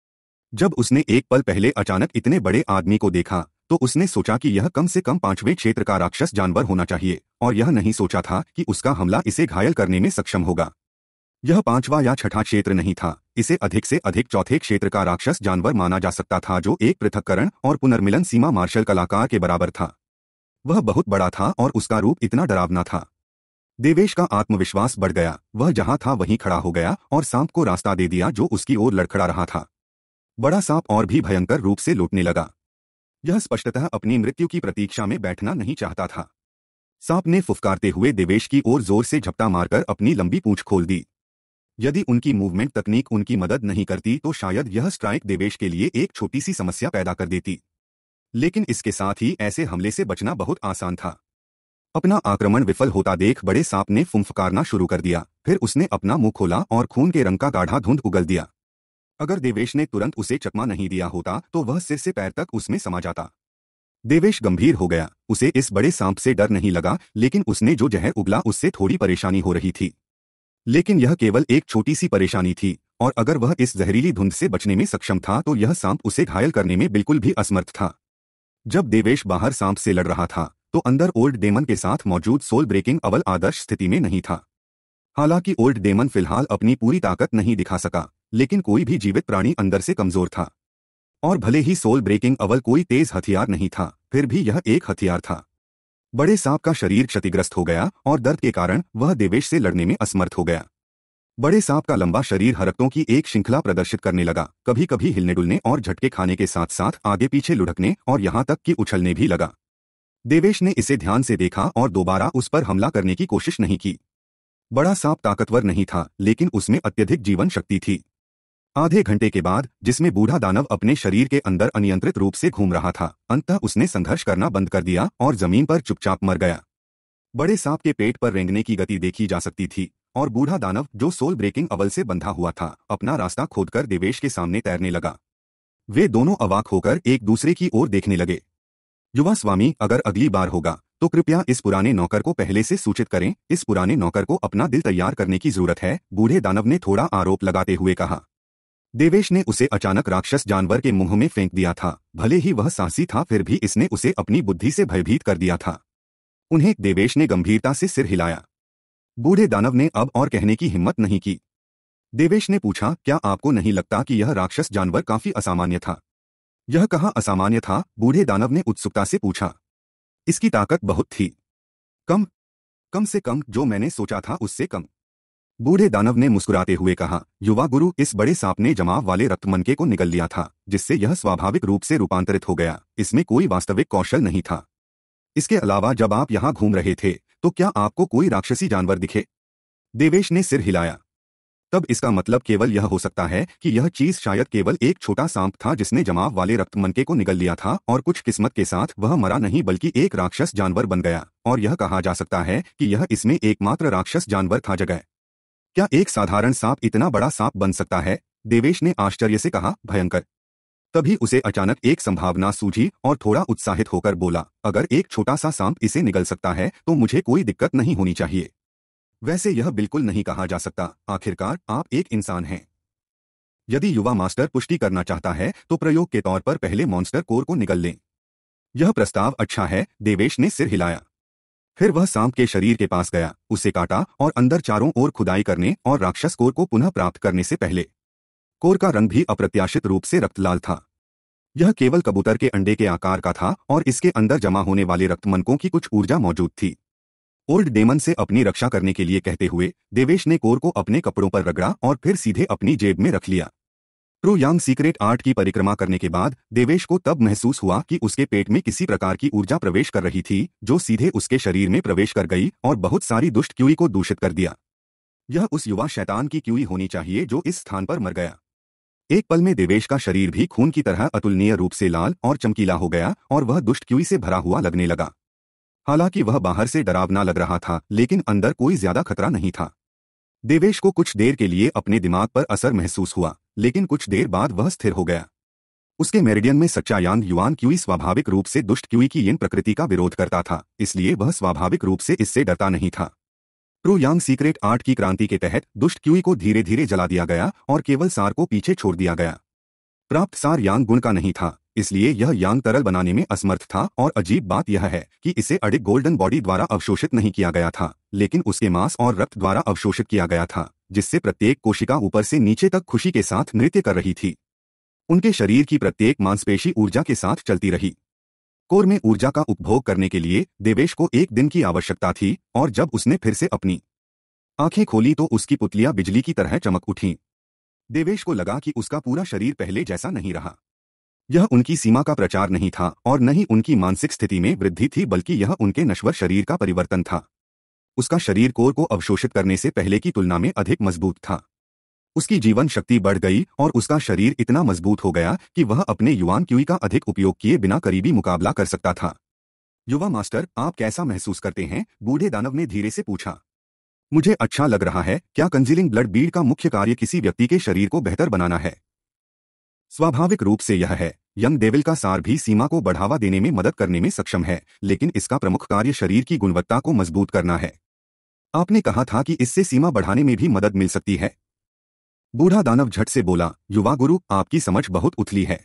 [SPEAKER 1] जब उसने एक पल पहले अचानक इतने बड़े आदमी को देखा तो उसने सोचा कि यह कम से कम पांचवें क्षेत्र का राक्षस जानवर होना चाहिए, और यह नहीं सोचा था कि उसका हमला इसे घायल करने में सक्षम होगा। यह पांचवा या छठा क्षेत्र नहीं था, इसे अधिक से अधिक चौथे क्षेत्र का राक्षस जानवर माना जा सकता था, जो एक पृथक्करण और पुनर्मिलन सीमा मार्शल कलाकार के बराबर था। वह बहुत बड़ा था और उसका रूप इतना डरावना था। देवेश का आत्मविश्वास बढ़ गया। वह जहां था वहीं खड़ा हो गया और सांप को रास्ता दे दिया जो उसकी ओर लड़खड़ा रहा था। बड़ा सांप और भी भयंकर रूप से लौटने लगा। यह स्पष्टतः अपनी मृत्यु की प्रतीक्षा में बैठना नहीं चाहता था। सांप ने फुफकारते हुए देवेश की ओर जोर से झपटा मारकर अपनी लंबी पूंछ खोल दी। यदि उनकी मूवमेंट तकनीक उनकी मदद नहीं करती तो शायद यह स्ट्राइक देवेश के लिए एक छोटी सी समस्या पैदा कर देती, लेकिन इसके साथ ही ऐसे हमले से बचना बहुत आसान था। अपना आक्रमण विफल होता देख बड़े सांप ने फुंफकारना शुरू कर दिया। फिर उसने अपना मुंह खोला और खून के रंग का गाढ़ा धुंध उगल दिया। अगर देवेश ने तुरंत उसे चकमा नहीं दिया होता तो वह सिर से पैर तक उसमें समा जाता। देवेश गंभीर हो गया। उसे इस बड़े सांप से डर नहीं लगा, लेकिन उसने जो जहर उगला उससे थोड़ी परेशानी हो रही थी। लेकिन यह केवल एक छोटी सी परेशानी थी, और अगर वह इस जहरीली धुंध से बचने में सक्षम था तो यह सांप उसे घायल करने में बिल्कुल भी असमर्थ था। जब देवेश बाहर सांप से लड़ रहा था तो अंदर ओल्ड डेमन के साथ मौजूद सोल ब्रेकिंग अवल आदर्श स्थिति में नहीं था। हालांकि ओल्ड डेमन फिलहाल अपनी पूरी ताकत नहीं दिखा सका, लेकिन कोई भी जीवित प्राणी अंदर से कमजोर था। और भले ही सोल ब्रेकिंग अवल कोई तेज हथियार नहीं था, फिर भी यह एक हथियार था। बड़े सांप का शरीर क्षतिग्रस्त हो गया और दर्द के कारण वह देवेश से लड़ने में असमर्थ हो गया। बड़े सांप का लंबा शरीर हरकतों की एक श्रृंखला प्रदर्शित करने लगा, कभी कभी हिलने डुलने और झटके खाने के साथ साथ आगे पीछे लुढ़कने और यहां तक कि उछलने भी लगा। देवेश ने इसे ध्यान से देखा और दोबारा उस पर हमला करने की कोशिश नहीं की। बड़ा सांप ताकतवर नहीं था, लेकिन उसमें अत्यधिक जीवन शक्ति थी। आधे घंटे के बाद, जिसमें बूढ़ा दानव अपने शरीर के अंदर अनियंत्रित रूप से घूम रहा था, अंततः उसने संघर्ष करना बंद कर दिया और जमीन पर चुपचाप मर गया। बड़े सांप के पेट पर रेंगने की गति देखी जा सकती थी, और बूढ़ा दानव जो सोल ब्रेकिंग अवल से बंधा हुआ था, अपना रास्ता खोदकर देवेश के सामने तैरने लगा। वे दोनों अवाक होकर एक दूसरे की ओर देखने लगे। युवा स्वामी, अगर अगली बार होगा तो कृपया इस पुराने नौकर को पहले से सूचित करें। इस पुराने नौकर को अपना दिल तैयार करने की जरूरत है, बूढ़े दानव ने थोड़ा आरोप लगाते हुए कहा। देवेश ने उसे अचानक राक्षस जानवर के मुंह में फेंक दिया था। भले ही वह साहसी था, फिर भी इसने उसे अपनी बुद्धि से भयभीत कर दिया था। उन्हें देवेश ने गंभीरता से सिर हिलाया। बूढ़े दानव ने अब और कहने की हिम्मत नहीं की। देवेश ने पूछा, क्या आपको नहीं लगता कि यह राक्षस जानवर काफी असामान्य था? यह कहाँ असामान्य था? बूढ़े दानव ने उत्सुकता से पूछा। इसकी ताकत बहुत थी। कम कम से कम जो मैंने सोचा था उससे कम। बूढ़े दानव ने मुस्कुराते हुए कहा, युवा गुरु, इस बड़े सांप ने जमाव वाले रक्त मनके को निगल लिया था, जिससे यह स्वाभाविक रूप से रूपांतरित हो गया। इसमें कोई वास्तविक कौशल नहीं था। इसके अलावा जब आप यहाँ घूम रहे थे तो क्या आपको कोई राक्षसी जानवर दिखे? देवेश ने सिर हिलाया। तब इसका मतलब केवल यह हो सकता है कि यह चीज शायद केवल एक छोटा सांप था जिसने जमाव वाले रक्त मनके को निगल लिया था, और कुछ किस्मत के साथ वह मरा नहीं बल्कि एक राक्षस जानवर बन गया। और यह कहा जा सकता है कि यह इसमें एकमात्र राक्षस जानवर था। जगह क्या एक साधारण सांप इतना बड़ा सांप बन सकता है? देवेश ने आश्चर्य से कहा, भयंकर। तभी उसे अचानक एक संभावना सूझी और थोड़ा उत्साहित होकर बोला, अगर एक छोटा सा सांप इसे निगल सकता है तो मुझे कोई दिक्कत नहीं होनी चाहिए। वैसे यह बिल्कुल नहीं कहा जा सकता, आखिरकार आप एक इंसान हैं। यदि युवा मास्टर पुष्टि करना चाहता है तो प्रयोग के तौर पर पहले मॉन्स्टर कोर को निगल लें। यह प्रस्ताव अच्छा है, देवेश ने सिर हिलाया। फिर वह सांप के शरीर के पास गया, उसे काटा और अंदर चारों ओर खुदाई करने और राक्षस कोर को पुनः प्राप्त करने से पहले। कोर का रंग भी अप्रत्याशित रूप से रक्तलाल था। यह केवल कबूतर के अंडे के आकार का था और इसके अंदर जमा होने वाले रक्तमनकों की कुछ ऊर्जा मौजूद थी। ओल्ड डेमन से अपनी रक्षा करने के लिए कहते हुए देवेश ने कोर को अपने कपड़ों पर रगड़ा और फिर सीधे अपनी जेब में रख लिया। ट्रू यांग सीक्रेट आर्ट की परिक्रमा करने के बाद देवेश को तब महसूस हुआ कि उसके पेट में किसी प्रकार की ऊर्जा प्रवेश कर रही थी, जो सीधे उसके शरीर में प्रवेश कर गई और बहुत सारी दुष्ट क्यूई को दूषित कर दिया। यह उस युवा शैतान की क्यूई होनी चाहिए जो इस स्थान पर मर गया। एक पल में देवेश का शरीर भी खून की तरह अतुलनीय रूप से लाल और चमकीला हो गया और वह दुष्ट क्यूई से भरा हुआ लगने लगा। हालांकि वह बाहर से डरावना लग रहा था, लेकिन अंदर कोई ज्यादा खतरा नहीं था। देवेश को कुछ देर के लिए अपने दिमाग पर असर महसूस हुआ, लेकिन कुछ देर बाद वह स्थिर हो गया। उसके मेरिडियन में सच्चा यांग युआन क्यूई स्वाभाविक रूप से दुष्ट क्यूई की यिन प्रकृति का विरोध करता था, इसलिए वह स्वाभाविक रूप से इससे डरता नहीं था। ट्रू यांग सीक्रेट आर्ट की क्रांति के तहत दुष्ट क्यूई को धीरे धीरे जला दिया गया और केवल सार को पीछे छोड़ दिया गया। प्राप्त सार यांग गुण का नहीं था, इसलिए यह यांग तरल बनाने में असमर्थ था। और अजीब बात यह है कि इसे अडिग गोल्डन बॉडी द्वारा अवशोषित नहीं किया गया था, लेकिन उसके मांस और रक्त द्वारा अवशोषित किया गया था, जिससे प्रत्येक कोशिका ऊपर से नीचे तक खुशी के साथ नृत्य कर रही थी। उनके शरीर की प्रत्येक मांसपेशी ऊर्जा के साथ चलती रही। कोर में ऊर्जा का उपभोग करने के लिए देवेश को एक दिन की आवश्यकता थी, और जब उसने फिर से अपनी आंखें खोली तो उसकी पुतलियां बिजली की तरह चमक उठीं। देवेश को लगा कि उसका पूरा शरीर पहले जैसा नहीं रहा। यह उनकी सीमा का प्रचार नहीं था और न ही उनकी मानसिक स्थिति में वृद्धि थी, बल्कि यह उनके नश्वर शरीर का परिवर्तन था। उसका शरीर कोर को अवशोषित करने से पहले की तुलना में अधिक मजबूत था। उसकी जीवन शक्ति बढ़ गई और उसका शरीर इतना मजबूत हो गया कि वह अपने युआन क्यूई का अधिक उपयोग किए बिना करीबी मुकाबला कर सकता था। युवा मास्टर, आप कैसा महसूस करते हैं? बूढ़े दानव ने धीरे से पूछा। मुझे अच्छा लग रहा है। क्या कंजीलिंग ब्लड बीड का मुख्य कार्य किसी व्यक्ति के शरीर को बेहतर बनाना है? स्वाभाविक रूप से यह है। यंग डेविल का सार भी सीमा को बढ़ावा देने में मदद करने में सक्षम है, लेकिन इसका प्रमुख कार्य शरीर की गुणवत्ता को मजबूत करना है। आपने कहा था कि इससे सीमा बढ़ाने में भी मदद मिल सकती है। बूढ़ा दानव झट से बोला, युवा गुरु, आपकी समझ बहुत उथली है।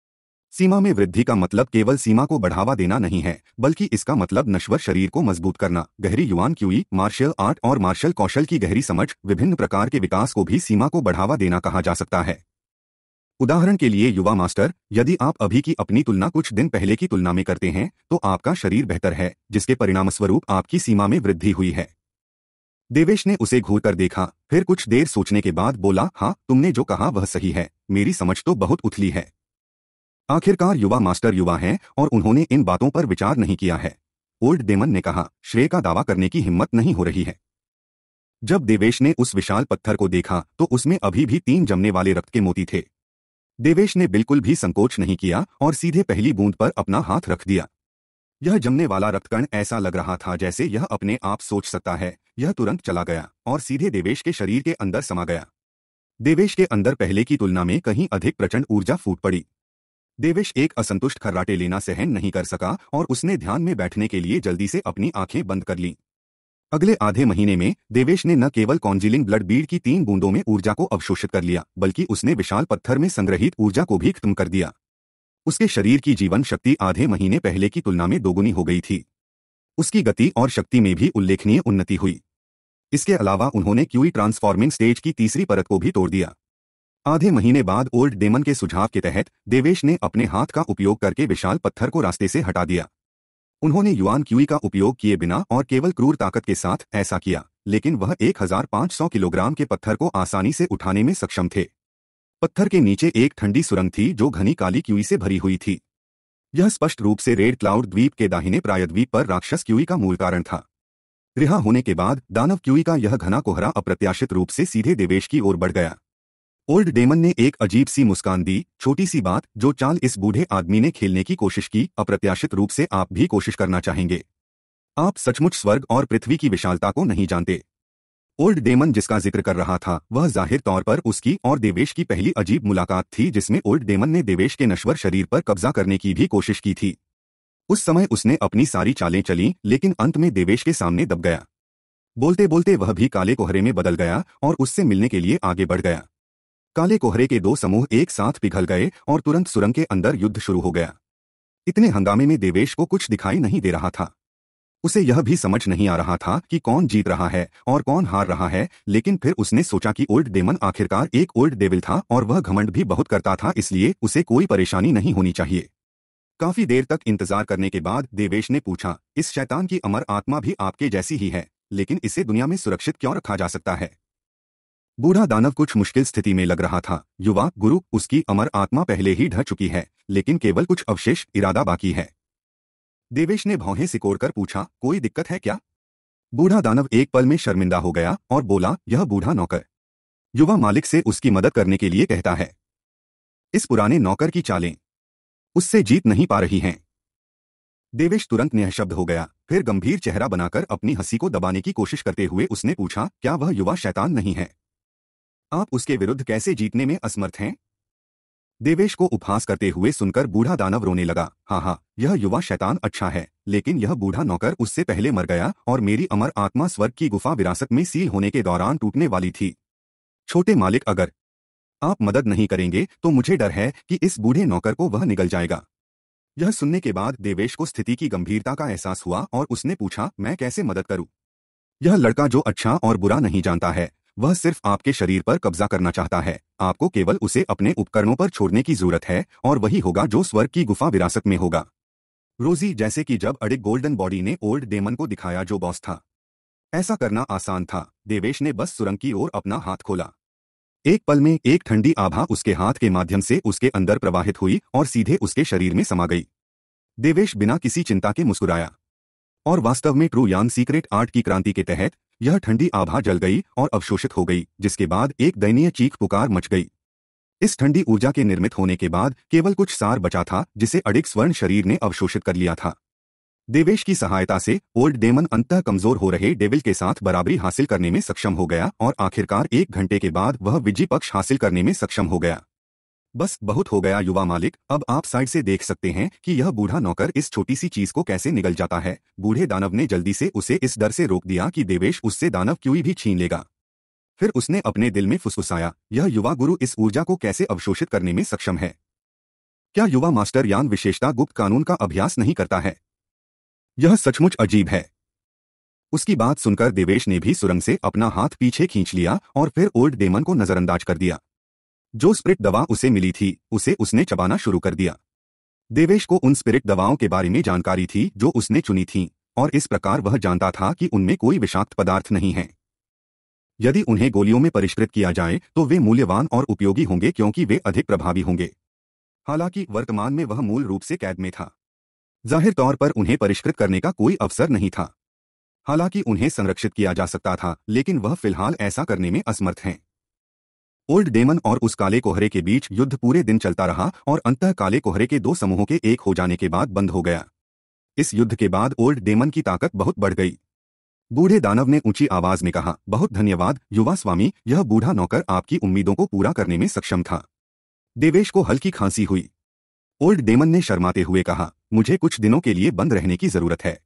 [SPEAKER 1] सीमा में वृद्धि का मतलब केवल सीमा को बढ़ावा देना नहीं है, बल्कि इसका मतलब नश्वर शरीर को मजबूत करना, गहरी युआन क्यूई, मार्शल आर्ट और मार्शल कौशल की गहरी समझ, विभिन्न प्रकार के विकास को भी सीमा को बढ़ावा देना कहा जा सकता है। उदाहरण के लिए युवा मास्टर, यदि आप अभी की अपनी तुलना कुछ दिन पहले की तुलना में करते हैं तो आपका शरीर बेहतर है, जिसके परिणामस्वरूप आपकी सीमा में वृद्धि हुई है। देवेश ने उसे घूर कर देखा, फिर कुछ देर सोचने के बाद बोला, हाँ, तुमने जो कहा वह सही है। मेरी समझ तो बहुत उथली है। आखिरकार युवा मास्टर युवा हैं और उन्होंने इन बातों पर विचार नहीं किया है। ओल्ड डेमन ने कहा, श्रेय का दावा करने की हिम्मत नहीं हो रही है। जब देवेश ने उस विशाल पत्थर को देखा तो उसमें अभी भी तीन जमने वाले रक्त के मोती थे। देवेश ने बिल्कुल भी संकोच नहीं किया और सीधे पहली बूंद पर अपना हाथ रख दिया। यह जमने वाला रक्तकण ऐसा लग रहा था जैसे यह अपने आप सोच सकता है। यह तुरंत चला गया और सीधे देवेश के शरीर के अंदर समा गया। देवेश के अंदर पहले की तुलना में कहीं अधिक प्रचंड ऊर्जा फूट पड़ी। देवेश एक असंतुष्ट खर्राटे लेना सहन नहीं कर सका और उसने ध्यान में बैठने के लिए जल्दी से अपनी आंखें बंद कर लीं। अगले आधे महीने में देवेश ने न केवल कॉन्जीलिंग ब्लड बीड की तीन बूंदों में ऊर्जा को अवशोषित कर लिया, बल्कि उसने विशाल पत्थर में संग्रहित ऊर्जा को भी खत्म कर दिया। उसके शरीर की जीवन शक्ति आधे महीने पहले की तुलना में दोगुनी हो गई थी। उसकी गति और शक्ति में भी उल्लेखनीय उन्नति हुई। इसके अलावा उन्होंने क्यूई ट्रांसफॉर्मिंग स्टेज की तीसरी परत को भी तोड़ दिया। आधे महीने बाद ओल्ड डेमन के सुझाव के तहत देवेश ने अपने हाथ का उपयोग करके विशाल पत्थर को रास्ते से हटा दिया। उन्होंने युआन क्यूई का उपयोग किए बिना और केवल क्रूर ताकत के साथ ऐसा किया, लेकिन वह एक हज़ार पाँच सौ किलोग्राम के पत्थर को आसानी से उठाने में सक्षम थे। पत्थर के नीचे एक ठंडी सुरंग थी जो घनी काली क्यूई से भरी हुई थी। यह स्पष्ट रूप से रेड क्लाउड द्वीप के दाहिने प्रायद्वीप पर राक्षस क्यूई का मूल कारण था। रिहा होने के बाद दानव क्यूई का यह घना कोहरा अप्रत्याशित रूप से सीधे देवेश की ओर बढ़ गया। ओल्ड डेमन ने एक अजीब सी मुस्कान दी। छोटी सी बात, जो चाल इस बूढ़े आदमी ने खेलने की कोशिश की, अप्रत्याशित रूप से आप भी कोशिश करना चाहेंगे। आप सचमुच स्वर्ग और पृथ्वी की विशालता को नहीं जानते। ओल्ड डेमन जिसका जिक्र कर रहा था वह जाहिर तौर पर उसकी और देवेश की पहली अजीब मुलाकात थी, जिसमें ओल्ड डेमन ने देवेश के नश्वर शरीर पर कब्जा करने की भी कोशिश की थी। उस समय उसने अपनी सारी चालें चली, लेकिन अंत में देवेश के सामने दब गया। बोलते बोलते वह भी काले कोहरे में बदल गया और उससे मिलने के लिए आगे बढ़ गया। काले कोहरे के दो समूह एक साथ पिघल गए और तुरंत सुरंग के अंदर युद्ध शुरू हो गया। इतने हंगामे में देवेश को कुछ दिखाई नहीं दे रहा था। उसे यह भी समझ नहीं आ रहा था कि कौन जीत रहा है और कौन हार रहा है, लेकिन फिर उसने सोचा कि ओल्ड डेमन आखिरकार एक ओल्ड डेविल था और वह घमंड भी बहुत करता था, इसलिए उसे कोई परेशानी नहीं होनी चाहिए। काफी देर तक इंतजार करने के बाद देवेश ने पूछा, इस शैतान की अमर आत्मा भी आपके जैसी ही है, लेकिन इसे दुनिया में सुरक्षित क्यों रखा जा सकता है? बूढ़ा दानव कुछ मुश्किल स्थिति में लग रहा था। युवा गुरु, उसकी अमर आत्मा पहले ही ढह चुकी है, लेकिन केवल कुछ अवशेष इरादा बाकी है। देवेश ने भौहें सिकोड़कर पूछा, कोई दिक्कत है क्या? बूढ़ा दानव एक पल में शर्मिंदा हो गया और बोला, यह बूढ़ा नौकर युवा मालिक से उसकी मदद करने के लिए कहता है। इस पुराने नौकर की चालें उससे जीत नहीं पा रही हैं। देवेश तुरंत निःशब्द हो गया। फिर गंभीर चेहरा बनाकर अपनी हंसी को दबाने की कोशिश करते हुए उसने पूछा, क्या वह युवा शैतान नहीं है? आप उसके विरुद्ध कैसे जीतने में असमर्थ हैं? देवेश को उपहास करते हुए सुनकर बूढ़ा दानव रोने लगा। हाँ हाँ, यह युवा शैतान अच्छा है, लेकिन यह बूढ़ा नौकर उससे पहले मर गया और मेरी अमर आत्मा स्वर्ग की गुफा विरासत में सील होने के दौरान टूटने वाली थी। छोटे मालिक, अगर आप मदद नहीं करेंगे तो मुझे डर है कि इस बूढ़े नौकर को वह निगल जाएगा। यह सुनने के बाद देवेश को स्थिति की गंभीरता का एहसास हुआ और उसने पूछा, मैं कैसे मदद करूं? यह लड़का जो अच्छा और बुरा नहीं जानता है, वह सिर्फ आपके शरीर पर कब्जा करना चाहता है। आपको केवल उसे अपने उपकरणों पर छोड़ने की जरूरत है और वही होगा जो स्वर्ग की गुफा विरासत में होगा। रोजी, जैसे कि जब अडिग गोल्डन बॉडी ने ओल्ड डेमन को दिखाया जो बॉस था। ऐसा करना आसान था। देवेश ने बस सुरंग की ओर अपना हाथ खोला। एक पल में एक ठंडी आभा उसके हाथ के माध्यम से उसके अंदर प्रवाहित हुई और सीधे उसके शरीर में समा गई। देवेश बिना किसी चिंता के मुस्कुराया। और वास्तव में ट्रू यान सीक्रेट आर्ट की क्रांति के तहत यह ठंडी आभा जल गई और अवशोषित हो गई, जिसके बाद एक दयनीय चीख पुकार मच गई। इस ठंडी ऊर्जा के निर्मित होने के बाद केवल कुछ सार बचा था, जिसे अडिग स्वर्ण शरीर ने अवशोषित कर लिया था। देवेश की सहायता से ओल्ड डेमन अंततः कमजोर हो रहे डेविल के साथ बराबरी हासिल करने में सक्षम हो गया और आखिरकार एक घंटे के बाद वह विजय पक्ष हासिल करने में सक्षम हो गया। बस बहुत हो गया युवा मालिक, अब आप साइड से देख सकते हैं कि यह बूढ़ा नौकर इस छोटी सी चीज को कैसे निगल जाता है। बूढ़े दानव ने जल्दी से उसे इस डर से रोक दिया कि देवेश उससे दानव क्यूई भी छीन लेगा। फिर उसने अपने दिल में फुसफुसाया, यह युवा गुरु इस ऊर्जा को कैसे अवशोषित करने में सक्षम है? क्या युवा मास्टर यान विशेषता गुप्त कानून का अभ्यास नहीं करता है? यह सचमुच अजीब है। उसकी बात सुनकर देवेश ने भी सुरंग से अपना हाथ पीछे खींच लिया और फिर ओल्ड डेमन को नजरअंदाज कर दिया। जो स्पिरिट दवा उसे मिली थी उसे उसने चबाना शुरू कर दिया। देवेश को उन स्पिरिट दवाओं के बारे में जानकारी थी जो उसने चुनी थी, और इस प्रकार वह जानता था कि उनमें कोई विषाक्त पदार्थ नहीं है। यदि उन्हें गोलियों में परिष्कृत किया जाए तो वे मूल्यवान और उपयोगी होंगे, क्योंकि वे अधिक प्रभावी होंगे। हालांकि वर्तमान में वह मूल रूप से कैद में था। जाहिर तौर पर उन्हें परिष्कृत करने का कोई अवसर नहीं था। हालांकि उन्हें संरक्षित किया जा सकता था, लेकिन वह फिलहाल ऐसा करने में असमर्थ हैं। ओल्ड डेमन और उस काले कोहरे के बीच युद्ध पूरे दिन चलता रहा और अंततः काले कोहरे के दो समूहों के एक हो जाने के बाद बंद हो गया। इस युद्ध के बाद ओल्ड डेमन की ताकत बहुत बढ़ गई। बूढ़े दानव ने ऊंची आवाज में कहा, बहुत धन्यवाद युवा स्वामी, यह बूढ़ा नौकर आपकी उम्मीदों को पूरा करने में सक्षम था। देवेश को हल्की खांसी हुई। ओल्ड डेमन ने शर्माते हुए कहा, मुझे कुछ दिनों के लिए बंद रहने की जरूरत है।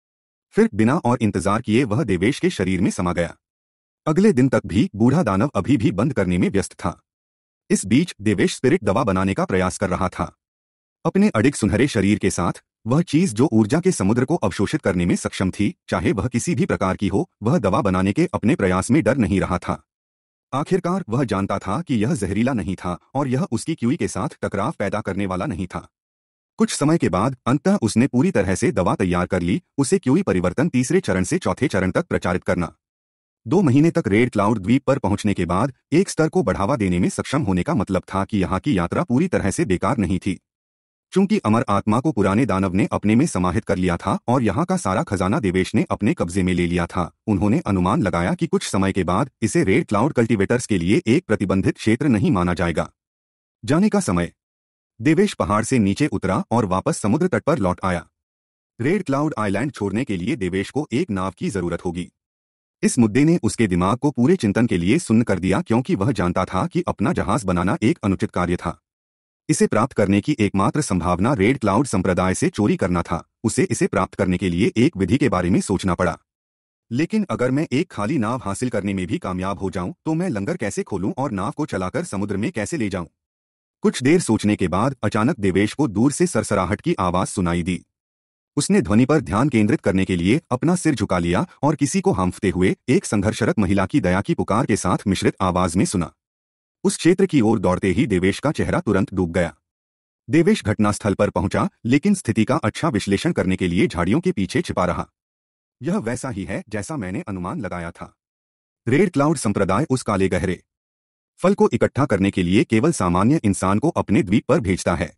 [SPEAKER 1] फिर बिना और इंतजार किए वह देवेश के शरीर में समा गया। अगले दिन तक भी बूढ़ा दानव अभी भी बंद करने में व्यस्त था। इस बीच देवेश स्पिरिट दवा बनाने का प्रयास कर रहा था। अपने अडिग सुनहरे शरीर के साथ वह चीज जो ऊर्जा के समुद्र को अवशोषित करने में सक्षम थी, चाहे वह किसी भी प्रकार की हो, वह दवा बनाने के अपने प्रयास में डर नहीं रहा था। आखिरकार वह जानता था कि यह जहरीला नहीं था और यह उसकी क्यूई के साथ टकराव पैदा करने वाला नहीं था। कुछ समय के बाद अंततः उसने पूरी तरह से दवा तैयार कर ली, उसे क्यूई परिवर्तन तीसरे चरण से चौथे चरण तक प्रचारित करना। दो महीने तक रेड क्लाउड द्वीप पर पहुंचने के बाद एक स्तर को बढ़ावा देने में सक्षम होने का मतलब था कि यहाँ की यात्रा पूरी तरह से बेकार नहीं थी। चूंकि अमर आत्मा को पुराने दानव ने अपने में समाहित कर लिया था और यहाँ का सारा खजाना देवेश ने अपने कब्जे में ले लिया था, उन्होंने अनुमान लगाया कि कुछ समय के बाद इसे रेड क्लाउड कल्टीवेटर्स के लिए एक प्रतिबंधित क्षेत्र नहीं माना जाएगा। जाने का समय। देवेश पहाड़ से नीचे उतरा और वापस समुद्र तट पर लौट आया। रेड क्लाउड आइलैंड छोड़ने के लिए देवेश को एक नाव की जरूरत होगी। इस मुद्दे ने उसके दिमाग को पूरे चिंतन के लिए सुन्न कर दिया, क्योंकि वह जानता था कि अपना जहाज बनाना एक अनुचित कार्य था। इसे प्राप्त करने की एकमात्र संभावना रेड क्लाउड संप्रदाय से चोरी करना था। उसे इसे प्राप्त करने के लिए एक विधि के बारे में सोचना पड़ा। लेकिन अगर मैं एक खाली नाव हासिल करने में भी कामयाब हो जाऊं तो मैं लंगर कैसे खोलूं और नाव को चलाकर समुद्र में कैसे ले जाऊं? कुछ देर सोचने के बाद अचानक देवेश को दूर से सरसराहट की आवाज सुनाई दी। उसने ध्वनि पर ध्यान केंद्रित करने के लिए अपना सिर झुका लिया और किसी को हांफते हुए एक संघर्षरत महिला की दया की पुकार के साथ मिश्रित आवाज में सुना। उस क्षेत्र की ओर दौड़ते ही देवेश का चेहरा तुरंत डूब गया। देवेश घटनास्थल पर पहुंचा, लेकिन स्थिति का अच्छा विश्लेषण करने के लिए झाड़ियों के पीछे छिपा रहा। यह वैसा ही है जैसा मैंने अनुमान लगाया था। रेड क्लाउड संप्रदाय उस काले गहरे फल को इकट्ठा करने के लिए केवल सामान्य इंसान को अपने द्वीप पर भेजता है।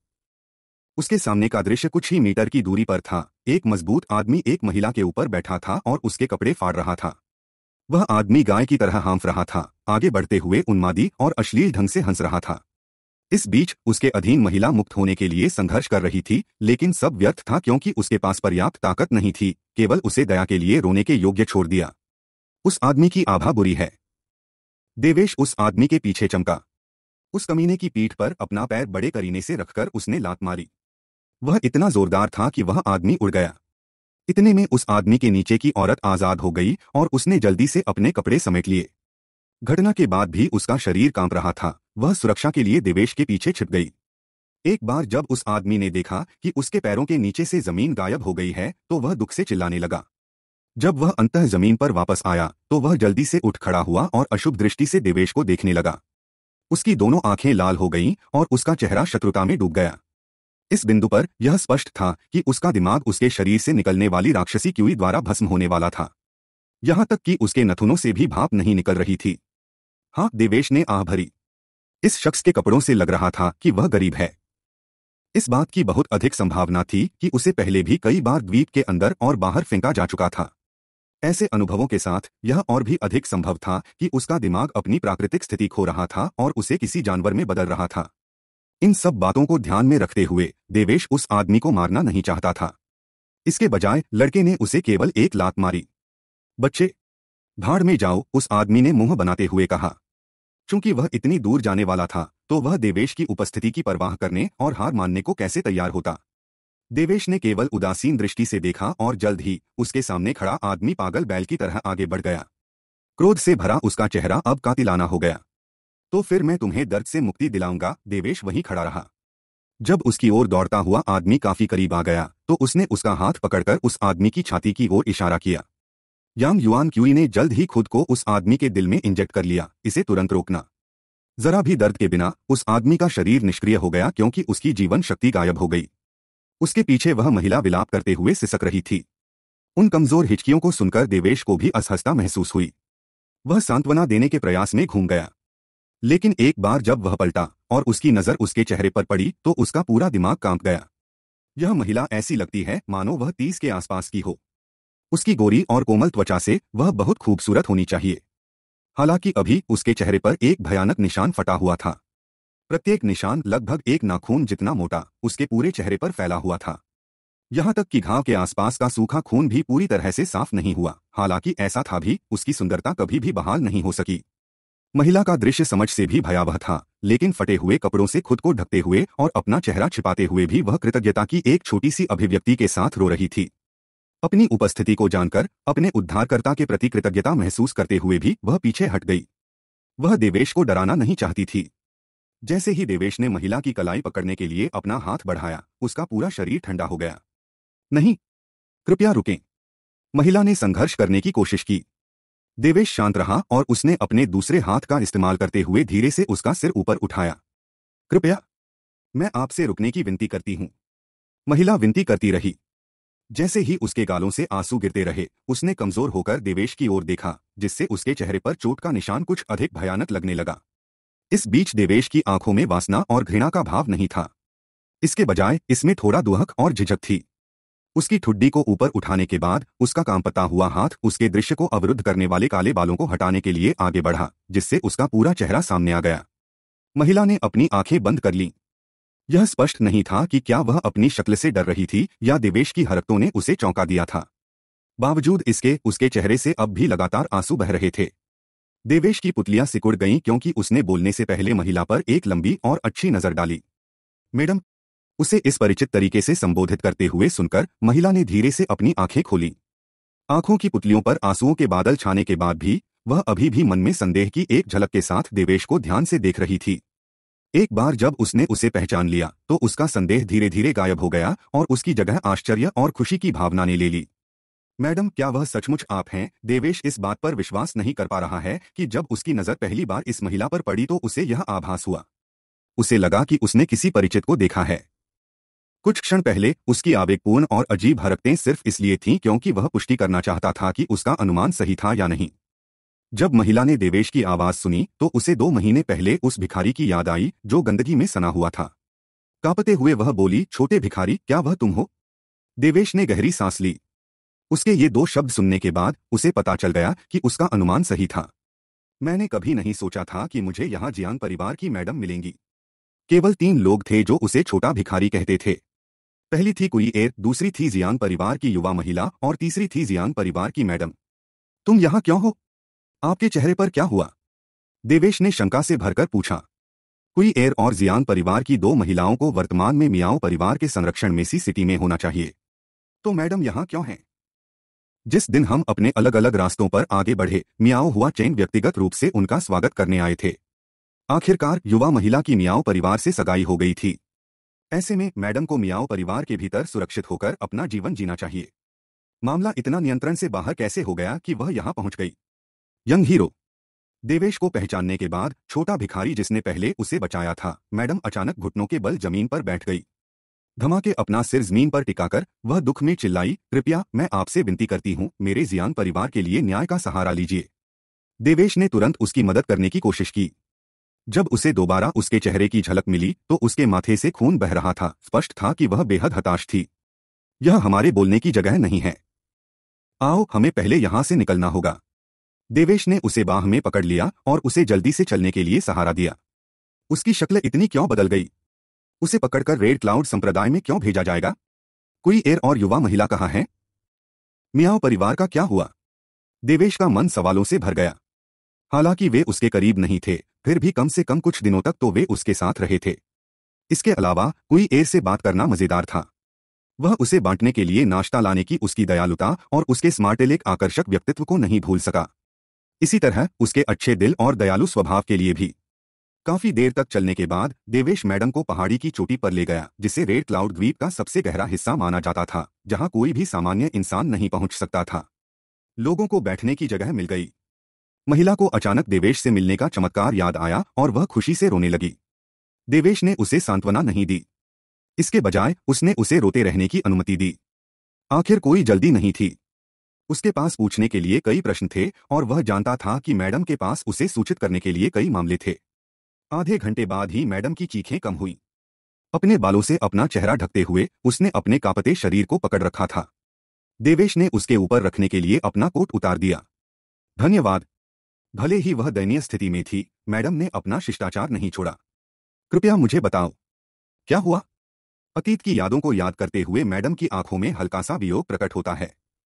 [SPEAKER 1] उसके सामने का दृश्य कुछ ही मीटर की दूरी पर था। एक मजबूत आदमी एक महिला के ऊपर बैठा था और उसके कपड़े फाड़ रहा था। वह आदमी गाय की तरह हाँफ रहा था, आगे बढ़ते हुए उन्मादी और अश्लील ढंग से हंस रहा था। इस बीच उसके अधीन महिला मुक्त होने के लिए संघर्ष कर रही थी, लेकिन सब व्यर्थ था, क्योंकि उसके पास पर्याप्त ताकत नहीं थी। केवल उसे दया के लिए रोने के योग्य छोड़ दिया। उस आदमी की आभा बुरी है। देवेश उस आदमी के पीछे चमका। उस कमीने की पीठ पर अपना पैर बड़े करीने से रखकर उसने लात मारी। वह इतना जोरदार था कि वह आदमी उड़ गया। इतने में उस आदमी के नीचे की औरत आजाद हो गई और उसने जल्दी से अपने कपड़े समेट लिए। घटना के बाद भी उसका शरीर कांप रहा था। वह सुरक्षा के लिए देवेश के पीछे छिप गई। एक बार जब उस आदमी ने देखा कि उसके पैरों के नीचे से जमीन गायब हो गई है तो वह दुख से चिल्लाने लगा। जब वह अंततः जमीन पर वापस आया तो वह जल्दी से उठ खड़ा हुआ और अशुभ दृष्टि से देवेश को देखने लगा। उसकी दोनों आंखें लाल हो गईं और उसका चेहरा शत्रुता में डूब गया। इस बिंदु पर यह स्पष्ट था कि उसका दिमाग उसके शरीर से निकलने वाली राक्षसी क्यूई द्वारा भस्म होने वाला था। यहां तक कि उसके नथुनों से भी भाप नहीं निकल रही थी। हाँ, देवेश ने आह भरी। इस शख्स के कपड़ों से लग रहा था कि वह गरीब है। इस बात की बहुत अधिक संभावना थी कि उसे पहले भी कई बार द्वीप के अंदर और बाहर फेंका जा चुका था। ऐसे अनुभवों के साथ यह और भी अधिक संभव था कि उसका दिमाग अपनी प्राकृतिक स्थिति खो रहा था और उसे किसी जानवर में बदल रहा था। इन सब बातों को ध्यान में रखते हुए देवेश उस आदमी को मारना नहीं चाहता था। इसके बजाय लड़के ने उसे केवल एक लात मारी। बच्चे, भाड़ में जाओ, उस आदमी ने मुंह बनाते हुए कहा। चूंकि वह इतनी दूर जाने वाला था तो वह देवेश की उपस्थिति की परवाह करने और हार मानने को कैसे तैयार होता। देवेश ने केवल उदासीन दृष्टि से देखा और जल्द ही उसके सामने खड़ा आदमी पागल बैल की तरह आगे बढ़ गया। क्रोध से भरा उसका चेहरा अब कातिलाना हो गया। तो फिर मैं तुम्हें दर्द से मुक्ति दिलाऊंगा। देवेश वहीं खड़ा रहा। जब उसकी ओर दौड़ता हुआ आदमी काफी करीब आ गया तो उसने उसका हाथ पकड़कर उस आदमी की छाती की ओर इशारा किया। यांग युआन क्यूई ने जल्द ही खुद को उस आदमी के दिल में इंजेक्ट कर लिया। इसे तुरंत रोकना। जरा भी दर्द के बिना उस आदमी का शरीर निष्क्रिय हो गया क्योंकि उसकी जीवन शक्ति गायब हो गई। उसके पीछे वह महिला विलाप करते हुए सिसक रही थी। उन कमजोर हिचकियों को सुनकर देवेश को भी असहजता महसूस हुई। वह सांत्वना देने के प्रयास में घूम गया, लेकिन एक बार जब वह पलटा और उसकी नजर उसके चेहरे पर पड़ी तो उसका पूरा दिमाग कांप गया। यह महिला ऐसी लगती है मानो वह तीस के आसपास की हो। उसकी गोरी और कोमल त्वचा से वह बहुत खूबसूरत होनी चाहिए। हालांकि अभी उसके चेहरे पर एक भयानक निशान फटा हुआ था। प्रत्येक निशान लगभग एक नाखून जितना मोटा उसके पूरे चेहरे पर फैला हुआ था। यहाँ तक कि घाव के आसपास का सूखा खून भी पूरी तरह से साफ नहीं हुआ। हालांकि ऐसा था भी, उसकी सुंदरता कभी भी बहाल नहीं हो सकी। महिला का दृश्य समझ से भी भयावह था, लेकिन फटे हुए कपड़ों से खुद को ढकते हुए और अपना चेहरा छिपाते हुए भी वह कृतज्ञता की एक छोटी सी अभिव्यक्ति के साथ रो रही थी। अपनी उपस्थिति को जानकर अपने उद्धारकर्ता के प्रति कृतज्ञता महसूस करते हुए भी वह पीछे हट गई। वह देवेश को डराना नहीं चाहती थी। जैसे ही देवेश ने महिला की कलाई पकड़ने के लिए अपना हाथ बढ़ाया, उसका पूरा शरीर ठंडा हो गया। नहीं, कृपया रुकें। महिला ने संघर्ष करने की कोशिश की। देवेश शांत रहा और उसने अपने दूसरे हाथ का इस्तेमाल करते हुए धीरे से उसका सिर ऊपर उठाया। कृपया, मैं आपसे रुकने की विनती करती हूं। महिला विनती करती रही। जैसे ही उसके गालों से आंसू गिरते रहे, उसने कमजोर होकर देवेश की ओर देखा, जिससे उसके चेहरे पर चोट का निशान कुछ अधिक भयानक लगने लगा। इस बीच देवेश की आंखों में वासना और घृणा का भाव नहीं था। इसके बजाय इसमें थोड़ा दुहक और झिझक थी। उसकी ठुड्डी को ऊपर उठाने के बाद उसका कांपता हुआ हाथ उसके दृश्य को अवरुद्ध करने वाले काले बालों को हटाने के लिए आगे बढ़ा, जिससे उसका पूरा चेहरा सामने आ गया। महिला ने अपनी आंखें बंद कर लीं। यह स्पष्ट नहीं था कि क्या वह अपनी शक्ल से डर रही थी या देवेश की हरकतों ने उसे चौंका दिया था। बावजूद इसके उसके चेहरे से अब भी लगातार आंसू बह रहे थे। देवेश की पुतलियां सिकुड़ गईं क्योंकि उसने बोलने से पहले महिला पर एक लंबी और अच्छी नजर डाली। मैडम, उसे इस परिचित तरीके से संबोधित करते हुए सुनकर महिला ने धीरे से अपनी आंखें खोली। आंखों की पुतलियों पर आंसुओं के बादल छाने के बाद भी वह अभी भी मन में संदेह की एक झलक के साथ देवेश को ध्यान से देख रही थी। एक बार जब उसने उसे पहचान लिया तो उसका संदेह धीरे धीरे गायब हो गया और उसकी जगह आश्चर्य और खुशी की भावना ने ले ली। मैडम, क्या वह सचमुच आप हैं? देवेश इस बात पर विश्वास नहीं कर पा रहा है कि जब उसकी नजर पहली बार इस महिला पर पड़ी तो उसे यह आभास हुआ। उसे लगा कि उसने किसी परिचित को देखा है। कुछ क्षण पहले उसकी आवेगपूर्ण और अजीब हरकतें सिर्फ इसलिए थीं क्योंकि वह पुष्टि करना चाहता था कि उसका अनुमान सही था या नहीं। जब महिला ने देवेश की आवाज सुनी तो उसे दो महीने पहले उस भिखारी की याद आई जो गंदगी में सना हुआ था। कांपते हुए वह बोली, छोटे भिखारी, क्या वह तुम हो? देवेश ने गहरी सांस ली। उसके ये दो शब्द सुनने के बाद उसे पता चल गया कि उसका अनुमान सही था। मैंने कभी नहीं सोचा था कि मुझे यहाँ जियांग परिवार की मैडम मिलेंगी। केवल तीन लोग थे जो उसे छोटा भिखारी कहते थे। पहली थी कुई एर, दूसरी थी जियांग परिवार की युवा महिला और तीसरी थी जियांग परिवार की मैडम। तुम यहाँ क्यों हो? आपके चेहरे पर क्या हुआ? देवेश ने शंका से भरकर पूछा। कुई एर और जियांग परिवार की दो महिलाओं को वर्तमान में मियाओ परिवार के संरक्षण में सी सिटी में होना चाहिए। तो मैडम यहाँ क्यों हैं? जिस दिन हम अपने अलग अलग रास्तों पर आगे बढ़े, मियाओ हुआ चैन व्यक्तिगत रूप से उनका स्वागत करने आए थे। आखिरकार युवा महिला की मियाओ परिवार से सगाई हो गई थी। ऐसे में मैडम को मियाओ परिवार के भीतर सुरक्षित होकर अपना जीवन जीना चाहिए। मामला इतना नियंत्रण से बाहर कैसे हो गया कि वह यहाँ पहुंच गई? Young hero. देवेश को पहचानने के बाद छोटा भिखारी जिसने पहले उसे बचाया था, मैडम अचानक घुटनों के बल जमीन पर बैठ गई। धमाके अपना सिर जमीन पर टिकाकर वह दुख में चिल्लाई, कृपया, मैं आपसे विनती करती हूँ, मेरे जियांग परिवार के लिए न्याय का सहारा लीजिए। देवेश ने तुरंत उसकी मदद करने की कोशिश की। जब उसे दोबारा उसके चेहरे की झलक मिली तो उसके माथे से खून बह रहा था। स्पष्ट था कि वह बेहद हताश थी। यह हमारे बोलने की जगह नहीं है। आओ, हमें पहले यहां से निकलना होगा। देवेश ने उसे बाह में पकड़ लिया और उसे जल्दी से चलने के लिए सहारा दिया। उसकी शक्ल इतनी क्यों बदल गई? उसे पकड़कर रेड क्लाउड संप्रदाय में क्यों भेजा जाएगा? कोई एर और युवा महिला कहाँ है? मियाओ परिवार का क्या हुआ? देवेश का मन सवालों से भर गया। हालांकि वे उसके करीब नहीं थे, फिर भी कम से कम कुछ दिनों तक तो वे उसके साथ रहे थे। इसके अलावा कोई एर से बात करना मजेदार था। वह उसे बांटने के लिए नाश्ता लाने की उसकी दयालुता और उसके स्मार्टेलेक आकर्षक व्यक्तित्व को नहीं भूल सका। इसी तरह उसके अच्छे दिल और दयालु स्वभाव के लिए भी। काफी देर तक चलने के बाद देवेश मैडम को पहाड़ी की चोटी पर ले गया, जिसे रेड क्लाउड द्वीप का सबसे गहरा हिस्सा माना जाता था, जहां कोई भी सामान्य इंसान नहीं पहुंच सकता था। लोगों को बैठने की जगह मिल गई। महिला को अचानक देवेश से मिलने का चमत्कार याद आया और वह खुशी से रोने लगी। देवेश ने उसे सांत्वना नहीं दी। इसके बजाय उसने उसे रोते रहने की अनुमति दी। आखिर कोई जल्दी नहीं थी। उसके पास पूछने के लिए कई प्रश्न थे और वह जानता था कि मैडम के पास उसे सूचित करने के लिए कई मामले थे। आधे घंटे बाद ही मैडम की चीखें कम हुई। अपने बालों से अपना चेहरा ढकते हुए उसने अपने कांपते शरीर को पकड़ रखा था। देवेश ने उसके ऊपर रखने के लिए अपना कोट उतार दिया। धन्यवाद। भले ही वह दयनीय स्थिति में थी, मैडम ने अपना शिष्टाचार नहीं छोड़ा। कृपया मुझे बताओ, क्या हुआ? अतीत की यादों को याद करते हुए मैडम की आंखों में हल्का सा वियोग प्रकट होता है।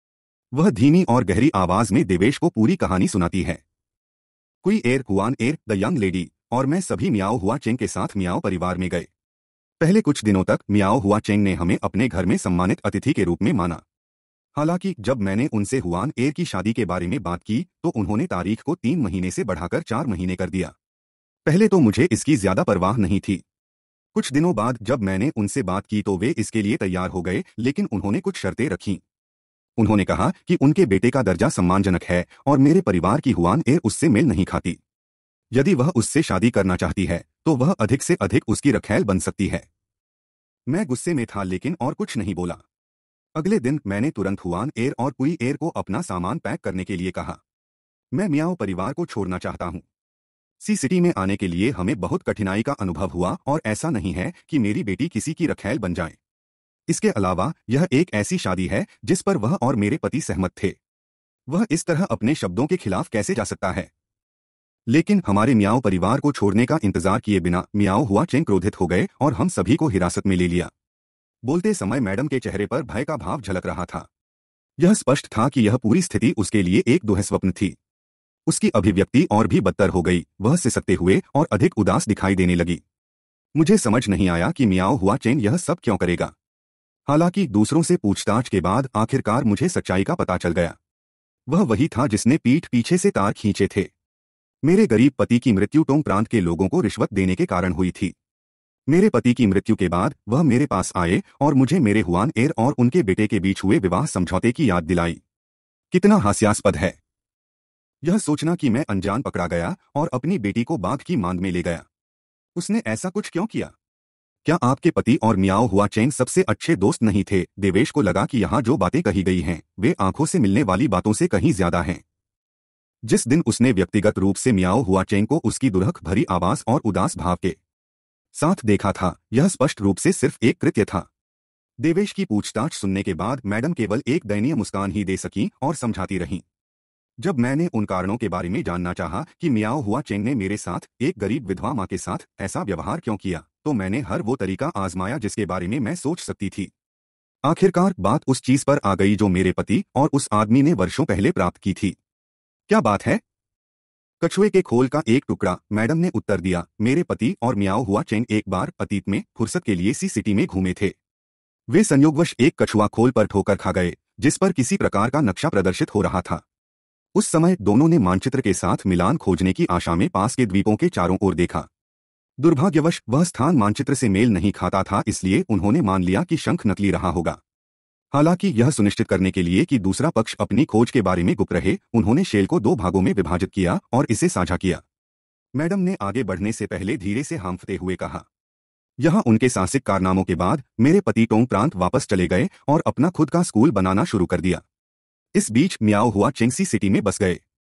[SPEAKER 1] वह धीमी और गहरी आवाज में देवेश को पूरी कहानी सुनाती है। कुई एर, हुआन एर, द यंग लेडी और मैं सभी मियाओ हुआ चेंग के साथ मियाओ परिवार में गए। पहले कुछ दिनों तक मियाओ हुआ चेंग ने हमें अपने घर में सम्मानित अतिथि के रूप में माना। हालांकि जब मैंने उनसे हुआन एर की शादी के बारे में बात की तो उन्होंने तारीख को तीन महीने से बढ़ाकर चार महीने कर दिया। पहले तो मुझे इसकी ज्यादा परवाह नहीं थी। कुछ दिनों बाद जब मैंने उनसे बात की तो वे इसके लिए तैयार हो गए, लेकिन उन्होंने कुछ शर्तें रखीं। उन्होंने कहा कि उनके बेटे का दर्जा सम्मानजनक है और मेरे परिवार की हुआन एर उससे मेल नहीं खाती। यदि वह उससे शादी करना चाहती है तो वह अधिक से अधिक उसकी रखैल बन सकती है। मैं गुस्से में था लेकिन और कुछ नहीं बोला। अगले दिन मैंने तुरंत हुआन एर और कुई एर को अपना सामान पैक करने के लिए कहा। मैं मियाओ परिवार को छोड़ना चाहता हूँ। सी सिटी में आने के लिए हमें बहुत कठिनाई का अनुभव हुआ और ऐसा नहीं है कि मेरी बेटी किसी की रखैल बन जाए। इसके अलावा यह एक ऐसी शादी है जिस पर वह और मेरे पति सहमत थे। वह इस तरह अपने शब्दों के खिलाफ कैसे जा सकता है? लेकिन हमारे मियाओ परिवार को छोड़ने का इंतजार किए बिना मियाओ हुआ चेंग क्रोधित हो गए और हम सभी को हिरासत में ले लिया। बोलते समय मैडम के चेहरे पर भय का भाव झलक रहा था। यह स्पष्ट था कि यह पूरी स्थिति उसके लिए एक दुस्वप्न थी। उसकी अभिव्यक्ति और भी बदतर हो गई। वह सिसकते हुए और अधिक उदास दिखाई देने लगी। मुझे समझ नहीं आया कि मियाओ हुआ चेंग यह सब क्यों करेगा। हालांकि दूसरों से पूछताछ के बाद आखिरकार मुझे सच्चाई का पता चल गया। वह वही था जिसने पीठ पीछे से तार खींचे थे। मेरे गरीब पति की मृत्यु टोंग प्रांत के लोगों को रिश्वत देने के कारण हुई थी। मेरे पति की मृत्यु के बाद वह मेरे पास आए और मुझे मेरे हुआन एर और उनके बेटे के बीच हुए विवाह समझौते की याद दिलाई। कितना हास्यास्पद है यह सोचना कि मैं अनजान पकड़ा गया और अपनी बेटी को बाघ की मांद में ले गया। उसने ऐसा कुछ क्यों किया? क्या आपके पति और मियाओ हुआ चेंग सबसे अच्छे दोस्त नहीं थे? देवेश को लगा कि यहाँ जो बातें कही गई हैं वे आंखों से मिलने वाली बातों से कहीं ज्यादा हैं। जिस दिन उसने व्यक्तिगत रूप से मियाओ हुआ चेंग को उसकी दुरख भरी आवाज और उदास भाव के साथ देखा था, यह स्पष्ट रूप से सिर्फ एक कृत्य था। देवेश की पूछताछ सुनने के बाद मैडम केवल एक दयनीय मुस्कान ही दे सकी और समझाती रहीं। जब मैंने उन कारणों के बारे में जानना चाहा कि मियाओ हुआ चेंग ने मेरे साथ, एक गरीब विधवा माँ के साथ ऐसा व्यवहार क्यों किया, तो मैंने हर वो तरीका आजमाया जिसके बारे में मैं सोच सकती थी। आखिरकार बात उस चीज पर आ गई जो मेरे पति और उस आदमी ने वर्षों पहले प्राप्त की थी। क्या बात है? कछुए के खोल का एक टुकड़ा, मैडम ने उत्तर दिया। मेरे पति और मियाओ हुआ चेंग एक बार अतीत में फुर्सत के लिए सी सिटी में घूमे थे। वे संयोगवश एक कछुआ खोल पर ठोकर खा गए जिस पर किसी प्रकार का नक्शा प्रदर्शित हो रहा था। उस समय दोनों ने मानचित्र के साथ मिलान खोजने की आशा में पास के द्वीपों के चारों ओर देखा। दुर्भाग्यवश वह स्थान मानचित्र से मेल नहीं खाता था, इसलिए उन्होंने मान लिया कि शंख नकली रहा होगा। हालांकि यह सुनिश्चित करने के लिए कि दूसरा पक्ष अपनी खोज के बारे में गुप्त रहे, उन्होंने शेल को दो भागों में विभाजित किया और इसे साझा किया। मैडम ने आगे बढ़ने से पहले धीरे से हांफते हुए कहा। यहाँ उनके साहसिक कारनामों के बाद मेरे पति टोंग प्रांत वापस चले गए और अपना खुद का स्कूल बनाना शुरू कर दिया। इस बीच मियाओ हुआ चेंग सी सिटी में बस गए।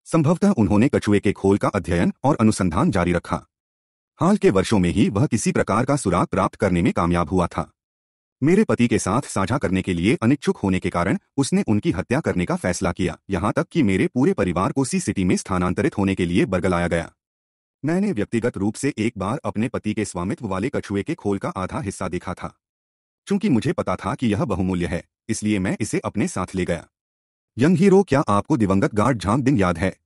[SPEAKER 1] संभवतः उन्होंने कछुए के खोल का अध्ययन और अनुसंधान जारी रखा। हाल के वर्षों में ही वह किसी प्रकार का सुराग प्राप्त करने में कामयाब हुआ था। मेरे पति के साथ साझा करने के लिए अनिच्छुक होने के कारण उसने उनकी हत्या करने का फैसला किया, यहाँ तक कि मेरे पूरे परिवार को सी सिटी में स्थानांतरित होने के लिए बरगलाया गया। मैंने व्यक्तिगत रूप से एक बार अपने पति के स्वामित्व वाले कछुए के खोल का आधा हिस्सा देखा था। चूंकि मुझे पता था कि यह बहुमूल्य है, इसलिए मैं इसे अपने साथ ले गया। यंग हीरो, क्या आपको दिवंगत गार्ड झांग दिन याद है?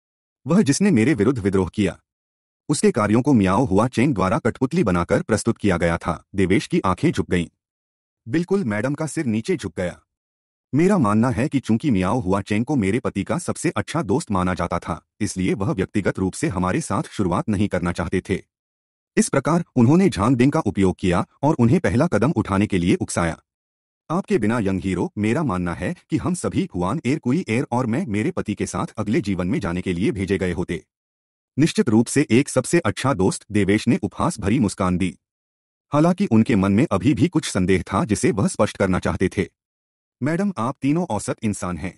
[SPEAKER 1] वह जिसने मेरे विरुद्ध विद्रोह किया। उसके कार्यों को मियाओ हुआ चेंग द्वारा कठपुतली बनाकर प्रस्तुत किया गया था। देवेश की आंखें झुक गईं। बिल्कुल, मैडम का सिर नीचे झुक गया। मेरा मानना है कि चूंकि मियाओ हुआ चेंग को मेरे पति का सबसे अच्छा दोस्त माना जाता था, इसलिए वह व्यक्तिगत रूप से हमारे साथ शुरुआत नहीं करना चाहते थे। इस प्रकार उन्होंने झांग डिंग का उपयोग किया और उन्हें पहला कदम उठाने के लिए उकसाया। आपके बिना यंग हीरो, मेरा मानना है कि हम सभी हुआन एर कुई एर और मैं मेरे पति के साथ अगले जीवन में जाने के लिए भेजे गए होते। निश्चित रूप से एक सबसे अच्छा दोस्त, देवेश ने उपहास भरी मुस्कान दी। हालांकि उनके मन में अभी भी कुछ संदेह था जिसे वह स्पष्ट करना चाहते थे। मैडम, आप तीनों औसत इंसान हैं।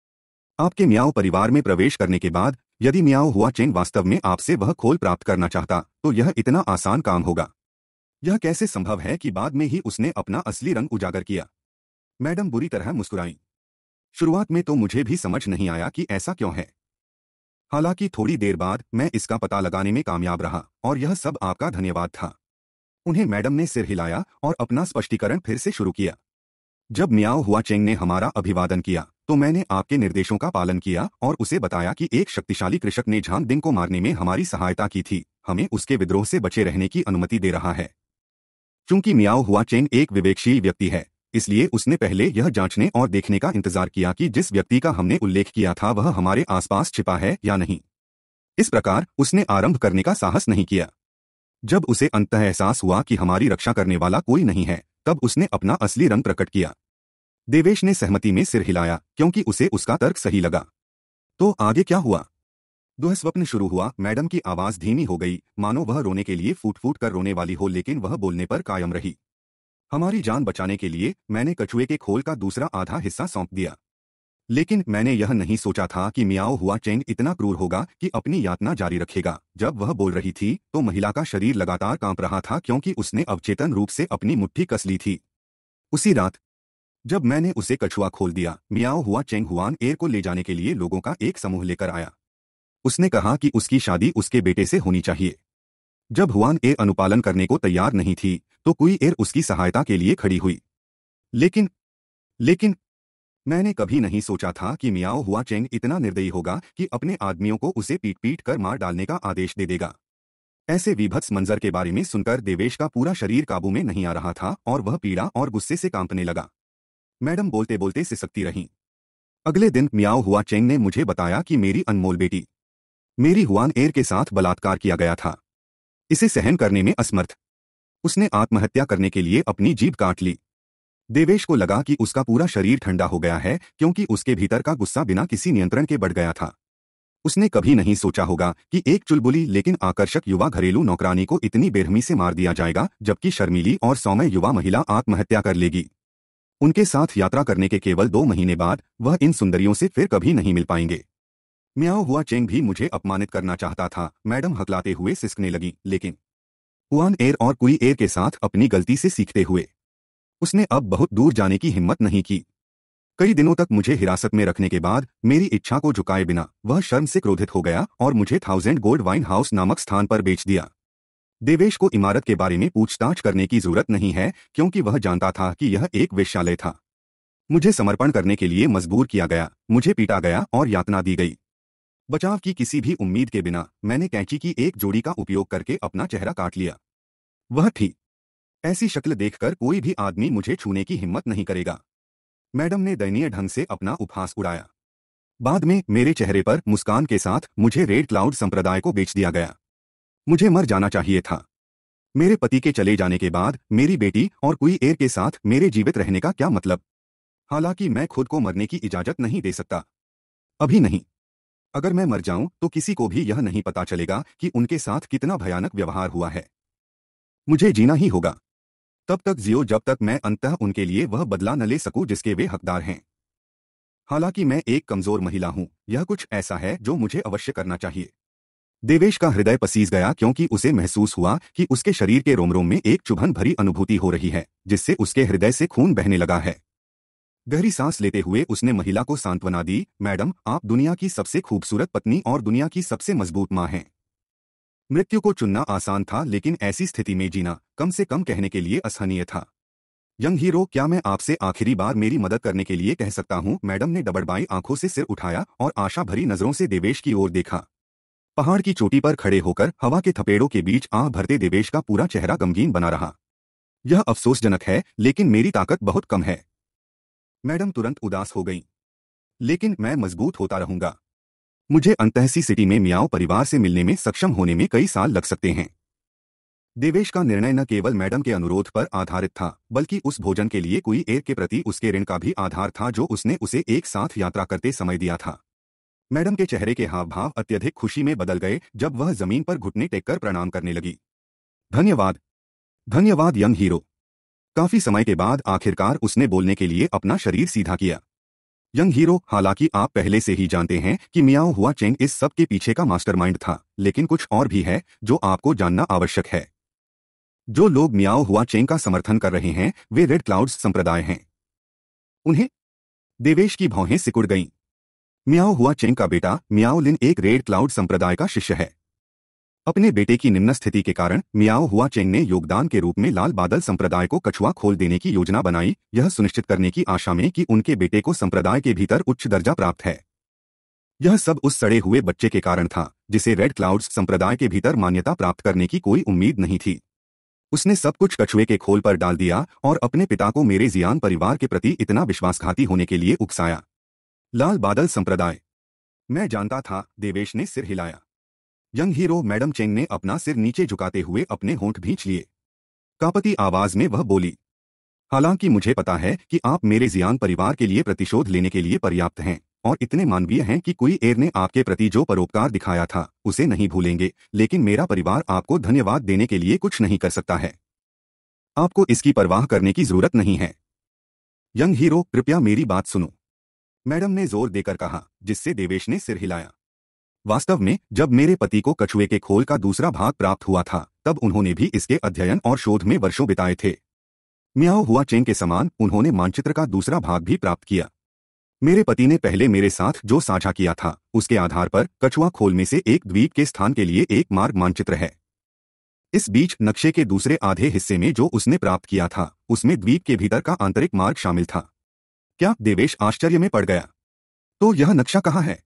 [SPEAKER 1] आपके मियाओ परिवार में प्रवेश करने के बाद यदि मियाओ हुआ चेंग वास्तव में आपसे वह खोल प्राप्त करना चाहता तो यह इतना आसान काम होगा। यह कैसे संभव है कि बाद में ही उसने अपना असली रंग उजागर किया? मैडम बुरी तरह मुस्कुराईं। शुरुआत में तो मुझे भी समझ नहीं आया कि ऐसा क्यों है। हालांकि थोड़ी देर बाद मैं इसका पता लगाने में कामयाब रहा और यह सब आपका धन्यवाद था। उन्हें मैडम ने सिर हिलाया और अपना स्पष्टीकरण फिर से शुरू किया। जब मियाओ हुआ चेंग ने हमारा अभिवादन किया तो मैंने आपके निर्देशों का पालन किया और उसे बताया कि एक शक्तिशाली कृषक ने झांग डिंग को मारने में हमारी सहायता की थी, हमें उसके विद्रोह से बचे रहने की अनुमति दे रहा है। चूंकि मियाओ हुआ चेंग एक विवेकशील व्यक्ति है, इसलिए उसने पहले यह जांचने और देखने का इंतजार किया कि जिस व्यक्ति का हमने उल्लेख किया था वह हमारे आसपास छिपा है या नहीं। इस प्रकार उसने आरंभ करने का साहस नहीं किया। जब उसे अंततः एहसास हुआ कि हमारी रक्षा करने वाला कोई नहीं है, तब उसने अपना असली रंग प्रकट किया। देवेश ने सहमति में सिर हिलाया क्योंकि उसे उसका तर्क सही लगा। तो आगे क्या हुआ? दुःस्वप्न शुरू हुआ। मैडम की आवाज धीमी हो गई, मानो वह रोने के लिए फूट फूट कर रोने वाली हो, लेकिन वह बोलने पर कायम रही। हमारी जान बचाने के लिए मैंने कछुए के खोल का दूसरा आधा हिस्सा सौंप दिया, लेकिन मैंने यह नहीं सोचा था कि मियाओ हुआ चेंग इतना क्रूर होगा कि अपनी यातना जारी रखेगा। जब वह बोल रही थी तो महिला का शरीर लगातार कांप रहा था क्योंकि उसने अवचेतन रूप से अपनी मुट्ठी कस ली थी। उसी रात जब मैंने उसे कछुआ खोल दिया, मियाओ हुआ चेंग हुआन एर को ले जाने के लिए लोगों का एक समूह लेकर आया। उसने कहा कि उसकी शादी उसके बेटे से होनी चाहिए। जब हुआन एर अनुपालन करने को तैयार नहीं थी तो कुई एर उसकी सहायता के लिए खड़ी हुई। लेकिन लेकिन मैंने कभी नहीं सोचा था कि मियाओ हुआ चेंग इतना निर्दयी होगा कि अपने आदमियों को उसे पीट पीट कर मार डालने का आदेश दे देगा। ऐसे विभत्स मंजर के बारे में सुनकर देवेश का पूरा शरीर काबू में नहीं आ रहा था और वह पीड़ा और गुस्से से कांपने लगा। मैडम बोलते बोलते सिसकती रहीं। अगले दिन मियाओ हुआ चेंग ने मुझे बताया कि मेरी अनमोल बेटी मेरी हुआन एर के साथ बलात्कार किया गया था। इसे सहन करने में असमर्थ उसने आत्महत्या करने के लिए अपनी जीभ काट ली। देवेश को लगा कि उसका पूरा शरीर ठंडा हो गया है क्योंकि उसके भीतर का गुस्सा बिना किसी नियंत्रण के बढ़ गया था। उसने कभी नहीं सोचा होगा कि एक चुलबुली लेकिन आकर्षक युवा घरेलू नौकरानी को इतनी बेरहमी से मार दिया जाएगा, जबकि शर्मीली और सौम्य युवा महिला आत्महत्या कर लेगी। उनके साथ यात्रा करने के केवल दो महीने बाद वह इन सुंदरियों से फिर कभी नहीं मिल पाएंगे। मियाओ हुआ चेंग भी मुझे अपमानित करना चाहता था, मैडम हकलाते हुए सिसकने लगी। लेकिन हुआन एर और कुई एर के साथ अपनी गलती से सीखते हुए उसने अब बहुत दूर जाने की हिम्मत नहीं की। कई दिनों तक मुझे हिरासत में रखने के बाद मेरी इच्छा को झुकाए बिना वह शर्म से क्रोधित हो गया और मुझे थाउजेंड गोल्ड वाइन हाउस नामक स्थान पर बेच दिया। देवेश को इमारत के बारे में पूछताछ करने की जरूरत नहीं है क्योंकि वह जानता था कि यह एक वेश्यालय था। मुझे समर्पण करने के लिए मजबूर किया गया, मुझे पीटा गया और यातना दी गई। बचाव की किसी भी उम्मीद के बिना मैंने कैंची की एक जोड़ी का उपयोग करके अपना चेहरा काट लिया। वह थी। ऐसी शक्ल देखकर कोई भी आदमी मुझे छूने की हिम्मत नहीं करेगा। मैडम ने दयनीय ढंग से अपना उपहास उड़ाया। बाद में मेरे चेहरे पर मुस्कान के साथ मुझे रेड क्लाउड संप्रदाय को बेच दिया गया। मुझे मर जाना चाहिए था। मेरे पति के चले जाने के बाद मेरी बेटी और कुई एर के साथ मेरे जीवित रहने का क्या मतलब? हालांकि मैं खुद को मरने की इजाजत नहीं दे सकता, अभी नहीं। अगर मैं मर जाऊं तो किसी को भी यह नहीं पता चलेगा कि उनके साथ कितना भयानक व्यवहार हुआ है। मुझे जीना ही होगा। तब तक जियो जब तक मैं अंततः उनके लिए वह बदला न ले सकूं जिसके वे हकदार हैं। हालांकि मैं एक कमजोर महिला हूं, यह कुछ ऐसा है जो मुझे अवश्य करना चाहिए। देवेश का हृदय पसीज गया क्योंकि उसे महसूस हुआ कि उसके शरीर के रोम रोम में एक चुभन भरी अनुभूति हो रही है, जिससे उसके हृदय से खून बहने लगा है। गहरी सांस लेते हुए उसने महिला को सांत्वना दी, मैडम, आप दुनिया की सबसे खूबसूरत पत्नी और दुनिया की सबसे मजबूत मां हैं। मृत्यु को चुनना आसान था, लेकिन ऐसी स्थिति में जीना कम से कम कहने के लिए असहनीय था। यंग हीरो, क्या मैं आपसे आखिरी बार मेरी मदद करने के लिए कह सकता हूं? मैडम ने डबडबाई आंखों से सिर उठाया और आशा भरी नजरों से देवेश की ओर देखा। पहाड़ की चोटी पर खड़े होकर हवा के थपेड़ों के बीच आह भरते देवेश का पूरा चेहरा गमगीन बना रहा। यह अफसोसजनक है, लेकिन मेरी ताकत बहुत कम है। मैडम तुरंत उदास हो गईं। लेकिन मैं मजबूत होता रहूंगा। मुझे अंतःसी सिटी में मियाओ परिवार से मिलने में सक्षम होने में कई साल लग सकते हैं। देवेश का निर्णय न केवल मैडम के अनुरोध पर आधारित था, बल्कि उस भोजन के लिए कोई एर के प्रति उसके ऋण का भी आधार था जो उसने उसे एक साथ यात्रा करते समय दिया था। मैडम के चेहरे के हाव भाव अत्यधिक खुशी में बदल गए जब वह जमीन पर घुटने टेककर प्रणाम करने लगी। धन्यवाद, धन्यवाद यंग हीरो। काफी समय के बाद आखिरकार उसने बोलने के लिए अपना शरीर सीधा किया। यंग हीरो, हालांकि आप पहले से ही जानते हैं कि मियाओ हुआ चेंग इस सब के पीछे का मास्टरमाइंड था, लेकिन कुछ और भी है जो आपको जानना आवश्यक है। जो लोग मियाओ हुआ चेंग का समर्थन कर रहे हैं वे रेड क्लाउड्स संप्रदाय हैं। उन्हें? देवेश की भौहें सिकुड़ गईं। मियाओ हुआ चेंग का बेटा मियाओ लिन एक रेड क्लाउड संप्रदाय का शिष्य है। अपने बेटे की निम्न स्थिति के कारण मियाओ हुआ चेंग ने योगदान के रूप में लाल बादल संप्रदाय को कछुआ खोल देने की योजना बनाई, यह सुनिश्चित करने की आशा में कि उनके बेटे को संप्रदाय के भीतर उच्च दर्जा प्राप्त है। यह सब उस सड़े हुए बच्चे के कारण था जिसे रेड क्लाउड्स संप्रदाय के भीतर मान्यता प्राप्त करने की कोई उम्मीद नहीं थी। उसने सब कुछ कछुए के खोल पर डाल दिया और अपने पिता को मेरे जियान परिवार के प्रति इतना विश्वासघाती होने के लिए उकसाया। लाल बादल संप्रदाय? मैं जानता था। देवेश ने सिर हिलाया। यंग हीरो, मैडम चेंग ने अपना सिर नीचे झुकाते हुए अपने होंठ भींच लिए। कांपती आवाज में वह बोली, हालांकि मुझे पता है कि आप मेरे जियान परिवार के लिए प्रतिशोध लेने के लिए पर्याप्त हैं और इतने मानवीय हैं कि कोई एर ने आपके प्रति जो परोपकार दिखाया था उसे नहीं भूलेंगे, लेकिन मेरा परिवार आपको धन्यवाद देने के लिए कुछ नहीं कर सकता है। आपको इसकी परवाह करने की जरूरत नहीं है। यंग हीरो, कृपया मेरी बात सुनो, मैडम ने जोर देकर कहा, जिससे देवेश ने सिर हिलाया। वास्तव में जब मेरे पति को कछुए के खोल का दूसरा भाग प्राप्त हुआ था तब उन्होंने भी इसके अध्ययन और शोध में वर्षों बिताए थे। मियाओ हुआ चेंग के समान उन्होंने मानचित्र का दूसरा भाग भी प्राप्त किया। मेरे पति ने पहले मेरे साथ जो साझा किया था उसके आधार पर कछुआ खोल में से एक द्वीप के स्थान के लिए एक मार्ग मानचित्र है। इस बीच नक्शे के दूसरे आधे हिस्से में जो उसने प्राप्त किया था उसमें द्वीप के भीतर का आंतरिक मार्ग शामिल था। क्या? देवेश आश्चर्य में पड़ गया। तो यह नक्शा कहाँ है?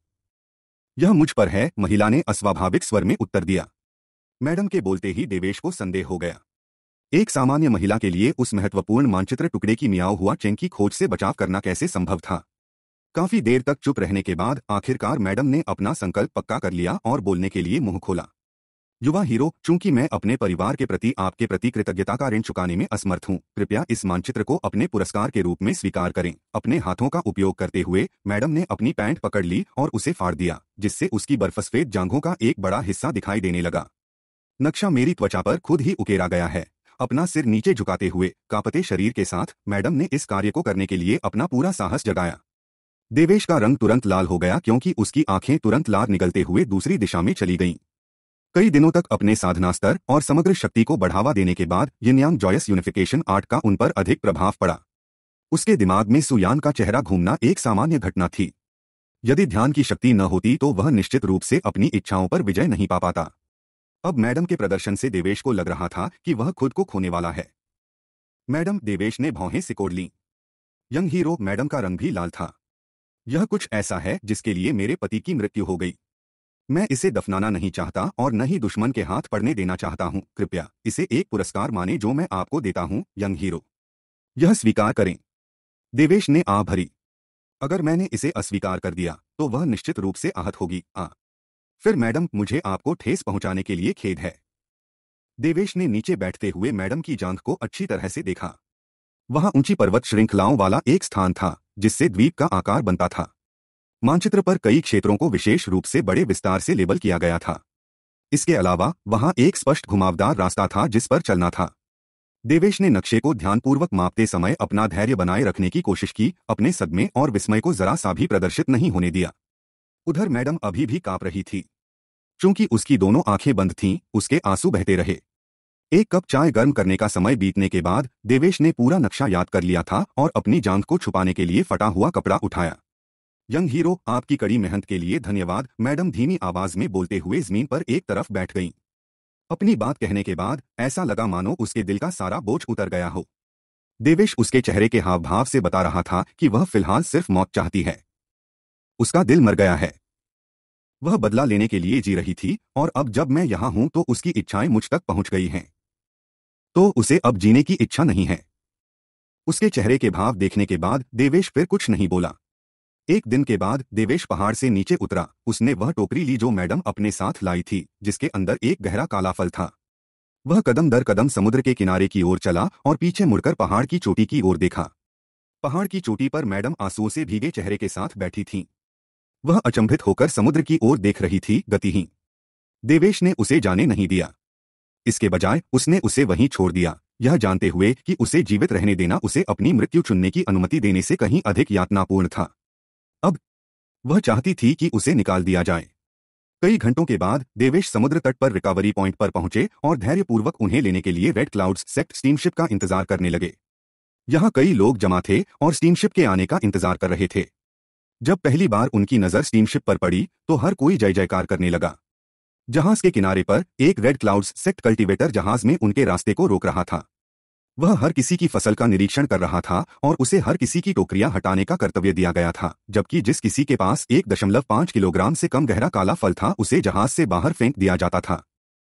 [SPEAKER 1] यह मुझ पर है, महिला ने अस्वाभाविक स्वर में उत्तर दिया। मैडम के बोलते ही देवेश को संदेह हो गया। एक सामान्य महिला के लिए उस महत्वपूर्ण मानचित्र टुकड़े की मियाओ हुआ चेंग की खोज से बचाव करना कैसे संभव था? काफी देर तक चुप रहने के बाद आखिरकार मैडम ने अपना संकल्प पक्का कर लिया और बोलने के लिए मुंह खोला। युवा हीरो, चूंकि मैं अपने परिवार के प्रति आपके प्रति कृतज्ञता का ऋण चुकाने में असमर्थ हूं, कृपया इस मानचित्र को अपने पुरस्कार के रूप में स्वीकार करें। अपने हाथों का उपयोग करते हुए मैडम ने अपनी पैंट पकड़ ली और उसे फाड़ दिया, जिससे उसकी बर्फसफेद जांघों का एक बड़ा हिस्सा दिखाई देने लगा। नक्शा मेरी त्वचा पर खुद ही उकेरा गया है। अपना सिर नीचे झुकाते हुए कांपते शरीर के साथ मैडम ने इस कार्य को करने के लिए अपना पूरा साहस जगाया। देवेश का रंग तुरंत लाल हो गया क्योंकि उसकी आंखें तुरंत लार निकलते हुए दूसरी दिशा में चली गईं। कई दिनों तक अपने साधना स्तर और समग्र शक्ति को बढ़ावा देने के बाद yin yang joyous unification art का उन पर अधिक प्रभाव पड़ा। उसके दिमाग में सुयान का चेहरा घूमना एक सामान्य घटना थी। यदि ध्यान की शक्ति न होती तो वह निश्चित रूप से अपनी इच्छाओं पर विजय नहीं पा पाता। अब मैडम के प्रदर्शन से देवेश को लग रहा था कि वह खुद को खोने वाला है। मैडम, देवेश ने भौहें सिकोड़ लीं। यंग हीरो, मैडम का रंग भी लाल था। यह कुछ ऐसा है जिसके लिए मेरे पति की मृत्यु हो गई। मैं इसे दफनाना नहीं चाहता और न ही दुश्मन के हाथ पड़ने देना चाहता हूं। कृपया इसे एक पुरस्कार माने जो मैं आपको देता हूं, यंग हीरो। यह स्वीकार करें। देवेश ने आह भरी। अगर मैंने इसे अस्वीकार कर दिया तो वह निश्चित रूप से आहत होगी। आ फिर मैडम, मुझे आपको ठेस पहुंचाने के लिए खेद है। देवेश ने नीचे बैठते हुए मैडम की जांघ को अच्छी तरह से देखा। वहां ऊंची पर्वत श्रृंखलाओं वाला एक स्थान था जिससे द्वीप का आकार बनता था। मानचित्र पर कई क्षेत्रों को विशेष रूप से बड़े विस्तार से लेबल किया गया था। इसके अलावा वहां एक स्पष्ट घुमावदार रास्ता था जिस पर चलना था। देवेश ने नक्शे को ध्यानपूर्वक मापते समय अपना धैर्य बनाए रखने की कोशिश की, अपने सदमे और विस्मय को जरा सा भी प्रदर्शित नहीं होने दिया। उधर मैडम अभी भी कांप रही थी। चूंकि उसकी दोनों आंखें बंद थीं, उसके आंसू बहते रहे। एक कप चाय गर्म करने का समय बीतने के बाद देवेश ने पूरा नक्शा याद कर लिया था और अपनी जान को छुपाने के लिए फटा हुआ कपड़ा उठाया। यंग हीरो, आपकी कड़ी मेहनत के लिए धन्यवाद, मैडम धीमी आवाज में बोलते हुए जमीन पर एक तरफ बैठ गईं। अपनी बात कहने के बाद ऐसा लगा मानो उसके दिल का सारा बोझ उतर गया हो। देवेश उसके चेहरे के हाव भाव से बता रहा था कि वह फिलहाल सिर्फ मौत चाहती है। उसका दिल मर गया है। वह बदला लेने के लिए जी रही थी और अब जब मैं यहां हूं तो उसकी इच्छाएं मुझ तक पहुंच गई हैं। तो उसे अब जीने की इच्छा नहीं है। उसके चेहरे के भाव देखने के बाद देवेश फिर कुछ नहीं बोला। एक दिन के बाद देवेश पहाड़ से नीचे उतरा। उसने वह टोकरी ली जो मैडम अपने साथ लाई थी, जिसके अंदर एक गहरा काला फल था। वह कदम दर कदम समुद्र के किनारे की ओर चला और पीछे मुड़कर पहाड़ की चोटी की ओर देखा। पहाड़ की चोटी पर मैडम आंसुओं से भीगे चेहरे के साथ बैठी थीं। वह अचंभित होकर समुद्र की ओर देख रही थी, गतिहीन। देवेश ने उसे जाने नहीं दिया। इसके बजाय उसने उसे वहीं छोड़ दिया, यह जानते हुए कि उसे जीवित रहने देना उसे अपनी मृत्यु चुनने की अनुमति देने से कहीं अधिक यातनापूर्ण था। अब वह चाहती थी कि उसे निकाल दिया जाए। कई घंटों के बाद देवेश समुद्र तट पर रिकवरी पॉइंट पर पहुंचे और धैर्यपूर्वक उन्हें लेने के लिए रेड क्लाउड्स सेक्ट स्टीमशिप का इंतजार करने लगे। यहाँ कई लोग जमा थे और स्टीमशिप के आने का इंतजार कर रहे थे। जब पहली बार उनकी नजर स्टीमशिप पर पड़ी तो हर कोई जय जयकार करने लगा। जहाज के किनारे पर एक रेड क्लाउड्स सेक्ट कल्टीवेटर जहाज में उनके रास्ते को रोक रहा था। वह हर किसी की फसल का निरीक्षण कर रहा था और उसे हर किसी की टोकरियां हटाने का कर्तव्य दिया गया था, जबकि जिस किसी के पास एक दशमलव पाँच किलोग्राम से कम गहरा काला फल था उसे जहाज से बाहर फेंक दिया जाता था।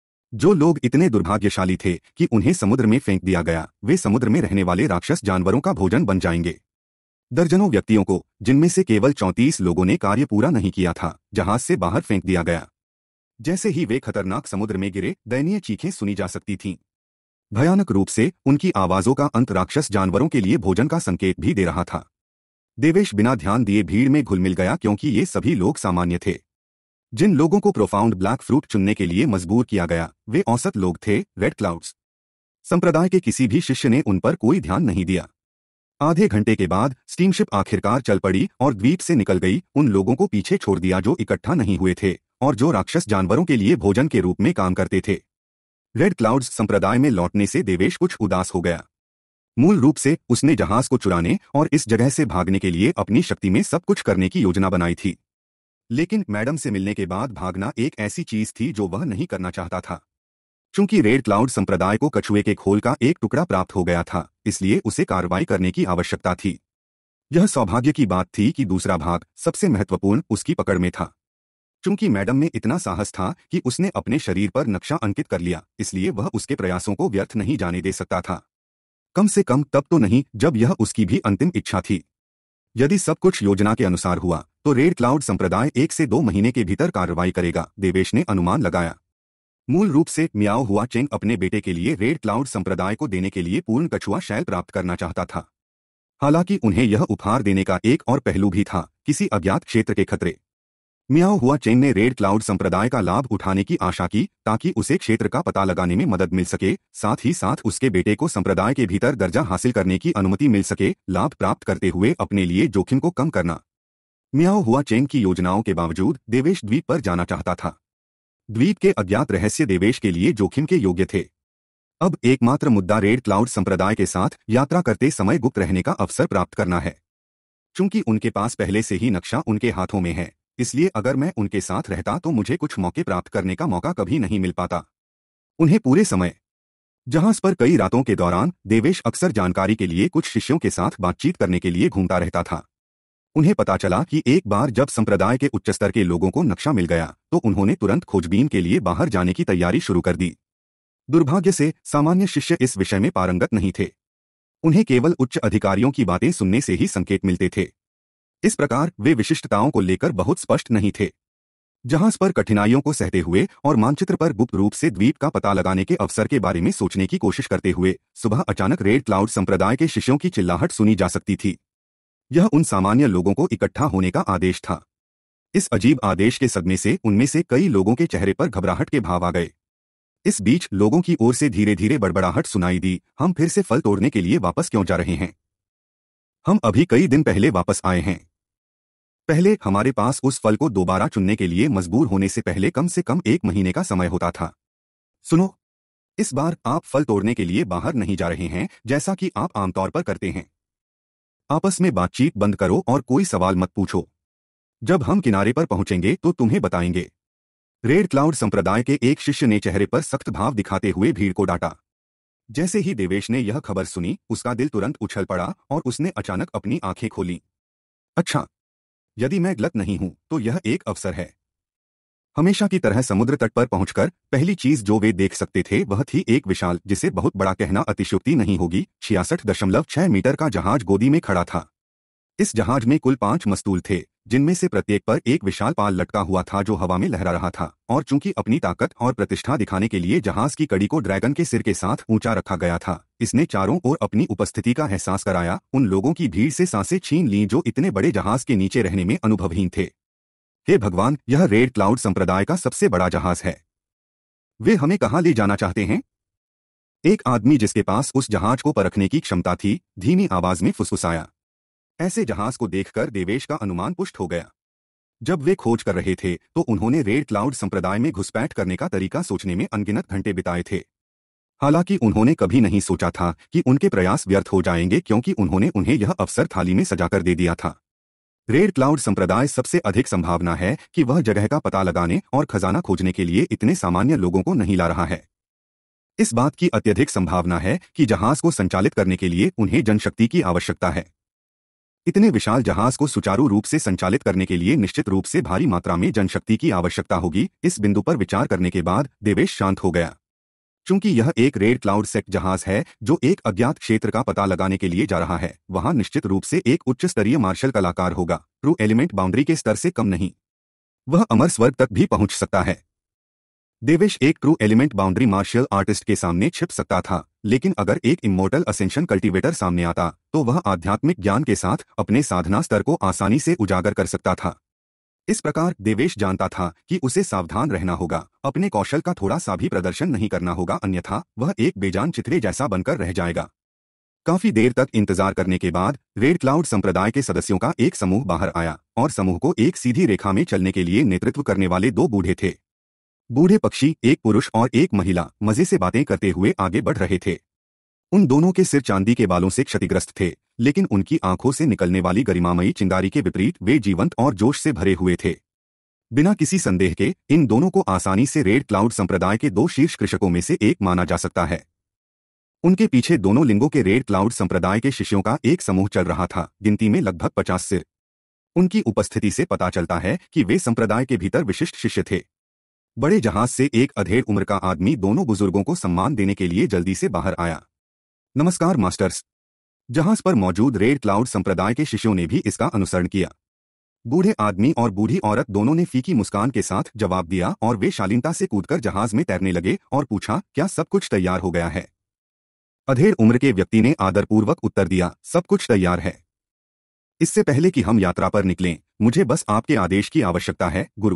[SPEAKER 1] जो लोग इतने दुर्भाग्यशाली थे कि उन्हें समुद्र में फेंक दिया गया, वे समुद्र में रहने वाले राक्षस जानवरों का भोजन बन जाएंगे। दर्जनों व्यक्तियों को, जिनमें से केवल चौंतीस लोगों ने कार्य पूरा नहीं किया था, जहाज से बाहर फेंक दिया गया। जैसे ही वे खतरनाक समुद्र में गिरे, दयनीय चीखें सुनी जा सकती थीं। भयानक रूप से उनकी आवाजों का अंत राक्षस जानवरों के लिए भोजन का संकेत भी दे रहा था। देवेश बिना ध्यान दिए भीड़ में घुल मिल गया, क्योंकि ये सभी लोग सामान्य थे। जिन लोगों को प्रोफाउंड ब्लैक फ्रूट चुनने के लिए मजबूर किया गया, वे औसत लोग थे। रेड क्लाउड्स संप्रदाय के किसी भी शिष्य ने उन पर कोई ध्यान नहीं दिया। आधे घंटे के बाद स्टीमशिप आखिरकार चल पड़ी और द्वीप से निकल गई, उन लोगों को पीछे छोड़ दिया जो इकट्ठा नहीं हुए थे और जो राक्षस जानवरों के लिए भोजन के रूप में काम करते थे। रेड क्लाउड्स संप्रदाय में लौटने से देवेश कुछ उदास हो गया। मूल रूप से उसने जहाज को चुराने और इस जगह से भागने के लिए अपनी शक्ति में सब कुछ करने की योजना बनाई थी। लेकिन मैडम से मिलने के बाद भागना एक ऐसी चीज थी जो वह नहीं करना चाहता था। चूंकि रेड क्लाउड संप्रदाय को कछुए के खोल का एक टुकड़ा प्राप्त हो गया था, इसलिए उसे कार्रवाई करने की आवश्यकता थी। यह सौभाग्य की बात थी कि दूसरा भाग, सबसे महत्वपूर्ण, उसकी पकड़ में था। चूंकि मैडम में इतना साहस था कि उसने अपने शरीर पर नक्शा अंकित कर लिया, इसलिए वह उसके प्रयासों को व्यर्थ नहीं जाने दे सकता था। कम से कम तब तो नहीं जब यह उसकी भी अंतिम इच्छा थी। यदि सब कुछ योजना के अनुसार हुआ तो रेड क्लाउड संप्रदाय एक से दो महीने के भीतर कार्रवाई करेगा, देवेश ने अनुमान लगाया। मूल रूप से मियाओ हुआ चेंग अपने बेटे के लिए रेड क्लाउड संप्रदाय को देने के लिए पूर्ण कछुआ शैल प्राप्त करना चाहता था। हालांकि उन्हें यह उपहार देने का एक और पहलू भी था, किसी अज्ञात क्षेत्र के खतरे। मियाओ हुआ चेंग ने रेड क्लाउड संप्रदाय का लाभ उठाने की आशा की ताकि उसे क्षेत्र का पता लगाने में मदद मिल सके, साथ ही साथ उसके बेटे को संप्रदाय के भीतर दर्जा हासिल करने की अनुमति मिल सके, लाभ प्राप्त करते हुए अपने लिए जोखिम को कम करना। मियाओ हुआ चेंग की योजनाओं के बावजूद देवेश द्वीप पर जाना चाहता था। द्वीप के अज्ञात रहस्य देवेश के लिए जोखिम के योग्य थे। अब एकमात्र मुद्दा रेड क्लाउड संप्रदाय के साथ यात्रा करते समय गुप्त रहने का अवसर प्राप्त करना है। चूंकि उनके पास पहले से ही नक्शा उनके हाथों में है, इसलिए अगर मैं उनके साथ रहता तो मुझे कुछ मौके प्राप्त करने का मौका कभी नहीं मिल पाता। उन्हें पूरे समय जहाज पर कई रातों के दौरान देवेश अक्सर जानकारी के लिए कुछ शिष्यों के साथ बातचीत करने के लिए घूमता रहता था। उन्हें पता चला कि एक बार जब संप्रदाय के उच्च स्तर के लोगों को नक्शा मिल गया तो उन्होंने तुरंत खोजबीन के लिए बाहर जाने की तैयारी शुरू कर दी। दुर्भाग्य से सामान्य शिष्य इस विषय में पारंगत नहीं थे। उन्हें केवल उच्च अधिकारियों की बातें सुनने से ही संकेत मिलते थे। इस प्रकार वे विशिष्टताओं को लेकर बहुत स्पष्ट नहीं थे। जहाज पर कठिनाइयों को सहते हुए और मानचित्र पर गुप्त रूप से द्वीप का पता लगाने के अवसर के बारे में सोचने की कोशिश करते हुए सुबह अचानक रेड क्लाउड संप्रदाय के शिष्यों की चिल्लाहट सुनी जा सकती थी। यह उन सामान्य लोगों को इकट्ठा होने का आदेश था। इस अजीब आदेश के सदमे से उनमें से कई लोगों के चेहरे पर घबराहट के भाव आ गए। इस बीच लोगों की ओर से धीरे धीरे बड़बड़ाहट सुनाई दी। हम फिर से फल तोड़ने के लिए वापस क्यों जा रहे हैं? हम अभी कई दिन पहले वापस आए हैं। पहले हमारे पास उस फल को दोबारा चुनने के लिए मजबूर होने से पहले कम से कम एक महीने का समय होता था। सुनो, इस बार आप फल तोड़ने के लिए बाहर नहीं जा रहे हैं जैसा कि आप आमतौर पर करते हैं। आपस में बातचीत बंद करो और कोई सवाल मत पूछो। जब हम किनारे पर पहुंचेंगे तो तुम्हें बताएंगे। रेड क्लाउड संप्रदाय के एक शिष्य ने चेहरे पर सख्त भाव दिखाते हुए भीड़ को डांटा। जैसे ही देवेश ने यह खबर सुनी, उसका दिल तुरंत उछल पड़ा और उसने अचानक अपनी आंखें खोली। अच्छा, यदि मैं गलत नहीं हूं तो यह एक अवसर है। हमेशा की तरह समुद्र तट पर पहुंचकर पहली चीज जो वे देख सकते थे वह थी एक विशाल, जिसे बहुत बड़ा कहना अतिशयोक्ति नहीं होगी, छियासठ दशमलव छह मीटर का जहाज गोदी में खड़ा था। इस जहाज में कुल पांच मस्तूल थे, जिनमें से प्रत्येक पर एक विशाल पाल लटका हुआ था जो हवा में लहरा रहा था। और चूंकि अपनी ताकत और प्रतिष्ठा दिखाने के लिए जहाज की कड़ी को ड्रैगन के सिर के साथ ऊंचा रखा गया था, इसने चारों ओर अपनी उपस्थिति का एहसास कराया। उन लोगों की भीड़ से सांसें छीन लीं जो इतने बड़े जहाज के नीचे रहने में अनुभवहीन थे। हे भगवान, यह रेड क्लाउड संप्रदाय का सबसे बड़ा जहाज है। वे हमें कहाँ ले जाना चाहते हैं? एक आदमी जिसके पास उस जहाज को परखने की क्षमता थी, धीमी आवाज में फुसफुसाया। ऐसे जहाज को देखकर देवेश का अनुमान पुष्ट हो गया। जब वे खोज कर रहे थे तो उन्होंने रेड क्लाउड संप्रदाय में घुसपैठ करने का तरीका सोचने में अनगिनत घंटे बिताए थे। हालांकि उन्होंने कभी नहीं सोचा था कि उनके प्रयास व्यर्थ हो जाएंगे, क्योंकि उन्होंने उन्हें यह अवसर थाली में सजाकर दे दिया था। रेड क्लाउड संप्रदाय सबसे अधिक संभावना है कि वह जगह का पता लगाने और खजाना खोजने के लिए इतने सामान्य लोगों को नहीं ला रहा है। इस बात की अत्यधिक संभावना है कि जहाज को संचालित करने के लिए उन्हें जनशक्ति की आवश्यकता है। इतने विशाल जहाज को सुचारू रूप से संचालित करने के लिए निश्चित रूप से भारी मात्रा में जनशक्ति की आवश्यकता होगी। इस बिंदु पर विचार करने के बाद देवेश शांत हो गया। चूंकि यह एक रेड क्लाउड सेक्ट जहाज है जो एक अज्ञात क्षेत्र का पता लगाने के लिए जा रहा है, वहां निश्चित रूप से एक उच्च स्तरीय मार्शल कलाकार होगा। ट्रू एलिमेंट बाउंड्री के स्तर से कम नहीं, वह अमर स्वर्ग तक भी पहुंच सकता है। देवेश एक true element boundary martial artist के सामने छिप सकता था, लेकिन अगर एक इमोर्टल असेंशन कल्टीवेटर सामने आता तो वह आध्यात्मिक ज्ञान के साथ अपने साधना स्तर को आसानी से उजागर कर सकता था। इस प्रकार देवेश जानता था कि उसे सावधान रहना होगा, अपने कौशल का थोड़ा सा भी प्रदर्शन नहीं करना होगा, अन्यथा वह एक बेजान चिथड़े जैसा बनकर रह जाएगा। काफी देर तक इंतजार करने के बाद रेड क्लाउड संप्रदाय के सदस्यों का एक समूह बाहर आया और समूह को एक सीधी रेखा में चलने के लिए नेतृत्व करने वाले दो बूढ़े थे। बूढ़े पक्षी, एक पुरुष और एक महिला, मजे से बातें करते हुए आगे बढ़ रहे थे। उन दोनों के सिर चांदी के बालों से क्षतिग्रस्त थे, लेकिन उनकी आंखों से निकलने वाली गरिमामयी चिंगारी के विपरीत वे जीवंत और जोश से भरे हुए थे। बिना किसी संदेह के इन दोनों को आसानी से रेड क्लाउड संप्रदाय के दो शीर्ष कृषकों में से एक माना जा सकता है। उनके पीछे दोनों लिंगों के रेड क्लाउड संप्रदाय के शिष्यों का एक समूह चल रहा था, गिनती में लगभग पचास सिर। उनकी उपस्थिति से पता चलता है कि वे संप्रदाय के भीतर विशिष्ट शिष्य थे। बड़े जहाज से एक अधेड़ उम्र का आदमी दोनों बुजुर्गों को सम्मान देने के लिए जल्दी से बाहर आया। नमस्कार मास्टर्स। जहाज पर मौजूद रेड क्लाउड संप्रदाय के शिष्यों ने भी इसका अनुसरण किया। बूढ़े आदमी और बूढ़ी औरत दोनों ने फीकी मुस्कान के साथ जवाब दिया और वे शालीनता से कूदकर जहाज में तैरने लगे और पूछा, क्या सब कुछ तैयार हो गया है? अधेड़ उम्र के व्यक्ति ने आदरपूर्वक उत्तर दिया, सब कुछ तैयार है। इससे पहले कि हम यात्रा पर निकलें, मुझे बस आपके आदेश की आवश्यकता है, गुरु।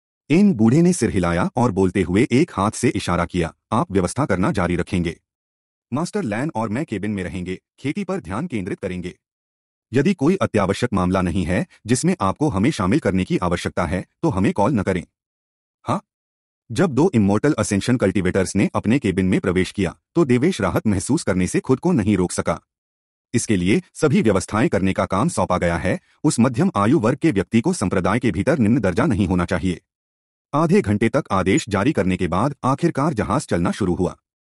[SPEAKER 1] इन बूढ़े ने सिर हिलाया और बोलते हुए एक हाथ से इशारा किया, आप व्यवस्था करना जारी रखेंगे। मास्टर लैन और मैं केबिन में रहेंगे, खेती पर ध्यान केंद्रित करेंगे। यदि कोई अत्यावश्यक मामला नहीं है जिसमें आपको हमें शामिल करने की आवश्यकता है तो हमें कॉल न करें। हाँ। जब दो इमोर्टल असेंशन कल्टीवेटर्स ने अपने केबिन में प्रवेश किया तो देवेश राहत महसूस करने से खुद को नहीं रोक सका। इसके लिए सभी व्यवस्थाएं करने का काम सौंपा गया है। उस मध्यम आयु वर्ग के व्यक्ति को संप्रदाय के भीतर निम्न दर्जा नहीं होना चाहिए। आधे घंटे तक आदेश जारी करने के बाद आखिरकार जहाज चलना शुरू हुआ।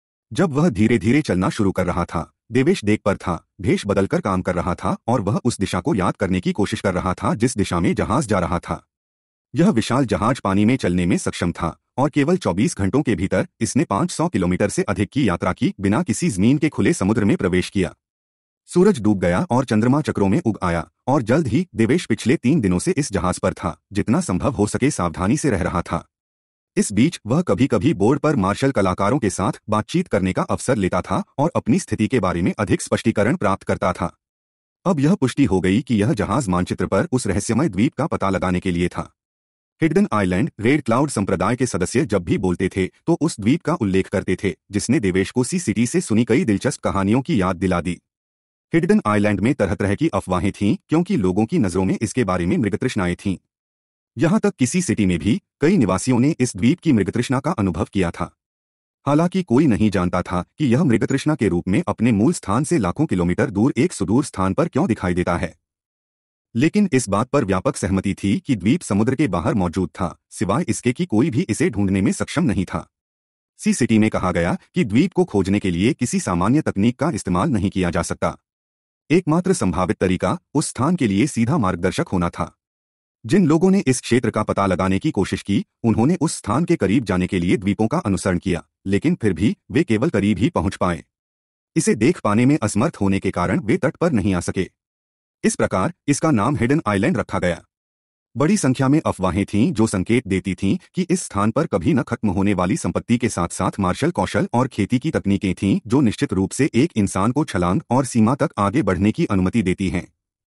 [SPEAKER 1] जब वह धीरे धीरे चलना शुरू कर रहा था, देवेश देख पर था, भेष बदलकर काम कर रहा था और वह उस दिशा को याद करने की कोशिश कर रहा था जिस दिशा में जहाज जा रहा था। यह विशाल जहाज पानी में चलने में सक्षम था और केवल चौबीस घंटों के भीतर इसने पाँच सौ किलोमीटर से अधिक की यात्रा की बिना किसी जमीन के खुले समुद्र में प्रवेश किया। सूरज डूब गया और चंद्रमा चक्रों में उग आया और जल्द ही देवेश पिछले तीन दिनों से इस जहाज पर था, जितना संभव हो सके सावधानी से रह रहा था। इस बीच वह कभी कभी बोर्ड पर मार्शल कलाकारों के साथ बातचीत करने का अवसर लेता था और अपनी स्थिति के बारे में अधिक स्पष्टीकरण प्राप्त करता था। अब यह पुष्टि हो गई कि यह जहाज मानचित्र पर उस रहस्यमय द्वीप का पता लगाने के लिए था। हिडन आइलैंड रेड क्लाउड संप्रदाय के सदस्य जब भी बोलते थे तो उस द्वीप का उल्लेख करते थे, जिसने देवेश को सी सिटी से सुनी कई दिलचस्प कहानियों की याद दिला दी। हिडन आइलैंड में तरह तरह की अफवाहें थीं क्योंकि लोगों की नजरों में इसके बारे में मृगतृष्णाएं थीं। यहाँ तक किसी सिटी में भी कई निवासियों ने इस द्वीप की मृगतृष्णा का अनुभव किया था। हालांकि कोई नहीं जानता था कि यह मृगतृष्णा के रूप में अपने मूल स्थान से लाखों किलोमीटर दूर एक सुदूर स्थान पर क्यों दिखाई देता है। लेकिन इस बात पर व्यापक सहमति थी कि द्वीप समुद्र के बाहर मौजूद था, सिवाय इसके कि कोई भी इसे ढूंढने में सक्षम नहीं था। सी सिटी में कहा गया कि द्वीप को खोजने के लिए किसी सामान्य तकनीक का इस्तेमाल नहीं किया जा सकता। एकमात्र संभावित तरीका उस स्थान के लिए सीधा मार्गदर्शक होना था। जिन लोगों ने इस क्षेत्र का पता लगाने की कोशिश की, उन्होंने उस स्थान के करीब जाने के लिए द्वीपों का अनुसरण किया, लेकिन फिर भी वे केवल करीब ही पहुंच पाए। इसे देख पाने में असमर्थ होने के कारण वे तट पर नहीं आ सके। इस प्रकार इसका नाम हिडन आइलैंड रखा गया। बड़ी संख्या में अफवाहें थीं जो संकेत देती थीं कि इस स्थान पर कभी न खत्म होने वाली संपत्ति के साथ साथ मार्शल कौशल और खेती की तकनीकें थीं जो निश्चित रूप से एक इंसान को छलांग और सीमा तक आगे बढ़ने की अनुमति देती हैं।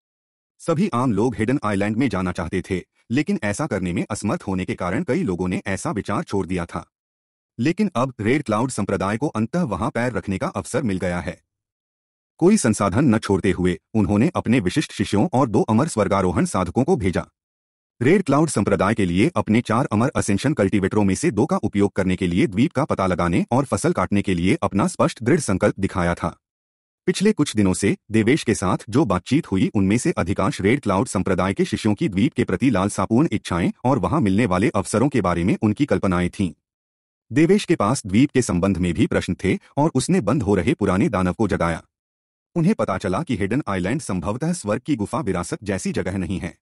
[SPEAKER 1] सभी आम लोग हिडन आइलैंड में जाना चाहते थे, लेकिन ऐसा करने में असमर्थ होने के कारण कई लोगों ने ऐसा विचार छोड़ दिया था। लेकिन अब रेड क्लाउड संप्रदाय को अंततः वहां पैर रखने का अवसर मिल गया है। कोई संसाधन न छोड़ते हुए उन्होंने अपने विशिष्ट शिष्यों और दो अमर स्वर्गारोहण साधकों को भेजा। रेड क्लाउड संप्रदाय के लिए अपने चार अमर असेंशन कल्टीवेटरों में से दो का उपयोग करने के लिए द्वीप का पता लगाने और फसल काटने के लिए अपना स्पष्ट दृढ़ संकल्प दिखाया था। पिछले कुछ दिनों से देवेश के साथ जो बातचीत हुई उनमें से अधिकांश रेड क्लाउड संप्रदाय के शिष्यों की द्वीप के प्रति लालसापूर्ण इच्छाएं और वहां मिलने वाले अवसरों के बारे में उनकी कल्पनाएं थीं। देवेश के पास द्वीप के संबंध में भी प्रश्न थे और उसने बंद हो रहे पुराने दानव को जगाया। उन्हें पता चला कि हिडन आइलैंड संभवतः स्वर्ग की गुफा विरासत जैसी जगह नहीं है।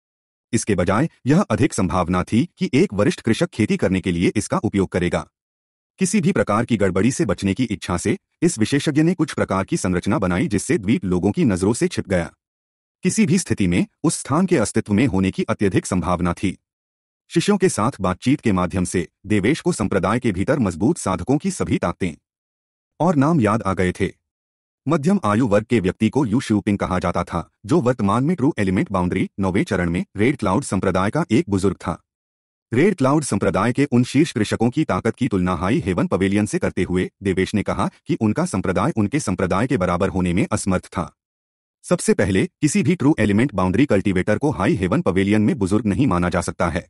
[SPEAKER 1] इसके बजाय यह अधिक संभावना थी कि एक वरिष्ठ कृषक खेती करने के लिए इसका उपयोग करेगा। किसी भी प्रकार की गड़बड़ी से बचने की इच्छा से इस विशेषज्ञ ने कुछ प्रकार की संरचना बनाई जिससे द्वीप लोगों की नजरों से छिप गया। किसी भी स्थिति में उस स्थान के अस्तित्व में होने की अत्यधिक संभावना थी। शिष्यों के साथ बातचीत के माध्यम से देवेश को संप्रदाय के भीतर मजबूत साधकों की सभी ताकतें और नाम याद आ गए थे। मध्यम आयु वर्ग के व्यक्ति को यू शूपिंग कहा जाता था, जो वर्तमान में ट्रू एलिमेंट बाउंड्री नौवें चरण में रेड क्लाउड संप्रदाय का एक बुजुर्ग था। रेड क्लाउड संप्रदाय के उन शीर्ष कृषकों की ताकत की तुलना हाई हेवन पवेलियन से करते हुए देवेश ने कहा कि उनका संप्रदाय उनके संप्रदाय के बराबर होने में असमर्थ था। सबसे पहले, किसी भी ट्रू एलिमेंट बाउंड्री कल्टीवेटर को हाई हेवन पवेलियन में बुजुर्ग नहीं माना जा सकता है।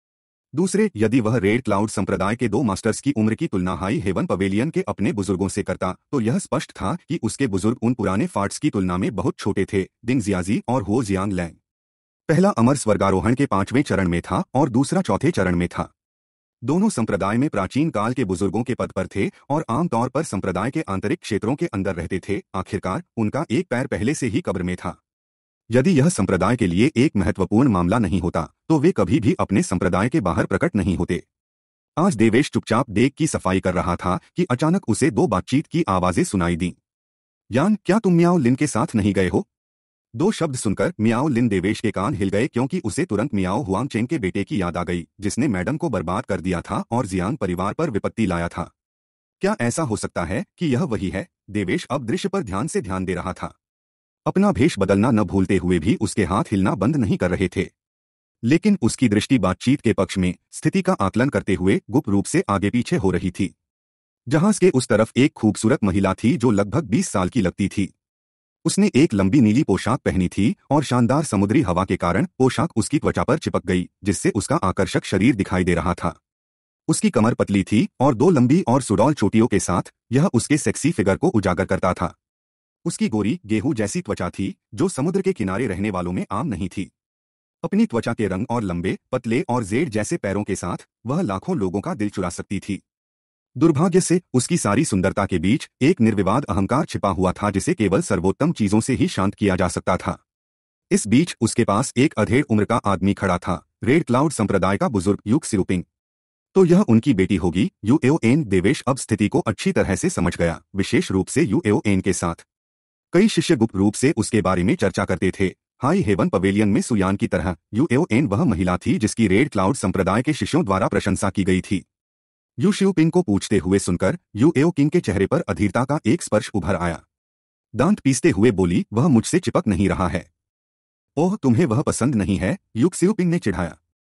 [SPEAKER 1] दूसरे, यदि वह रेड क्लाउड संप्रदाय के दो मास्टर्स की उम्र की तुलना हाई हेवन पवेलियन के अपने बुजुर्गों से करता, तो यह स्पष्ट था कि उसके बुजुर्ग उन पुराने फार्ट्स की तुलना में बहुत छोटे थे, डिंग जियाजी और हो जियांग लैंग। पहला अमर स्वर्गारोहण के पांचवें चरण में था और दूसरा चौथे चरण में था। दोनों संप्रदाय में प्राचीन काल के बुजुर्गों के पद पर थे और आमतौर पर संप्रदाय के आंतरिक क्षेत्रों के अंदर रहते थे। आखिरकार उनका एक पैर पहले से ही कब्र में था। यदि यह संप्रदाय के लिए एक महत्वपूर्ण मामला नहीं होता तो वे कभी भी अपने संप्रदाय के बाहर प्रकट नहीं होते। आज देवेश चुपचाप देख की सफाई कर रहा था कि अचानक उसे दो बातचीत की आवाजें सुनाई दी। यान, क्या तुम मियाओ लिन के साथ नहीं गए हो? दो शब्द सुनकर मियाओ लिन देवेश के कान हिल गए क्योंकि उसे तुरंत मियाओ हुआंग चेंग के बेटे की याद आ गई, जिसने मैडम को बर्बाद कर दिया था और जियांग परिवार पर विपत्ति लाया था। क्या ऐसा हो सकता है कि यह वही है? देवेश अब दृश्य पर ध्यान से ध्यान दे रहा था। अपना भेष बदलना न भूलते हुए भी उसके हाथ हिलना बंद नहीं कर रहे थे। लेकिन उसकी दृष्टि बातचीत के पक्ष में स्थिति का आकलन करते हुए गुप्त रूप से आगे पीछे हो रही थी। जहाज के उस तरफ एक खूबसूरत महिला थी जो लगभग बीस साल की लगती थी। उसने एक लंबी नीली पोशाक पहनी थी और शानदार समुद्री हवा के कारण पोशाक उसकी त्वचा पर चिपक गई, जिससे उसका आकर्षक शरीर दिखाई दे रहा था। उसकी कमर पतली थी और दो लंबी और सुडौल चोटियों के साथ यह उसके सेक्सी फिगर को उजागर करता था। उसकी गोरी गेहूं जैसी त्वचा थी जो समुद्र के किनारे रहने वालों में आम नहीं थी। अपनी त्वचा के रंग और लंबे, पतले और जेड जैसे पैरों के साथ वह लाखों लोगों का दिल चुरा सकती थी। दुर्भाग्य से उसकी सारी सुंदरता के बीच एक निर्विवाद अहंकार छिपा हुआ था जिसे केवल सर्वोत्तम चीजों से ही शांत किया जा सकता था। इस बीच उसके पास एक अधेड़ उम्र का आदमी खड़ा था, रेड क्लाउड संप्रदाय का बुजुर्ग यूक सिरुपिंग। तो यह उनकी बेटी होगी, यूएओएन। देवेश अब स्थिति को अच्छी तरह से समझ गया, विशेष रूप से यूएओएन के साथ। कई शिष्य गुप्त रूप से उसके बारे में चर्चा करते थे। हाई हेवन पवेलियन में सुयान की तरह यूएओएन वह महिला थी जिसकी रेड क्लाउड संप्रदाय के शिष्यों द्वारा प्रशंसा की गई थी। यू शिउपिंग को पूछते हुए सुनकर यूएओ किंग के चेहरे पर अधीरता का एक स्पर्श उभर आया। दांत पीसते हुए बोली, वह मुझसे चिपक नहीं रहा है। ओह, तुम्हें वह पसंद नहीं है? यूक शिउपिंग ने चिढ़ाया।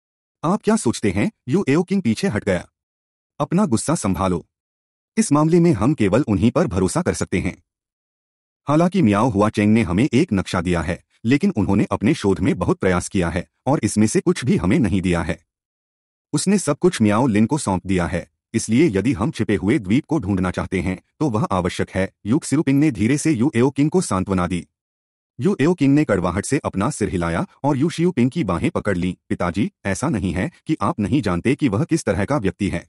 [SPEAKER 1] आप क्या सोचते हैं? यू एओ किंग पीछे हट गया। अपना गुस्सा संभालो। इस मामले में हम केवल उन्हीं पर भरोसा कर सकते हैं। हालांकि मियाओ हुआ चेंग ने हमें एक नक्शा दिया है, लेकिन उन्होंने अपने शोध में बहुत प्रयास किया है और इसमें से कुछ भी हमें नहीं दिया है। उसने सब कुछ मियाओ लिन को सौंप दिया है, इसलिए यदि हम छिपे हुए द्वीप को ढूंढना चाहते हैं तो वह आवश्यक है। यू क्सिरुपिंग ने धीरे से यू एओ किंग को सांत्वना दी। यू एओ किंग ने कड़वाहट से अपना सिर हिलाया और यू शियुपिंग की बाहें पकड़ ली। पिताजी, ऐसा नहीं है कि आप नहीं जानते कि वह किस तरह का व्यक्ति है।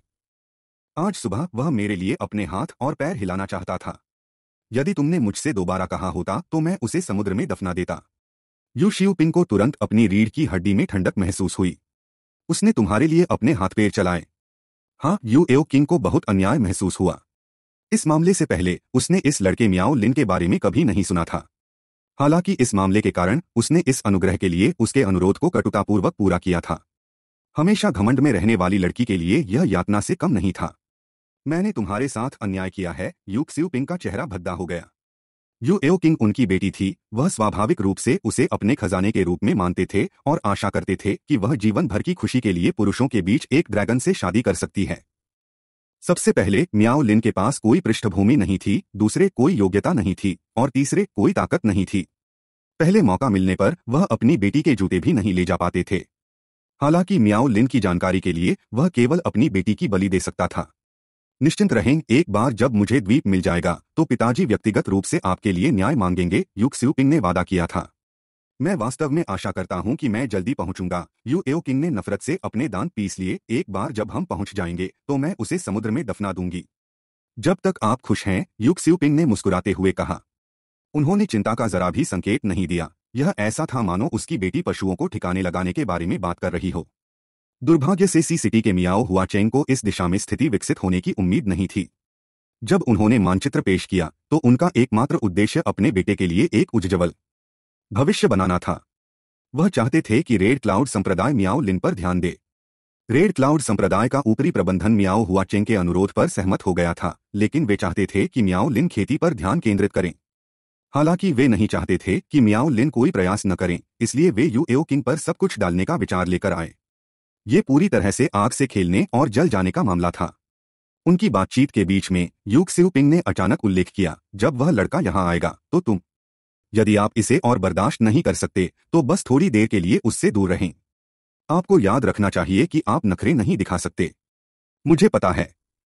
[SPEAKER 1] आज सुबह वह मेरे लिए अपने हाथ और पैर हिलाना चाहता था। यदि तुमने मुझसे दोबारा कहा होता तो मैं उसे समुद्र में दफना देता। यू शियुपिंग को तुरंत अपनी रीढ़ की हड्डी में ठंडक महसूस हुई। उसने तुम्हारे लिए अपने हाथ पैर चलाए। हाँ, यू एओ किंग को बहुत अन्याय महसूस हुआ। इस मामले से पहले उसने इस लड़के मियाओ लिन के बारे में कभी नहीं सुना था। हालांकि इस मामले के कारण उसने इस अनुग्रह के लिए उसके अनुरोध को कटुतापूर्वक पूरा किया था। हमेशा घमंड में रहने वाली लड़की के लिए यह यातना से कम नहीं था। मैंने तुम्हारे साथ अन्याय किया है। यू क्सियुपिंग का चेहरा भद्दा हो गया। यू एओ किंग उनकी बेटी थी। वह स्वाभाविक रूप से उसे अपने खजाने के रूप में मानते थे और आशा करते थे कि वह जीवन भर की खुशी के लिए पुरुषों के बीच एक ड्रैगन से शादी कर सकती है। सबसे पहले मियाओ लिन के पास कोई पृष्ठभूमि नहीं थी, दूसरे कोई योग्यता नहीं थी और तीसरे कोई ताकत नहीं थी। पहले मौका मिलने पर वह अपनी बेटी के जूते भी नहीं ले जा पाते थे। हालांकि मियाओ लिन की जानकारी के लिए वह केवल अपनी बेटी की बलि दे सकता था। निश्चिंत रहें, एक बार जब मुझे द्वीप मिल जाएगा तो पिताजी व्यक्तिगत रूप से आपके लिए न्याय मांगेंगे, यू क्सियुपिंग ने वादा किया था। मैं वास्तव में आशा करता हूं कि मैं जल्दी पहुंचूंगा। यू एओ किंग ने नफरत से अपने दांत पीस लिए। एक बार जब हम पहुंच जाएंगे तो मैं उसे समुद्र में दफना दूंगी। जब तक आप खुश हैं, यू क्सियुपिंग ने मुस्कुराते हुए कहा। उन्होंने चिंता का जरा भी संकेत नहीं दिया। यह ऐसा था मानो उसकी बेटी पशुओं को ठिकाने लगाने के बारे में बात कर रही हो। दुर्भाग्य से सी सिटी के मियाओ हुआ चेंग को इस दिशा में स्थिति विकसित होने की उम्मीद नहीं थी। जब उन्होंने मानचित्र पेश किया तो उनका एकमात्र उद्देश्य अपने बेटे के लिए एक उज्ज्वल भविष्य बनाना था। वह चाहते थे कि रेड क्लाउड संप्रदाय मियाओ लिन पर ध्यान दे। रेड क्लाउड संप्रदाय का ऊपरी प्रबंधन मियाओ हुआ चेंग के अनुरोध पर सहमत हो गया था, लेकिन वे चाहते थे कि मियाओ लिन खेती पर ध्यान केंद्रित करें। हालांकि वे नहीं चाहते थे कि मियाओ लिन कोई प्रयास न करें, इसलिए वे यू एओ किंग पर सब कुछ डालने का विचार लेकर आए। ये पूरी तरह से आग से खेलने और जल जाने का मामला था। उनकी बातचीत के बीच में यू क्सियुपिंग ने अचानक उल्लेख किया, जब वह लड़का यहाँ आएगा तो तुम, यदि आप इसे और बर्दाश्त नहीं कर सकते तो बस थोड़ी देर के लिए उससे दूर रहें। आपको याद रखना चाहिए कि आप नखरे नहीं दिखा सकते। मुझे पता है।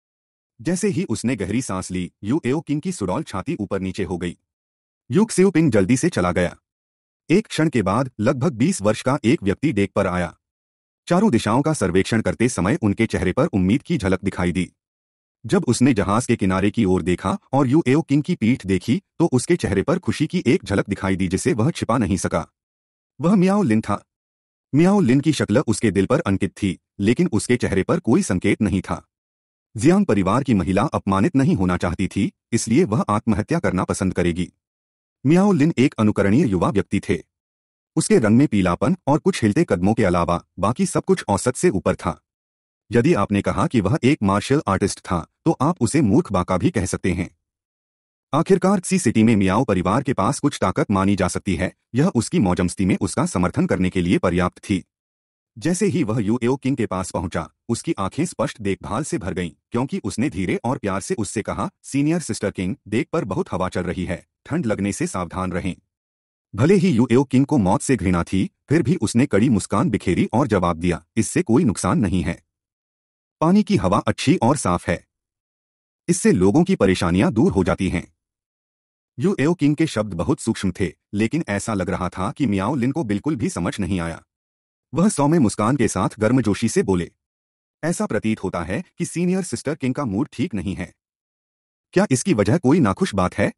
[SPEAKER 1] जैसे ही उसने गहरी सांस ली, यू एओ किंग की सुडौल छाती ऊपर नीचे हो गई। यू क्सियुपिंग जल्दी से चला गया। एक क्षण के बाद लगभग बीस वर्ष का एक व्यक्ति डेक पर आया। चारों दिशाओं का सर्वेक्षण करते समय उनके चेहरे पर उम्मीद की झलक दिखाई दी। जब उसने जहाज के किनारे की ओर देखा और यू एओ किंग की पीठ देखी तो उसके चेहरे पर खुशी की एक झलक दिखाई दी जिसे वह छिपा नहीं सका। वह मियाओ लिन था। मियाओ लिन की शक्ल उसके दिल पर अंकित थी, लेकिन उसके चेहरे पर कोई संकेत नहीं था। जियांग परिवार की महिला अपमानित नहीं होना चाहती थी, इसलिए वह आत्महत्या करना पसंद करेगी। मियाओ लिन एक अनुकरणीय युवा व्यक्ति थे। उसके रंग में पीलापन और कुछ हिलते कदमों के अलावा बाकी सब कुछ औसत से ऊपर था। यदि आपने कहा कि वह एक मार्शल आर्टिस्ट था तो आप उसे मूर्ख बाका भी कह सकते हैं। आखिरकार सी सिटी में मियाओ परिवार के पास कुछ ताकत मानी जा सकती है। यह उसकी मौजमस्ती में उसका समर्थन करने के लिए पर्याप्त थी। जैसे ही वह यू एओ किंग के पास पहुंचा, उसकी आंखें स्पष्ट देखभाल से भर गईं, क्योंकि उसने धीरे और प्यार से उससे कहा, सीनियर सिस्टर किंग, देख पर बहुत हवा चल रही है, ठंड लगने से सावधान रहें। भले ही यू एओ किंग को मौत से घृणा थी, फिर भी उसने कड़ी मुस्कान बिखेरी और जवाब दिया, इससे कोई नुकसान नहीं है। पानी की हवा अच्छी और साफ है। इससे लोगों की परेशानियां दूर हो जाती हैं। यू एओ किंग के शब्द बहुत सूक्ष्म थे, लेकिन ऐसा लग रहा था कि मियाओ लिन को बिल्कुल भी समझ नहीं आया। वह सौम्य मुस्कान के साथ गर्मजोशी से बोले, ऐसा प्रतीत होता है कि सीनियर सिस्टर किंग का मूड ठीक नहीं है। क्या इसकी वजह कोई नाखुश बात है?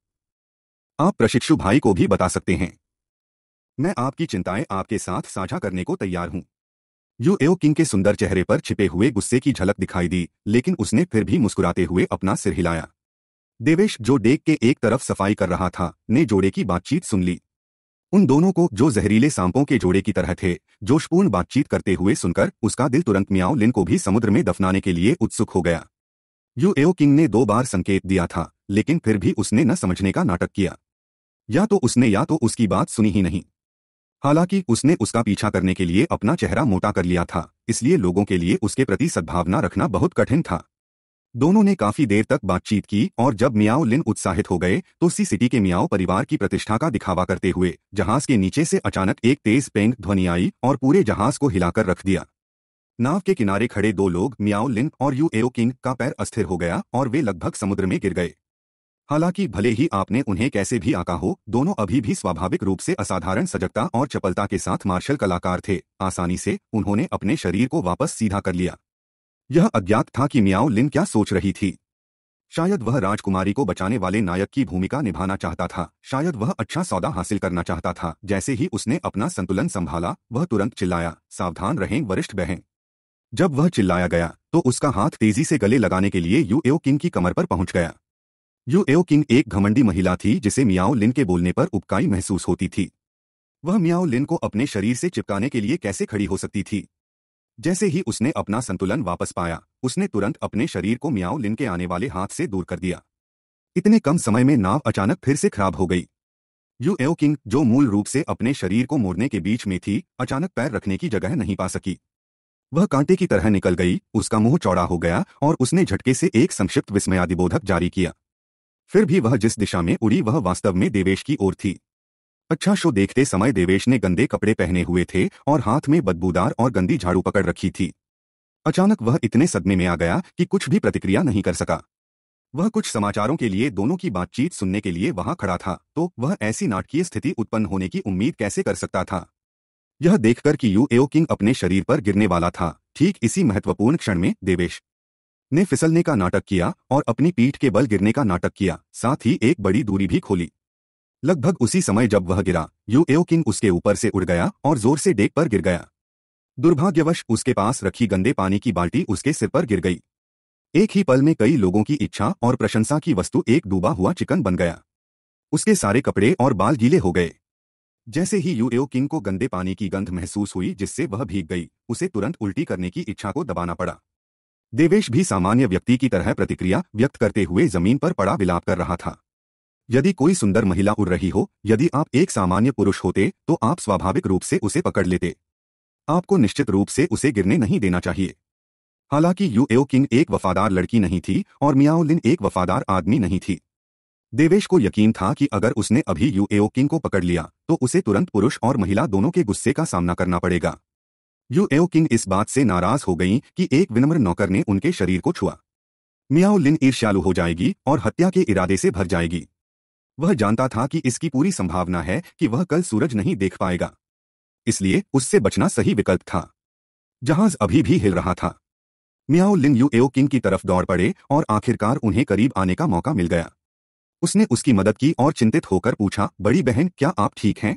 [SPEAKER 1] आप प्रशिक्षु भाई को भी बता सकते हैं। मैं आपकी चिंताएं आपके साथ साझा करने को तैयार हूं। यू एओ किंग के सुंदर चेहरे पर छिपे हुए गुस्से की झलक दिखाई दी, लेकिन उसने फिर भी मुस्कुराते हुए अपना सिर हिलाया। देवेश, जो डेक के एक तरफ सफाई कर रहा था, ने जोड़े की बातचीत सुन ली। उन दोनों को, जो जहरीले सांपों के जोड़े की तरह थे, जोशपूर्ण बातचीत करते हुए सुनकर उसका दिल तुरंत मियाओ लिन को भी समुद्र में दफनाने के लिए उत्सुक हो गया। यू एओ किंग ने दो बार संकेत दिया था, लेकिन फिर भी उसने न समझने का नाटक किया। या तो उसने या तो उसकी बात सुनी ही नहीं। हालांकि उसने उसका पीछा करने के लिए अपना चेहरा मोटा कर लिया था, इसलिए लोगों के लिए उसके प्रति सद्भावना रखना बहुत कठिन था। दोनों ने काफी देर तक बातचीत की और जब मियाओ लिन उत्साहित हो गए तो सी सिटी के मियाओ परिवार की प्रतिष्ठा का दिखावा करते हुए जहाज के नीचे से अचानक एक तेज पेंग ध्वनि आई और पूरे जहाज को हिलाकर रख दिया। नाव के किनारे खड़े दो लोग मियाओ लिन और यू एओ किंग का पैर अस्थिर हो गया और वे लगभग समुद्र में गिर गए। हालांकि भले ही आपने उन्हें कैसे भी आंका हो, दोनों अभी भी स्वाभाविक रूप से असाधारण सजगता और चपलता के साथ मार्शल कलाकार थे। आसानी से उन्होंने अपने शरीर को वापस सीधा कर लिया। यह अज्ञात था कि मियाओ लिन क्या सोच रही थी। शायद वह राजकुमारी को बचाने वाले नायक की भूमिका निभाना चाहता था, शायद वह अच्छा सौदा हासिल करना चाहता था। जैसे ही उसने अपना संतुलन संभाला, वह तुरंत चिल्लाया, सावधान रहें वरिष्ठ बहन। जब वह चिल्लाया गया तो उसका हाथ तेजी से गले लगाने के लिए यू एओ किंग की कमर पर पहुंच गया। यू एओ किंग एक घमंडी महिला थी जिसे मियाओ लिन के बोलने पर उबकाई महसूस होती थी। वह मियाओ लिन को अपने शरीर से चिपकाने के लिए कैसे खड़ी हो सकती थी। जैसे ही उसने अपना संतुलन वापस पाया, उसने तुरंत अपने शरीर को मियाओ लिन के आने वाले हाथ से दूर कर दिया। इतने कम समय में नाव अचानक फिर से खराब हो गई। यू एओ किंग, जो मूल रूप से अपने शरीर को मोड़ने के बीच में थी, अचानक पैर रखने की जगह नहीं पा सकी। वह कांटे की तरह निकल गई, उसका मुंह चौड़ा हो गया और उसने झटके से एक संक्षिप्त विस्मयादिबोधक जारी किया। फिर भी वह जिस दिशा में उड़ी वह वास्तव में देवेश की ओर थी। अच्छा शो देखते समय देवेश ने गंदे कपड़े पहने हुए थे और हाथ में बदबूदार और गंदी झाड़ू पकड़ रखी थी। अचानक वह इतने सदमे में आ गया कि कुछ भी प्रतिक्रिया नहीं कर सका। वह कुछ समाचारों के लिए दोनों की बातचीत सुनने के लिए वहां खड़ा था, तो वह ऐसी नाटकीय स्थिति उत्पन्न होने की उम्मीद कैसे कर सकता था। यह देखकर कि यू एओ किंग अपने शरीर पर गिरने वाला था, ठीक इसी महत्वपूर्ण क्षण में देवेश ने फिसलने का नाटक किया और अपनी पीठ के बल गिरने का नाटक किया, साथ ही एक बड़ी दूरी भी खोली। लगभग उसी समय जब वह गिरा, यू एओ किंग उसके ऊपर से उड़ गया और जोर से डेक पर गिर गया। दुर्भाग्यवश उसके पास रखी गंदे पानी की बाल्टी उसके सिर पर गिर गई। एक ही पल में कई लोगों की इच्छा और प्रशंसा की वस्तु एक डूबा हुआ चिकन बन गया। उसके सारे कपड़े और बाल गीले हो गए। जैसे ही यू एओ किंग को गंदे पानी की गंध महसूस हुई जिससे वह भीग गई, उसे तुरंत उल्टी करने की इच्छा को दबाना पड़ा। देवेश भी सामान्य व्यक्ति की तरह प्रतिक्रिया व्यक्त करते हुए जमीन पर पड़ा विलाप कर रहा था। यदि कोई सुंदर महिला उड़ रही हो, यदि आप एक सामान्य पुरुष होते तो आप स्वाभाविक रूप से उसे पकड़ लेते। आपको निश्चित रूप से उसे गिरने नहीं देना चाहिए। हालांकि यू एओ किंग एक वफादार लड़की नहीं थी और मियाओ लिन एक वफादार आदमी नहीं थी। देवेश को यकीन था कि अगर उसने अभी यू एओ किंग को पकड़ लिया तो उसे तुरंत पुरुष और महिला दोनों के गुस्से का सामना करना पड़ेगा। यू एओ किंग इस बात से नाराज हो गई कि एक विनम्र नौकर ने उनके शरीर को छुआ। मियाओ लिन ईर्ष्यालु हो जाएगी और हत्या के इरादे से भर जाएगी। वह जानता था कि इसकी पूरी संभावना है कि वह कल सूरज नहीं देख पाएगा, इसलिए उससे बचना सही विकल्प था। जहाज अभी भी हिल रहा था। Miao Lin Yu Ao Qing की तरफ दौड़ पड़े और आखिरकार उन्हें करीब आने का मौका मिल गया। उसने उसकी मदद की और चिंतित होकर पूछा, बड़ी बहन, क्या आप ठीक हैं?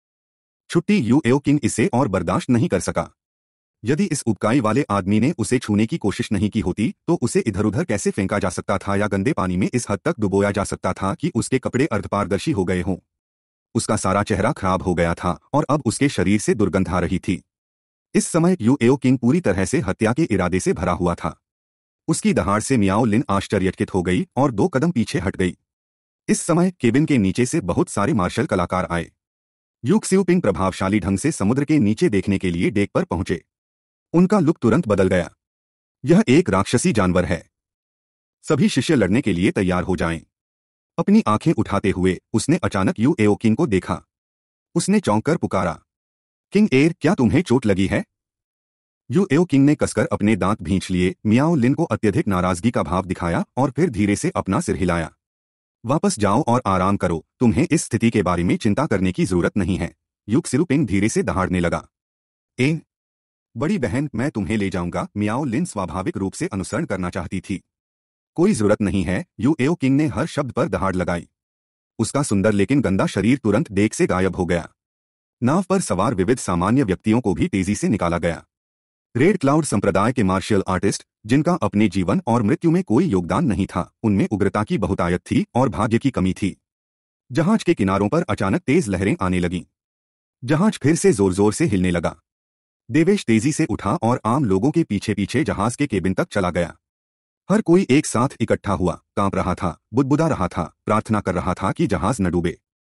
[SPEAKER 1] छुट्टी यू एओ किंग इसे और बर्दाश्त नहीं कर सका। यदि इस उबकाई वाले आदमी ने उसे छूने की कोशिश नहीं की होती तो उसे इधर उधर कैसे फेंका जा सकता था या गंदे पानी में इस हद तक डुबोया जा सकता था कि उसके कपड़े अर्धपारदर्शी हो गए हों। उसका सारा चेहरा खराब हो गया था और अब उसके शरीर से दुर्गंध आ रही थी। इस समय यू एओ किंग पूरी तरह से हत्या के इरादे से भरा हुआ था। उसकी दहाड़ से मियाओ लिन आश्चर्यचकित हो गई और दो कदम पीछे हट गई। इस समय केबिन के नीचे से बहुत सारे मार्शल कलाकार आए। यू क्सिउपिंग प्रभावशाली ढंग से समुद्र के नीचे देखने के लिए डेक पर पहुंचे। उनका लुक तुरंत बदल गया। यह एक राक्षसी जानवर है। सभी शिष्य लड़ने के लिए तैयार हो जाएं। अपनी आंखें उठाते हुए उसने अचानक यू एओ किंग को देखा। उसने चौंक कर पुकारा, किंग एयर, क्या तुम्हें चोट लगी है? यू एओ किंग ने कसकर अपने दांत भींच लिए, मियाओ लिन को अत्यधिक नाराजगी का भाव दिखाया और फिर धीरे से अपना सिर हिलाया। वापस जाओ और आराम करो, तुम्हें इस स्थिति के बारे में चिंता करने की जरूरत नहीं है। यू क्सिउपिंग धीरे से दहाड़ने लगा। ए बड़ी बहन, मैं तुम्हें ले जाऊंगा। मियाओ लिन स्वाभाविक रूप से अनुसरण करना चाहती थी। कोई जरूरत नहीं है। यू एओ किंग ने हर शब्द पर दहाड़ लगाई। उसका सुंदर लेकिन गंदा शरीर तुरंत डेक से गायब हो गया। नाव पर सवार विविध सामान्य व्यक्तियों को भी तेजी से निकाला गया। रेड क्लाउड संप्रदाय के मार्शल आर्टिस्ट, जिनका अपने जीवन और मृत्यु में कोई योगदान नहीं था, उनमें उग्रता की बहुतायत थी और भाग्य की कमी थी। जहाज के किनारों पर अचानक तेज लहरें आने लगीं। जहाज फिर से जोर जोर से हिलने लगा। देवेश तेजी से उठा और आम लोगों के पीछे पीछे जहाज के केबिन तक चला गया। हर कोई एक साथ इकट्ठा हुआ, कांप रहा था, बुदबुदा रहा था, प्रार्थना कर रहा था कि जहाज न डूबे।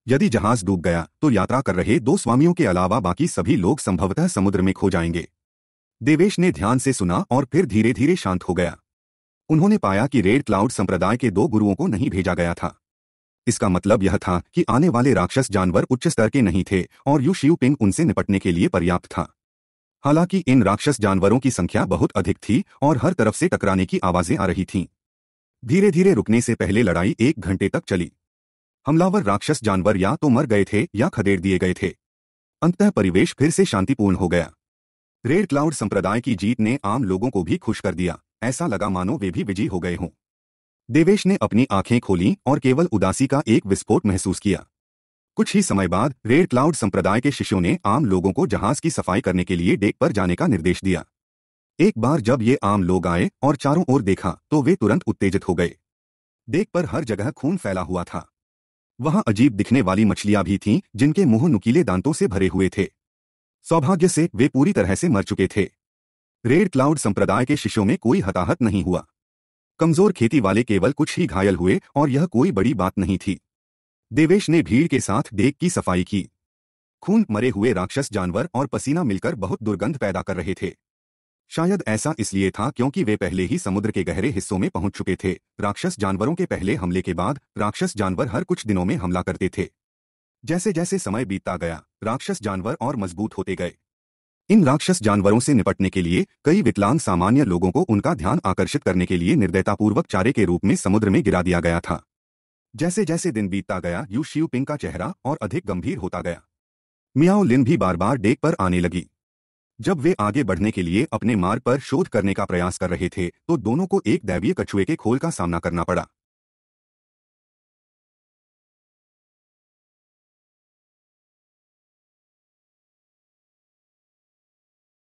[SPEAKER 1] यदि जहाज डूब गया तो यात्रा कर रहे दो स्वामियों के अलावा बाकी सभी लोग संभवतः समुद्र में खो जाएंगे। देवेश ने ध्यान से सुना और फिर धीरे धीरे शांत हो गया। उन्होंने पाया कि रेड क्लाउड संप्रदाय के दो गुरुओं को नहीं भेजा गया था। इसका मतलब यह था कि आने वाले राक्षस जानवर उच्च स्तर के नहीं थे और यू शिवपिंग उनसे निपटने के लिए पर्याप्त था। हालांकि इन राक्षस जानवरों की संख्या बहुत अधिक थी और हर तरफ से टकराने की आवाजें आ रही थीं। धीरे धीरे रुकने से पहले लड़ाई एक घंटे तक चली। हमलावर राक्षस जानवर या तो मर गए थे या खदेड़ दिए गए थे। अंततः परिवेश फिर से शांतिपूर्ण हो गया। रेड क्लाउड संप्रदाय की जीत ने आम लोगों को भी खुश कर दिया। ऐसा लगा मानो वे भी विजयी हो गए हों। देवेश ने अपनी आंखें खोलीं और केवल उदासी का एक विस्फोट महसूस किया। कुछ ही समय बाद रेड क्लाउड संप्रदाय के शिष्यों ने आम लोगों को जहाज की सफाई करने के लिए डेक पर जाने का निर्देश दिया। एक बार जब ये आम लोग आए और चारों ओर देखा तो वे तुरंत उत्तेजित हो गए। डेक पर हर जगह खून फैला हुआ था। वहां अजीब दिखने वाली मछलियां भी थीं जिनके मुंह नुकीले दांतों से भरे हुए थे। सौभाग्य से वे पूरी तरह से मर चुके थे। रेड क्लाउड संप्रदाय के शिष्यों में कोई हताहत नहीं हुआ। कमजोर खेती वाले केवल कुछ ही घायल हुए और यह कोई बड़ी बात नहीं थी। देवेश ने भीड़ के साथ डेक की सफाई की। खून, मरे हुए राक्षस जानवर और पसीना मिलकर बहुत दुर्गंध पैदा कर रहे थे। शायद ऐसा इसलिए था क्योंकि वे पहले ही समुद्र के गहरे हिस्सों में पहुंच चुके थे। राक्षस जानवरों के पहले हमले के बाद राक्षस जानवर हर कुछ दिनों में हमला करते थे। जैसे जैसे समय बीतता गया, राक्षस जानवर और मजबूत होते गए। इन राक्षस जानवरों से निपटने के लिए कई विकलांग सामान्य लोगों को उनका ध्यान आकर्षित करने के लिए निर्दयतापूर्वक चारे के रूप में समुद्र में गिरा दिया गया था। जैसे जैसे दिन बीतता गया, यू शिवपिंग का चेहरा और अधिक गंभीर होता गया। मियाओ लिन भी बार बार डेक पर आने लगी। जब वे आगे बढ़ने के लिए अपने मार्ग पर शोध करने का प्रयास कर रहे थे तो दोनों को एक दैवीय कछुए के खोल का सामना करना पड़ा।